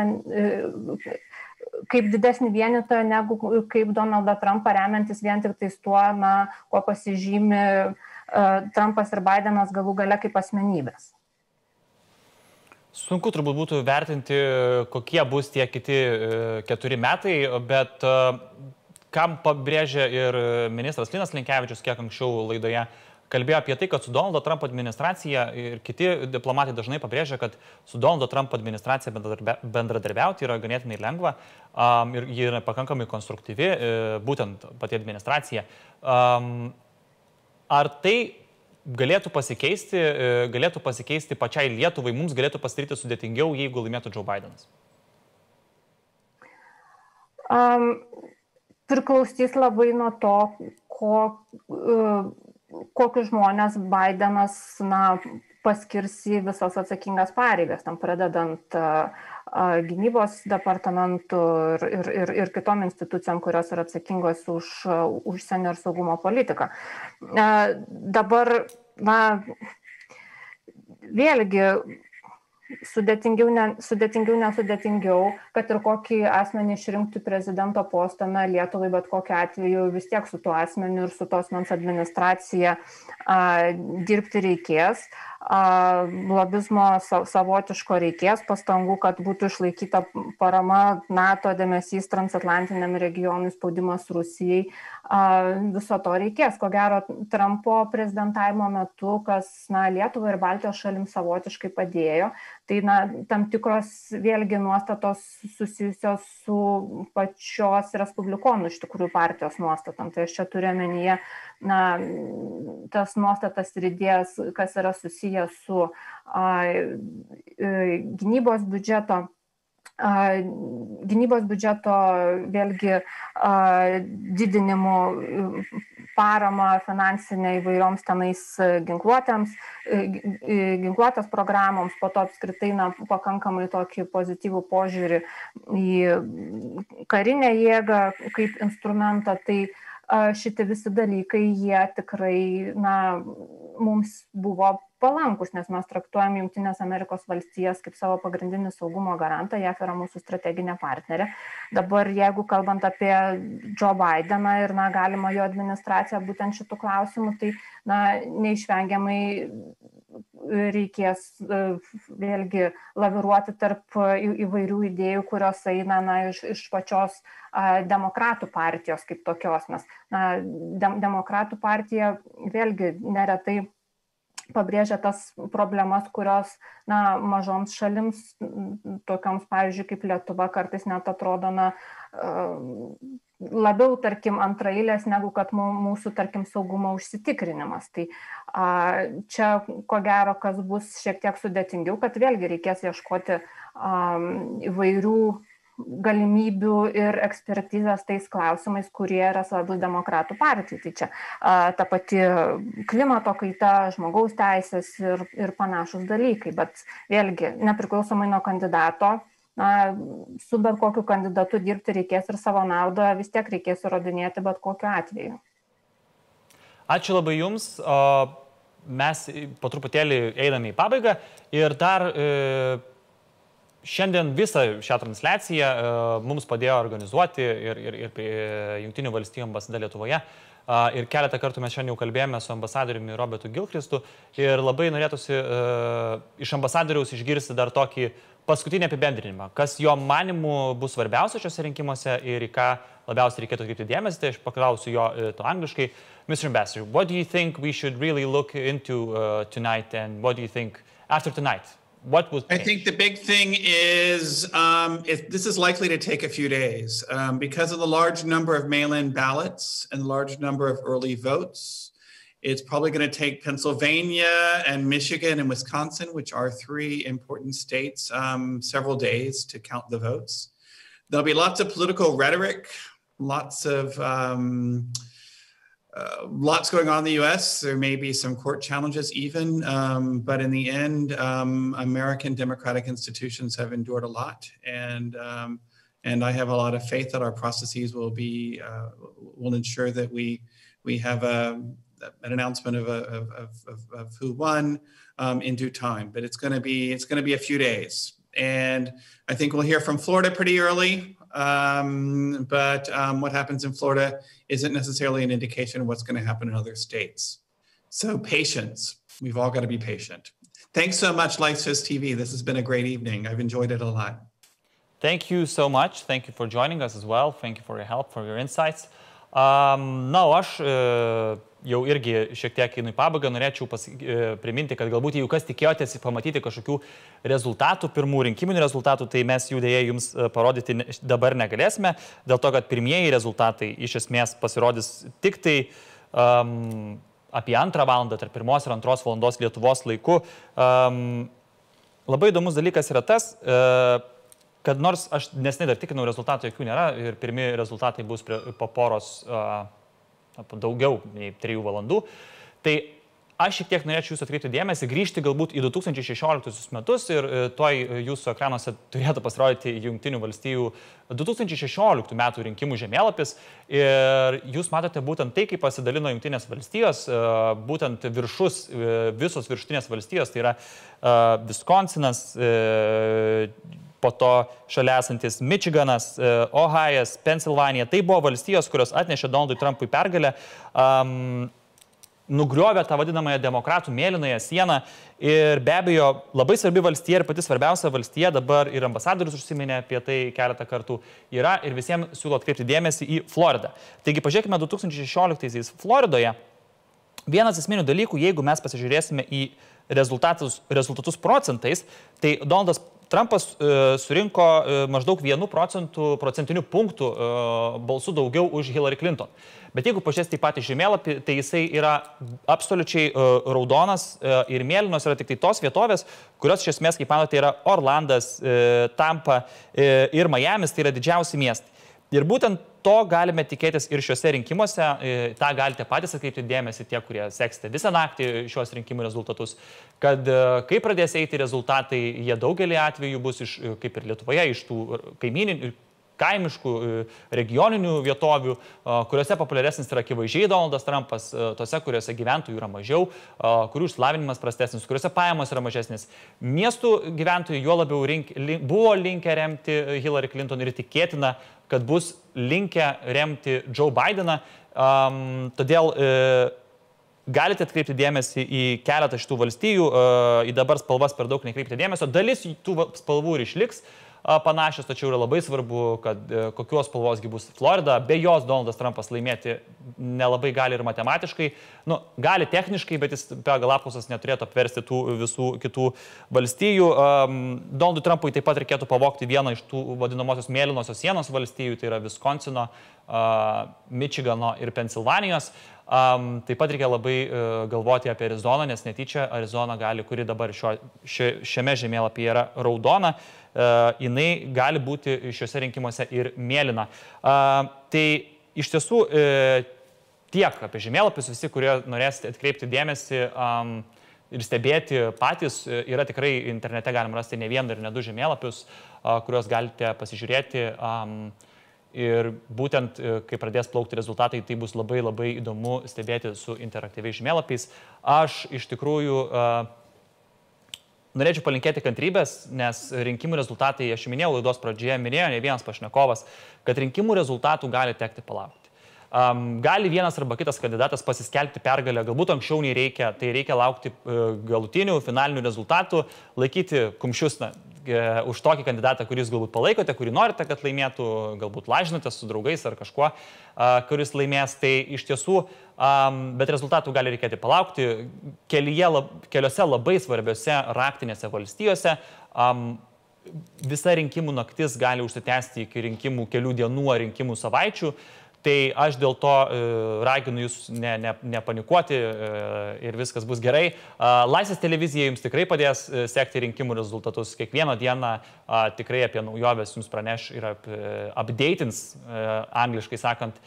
vienytoją negu kaip Donaldą Trumpą, remiantis vien tik tais tuo, ko pasižymi Trumpas ir Bidenas galų gale kaip asmenybės. Sunku turbūt būtų vertinti, kokie bus tie kiti 4 metai, bet kam pabrėžia ir ministras Linas Linkevičius, kiek anksčiau laidoje kalbėjo apie tai, kad su Donaldo Trump administracija ir kiti diplomatai dažnai pabrėžia, kad su Donaldo Trump administracija bendradarbiauti yra ganėtinai lengva ir ji yra pakankamai konstruktyvi, būtent pati administracija. Ar tai galėtų pasikeisti pačiai Lietuvai, mums galėtų pasidaryti sudėtingiau, jeigu laimėtų Joe Bidenas? Priklausys labai nuo to, kokius žmonės Bidenas paskirs į visas atsakingas pareigas, tam pradedant gynybos departamentu ir kitom institucijom, kurios yra atsakingos už užsienio ir saugumo politiką. Dabar, vėlgi, sudėtingiau, nesudėtingiau, kad ir kokį asmenį išrinktų prezidento postą, Lietuvai, bet kokiu atveju vis tiek su tuo asmeniu ir su tos asmens administracija dirbti reikės. lobizmo savotiško reikės, pastangų, kad būtų išlaikyta parama NATO, dėmesys transatlantiniam regionui, spaudimas Rusijai. Viso to reikės. Ko gero, Trumpo prezidentavimo metu, kas Lietuvai ir Baltijos šalims savotiškai padėjo, tai tam tikros vėlgi nuostatos susijusios su pačios respublikonų iš tikrųjų partijos nuostatom. Tai aš čia turiu omenyje tas nuostatas ir idėjas, kas yra susijęs su gynybos biudžeto vėlgi didinimu, parama finansinė įvairioms tenais ginkluotės programoms, po to apskritai pakankamai tokį pozityvų požiūrį į karinę jėgą kaip instrumentą. Tai šitie visi dalykai, jie tikrai mums buvo palankus, nes mes traktuojam Jungtinės Amerikos valstijas kaip savo pagrindinį saugumo garantą, JAF yra mūsų strateginė partnerė. Dabar, jeigu kalbant apie Joe Bideną ir galima jo administraciją būtent šitų klausimų, tai neišvengiamai reikės vėlgi laviruoti tarp įvairių idėjų, kurios eina iš pačios demokratų partijos kaip tokios, nes demokratų partija vėlgi neretai pabrėžia tas problemas, kurios mažoms šalims, tokioms, pavyzdžiui, kaip Lietuva, kartais net atrodo labiau, tarkim, antraeilės, negu kad mūsų, tarkim, saugumo užsitikrinimas. Tai čia, ko gero, kas bus šiek tiek sudėtingiau, kad vėlgi reikės ieškoti įvairių galimybių ir ekspertizės tais klausimais, kurie yra svarbus demokratų partijai. Tai čia ta pati klimato kaita, žmogaus teisės ir panašus dalykai. Bet vėlgi, nepriklausomai nuo kandidato, su bet kokiu kandidatu dirbti reikės ir savo naudą vis tiek reikės įrodinėti bet kokiu atveju. Ačiū labai Jums. Mes po truputėlį einame į pabaigą ir dar šiandien visą šią transliaciją mums padėjo organizuoti ir Jungtinių valstijų ambasada Lietuvoje. Ir keletą kartų mes šiandien jau kalbėjome su ambasadoriumi Robertu Gilchristu ir labai norėtųsi iš ambasadoriaus išgirsti dar tokį paskutinį apibendrinimą, kas jo manimu bus svarbiausia šiuose rinkimuose ir į ką labiausiai reikėtų atkreipti dėmesį. Tai aš paklausiu jo to angliškai. Mr. Ambassador, what do you think we should really look into tonight and what do you think after tonight? What would change? I think the big thing is this is likely to take a few days because of the large number of mail-in ballots and the large number of early votes. It's probably going to take Pennsylvania and Michigan and Wisconsin, which are three important states, several days to count the votes. There'll be lots of political rhetoric, lots going on in the U.S. There may be some court challenges even, but in the end, American democratic institutions have endured a lot, and I have a lot of faith that our processes will ensure that we have an announcement of who won in due time. But it's going to be a few days, and I think we'll hear from Florida pretty early. But what happens in Florida isn't necessarily an indication of what's going to happen in other states. So patience. We've all got to be patient. Thanks so much, Laisvės TV. This has been a great evening. I've enjoyed it a lot. Thank you so much. Thank you for joining us as well. Thank you for your help, for your insights. Aš jau irgi šiek tiek į pabaigą norėčiau priminti, kad galbūt jeigu kas tikėjotės pamatyti kažkokių rezultatų, pirmų rinkiminių rezultatų, tai mes jų dėja jums parodyti dabar negalėsime, dėl to, kad pirmieji rezultatai iš esmės pasirodys tik tai apie 2 valandą, tarp 1 ir 2 valandos Lietuvos laiku. Labai įdomus dalykas yra tas, kad nors aš nesnei dar tikinau, rezultatų jokių nėra ir pirmi rezultatai bus po poros daugiau nei 3 valandų, tai aš šiek tiek norėčiau jūs atkreipti dėmesį, grįžti galbūt į 2016 metus ir toj jūsų ekranuose turėtų pasirodyti Jungtinių valstijų 2016 metų rinkimų žemėlapis ir jūs matote būtent tai, kaip pasidalino Jungtinės valstijos, būtent visos viršutinės valstijos, tai yra Wisconsinas, po to šalia esantis Michiganas, Ohajas, Pensilvanija. Tai buvo valstijos, kurios atnešė Donaldui Trumpui pergalę. nugriovė tą vadinamąją demokratų mėlynąją sieną ir be abejo labai svarbi valstija ir pati svarbiausia valstija, dabar ir ambasadorius užsiminė apie tai keletą kartų, yra ir visiems siūlo atkreipti dėmesį į Floridą. Taigi pažiūrėkime 2016 Floridoje. Vienas esminių dalykų, jeigu mes pasižiūrėsime į rezultatus procentais, tai Donaldas Trumpas surinko maždaug 1% procentinių punktų balsų daugiau už Hillary Clinton. Bet jeigu pažiūrėsite į patį žemėlapį, tai jisai yra absoliučiai raudonas ir mėlynos yra tik tai tos vietovės, kurios iš esmės, kaip manote, yra Orlandas, Tampa ir Miamis, tai yra didžiausi miestai. Ir būtent to galime tikėtis ir šiuose rinkimuose, tą galite patys atkreipti dėmesį tie, kurie seksite visą naktį šios rinkimų rezultatus, kad kai pradės eiti rezultatai, jie daugelį atvejų bus, kaip ir Lietuvoje, iš tų kaimyninių, kaimiškų, regioninių vietovių, kuriuose populiaresnis yra akivaizdžiai Donaldas Trumpas, tose, kuriuose gyventojų yra mažiau, kurių išsilavinimas prastesnis, kuriuose pajamos yra mažesnis. Miestų gyventojai juo labiau buvo linkę remti Hillary Clinton ir tikėtina, kad bus linkę remti Joe Bideną. Todėl galite atkreipti dėmesį į keletą šitų valstijų, į dabar spalvas per daug nekreipti dėmesio. Dalis tų spalvų ir išliks panašios, tačiau yra labai svarbu, kad kokios spalvosgi bus Florida. Be jos Donaldas Trumpas laimėti nelabai gali ir matematiškai. Gali techniškai, bet jis pagal apklausas neturėtų apversti tų visų kitų valstijų. Donaldui Trumpui taip pat reikėtų pavogti vieną iš tų vadinamosios mėlynosios sienos valstijų, tai yra Viskonsino, Mičigano ir Pensilvanijos. Taip pat reikia labai galvoti apie Arizoną, nes netyčia Arizona gali, kuri dabar šiame žemėlapyje yra raudona, jinai gali būti šiuose rinkimuose ir mėlyna. Tai iš tiesų tiek apie žemėlapius, visi, kurie norėsite atkreipti dėmesį ir stebėti patys, yra tikrai internete galim rasti ne vieną ir ne du žemėlapius, kuriuos galite pasižiūrėti. Ir būtent, kai pradės plaukti rezultatai, tai bus labai labai įdomu stebėti su interaktyviais žemėlapiais. Aš iš tikrųjų norėčiau palinkėti kantrybės, nes rinkimų rezultatai, aš minėjau laidos pradžioje, minėjo ne vienas pašnekovas, kad rinkimų rezultatų gali tekti palaukti. Gali vienas arba kitas kandidatas pasiskelbti pergalę, galbūt anksčiau nei reikia, tai reikia laukti galutinių, finalinių rezultatų, laikyti kumščius už tokį kandidatą, kuris galbūt palaikote, kurį norite, kad laimėtų, galbūt lažinatės su draugais ar kažkuo, kuris laimės. Tai iš tiesų, bet rezultatų gali reikėti palaukti. Keliose labai svarbiose raktinėse valstijose visa rinkimų naktis gali užsitęsti iki rinkimų kelių dienų ar rinkimų savaičių. Tai aš dėl to raginu jūs nepanikuoti ir viskas bus gerai. Laisvės televizija jums tikrai padės sekti rinkimų rezultatus. Kiekvieną dieną tikrai apie naujoves jums praneš ir updatins, angliškai sakant,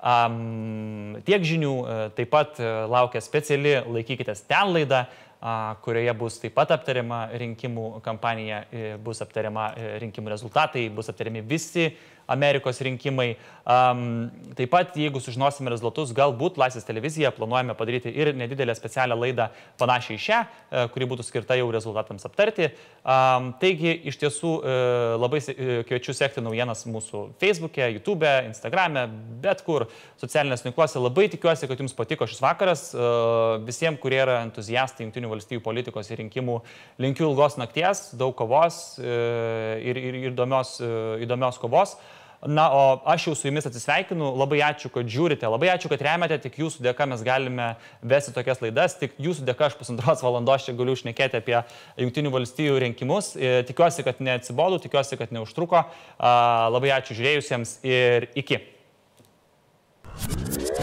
tiek žinių. Taip pat laukia speciali Laikykitės ten laida, kurioje bus taip pat aptariama rinkimų kampanija, bus aptariama rinkimų rezultatai, bus aptariami visi Amerikos rinkimai. Taip pat, jeigu sužinosime rezultatus, galbūt Laisvės televizija planuojame padaryti ir nedidelę specialią laidą panašiai šią, kuri būtų skirta jau rezultatams aptarti. Taigi, iš tiesų, labai kviečiu sekti naujienas mūsų Facebook'e, YouTube'e, Instagram'e, bet kur socialinės tinkluose. Labai tikiuosi, kad jums patiko šis vakaras. Visiems, kurie yra entuziastai Jungtinių valstijų politikos ir rinkimų, linkiu ilgos nakties, daug kovos ir įdomios kovos. Na, o aš jau su jumis atsisveikinu. Labai ačiū, kad žiūrite, labai ačiū, kad remiate. Tik jūsų dėka mes galime vesti tokias laidas. Tik jūsų dėka aš 1,5 valandos čia galiu šnekėti apie Jungtinių valstijų rinkimus. Tikiuosi, kad neatsibodau, tikiuosi, kad neužtruko. Labai ačiū žiūrėjusiems ir iki.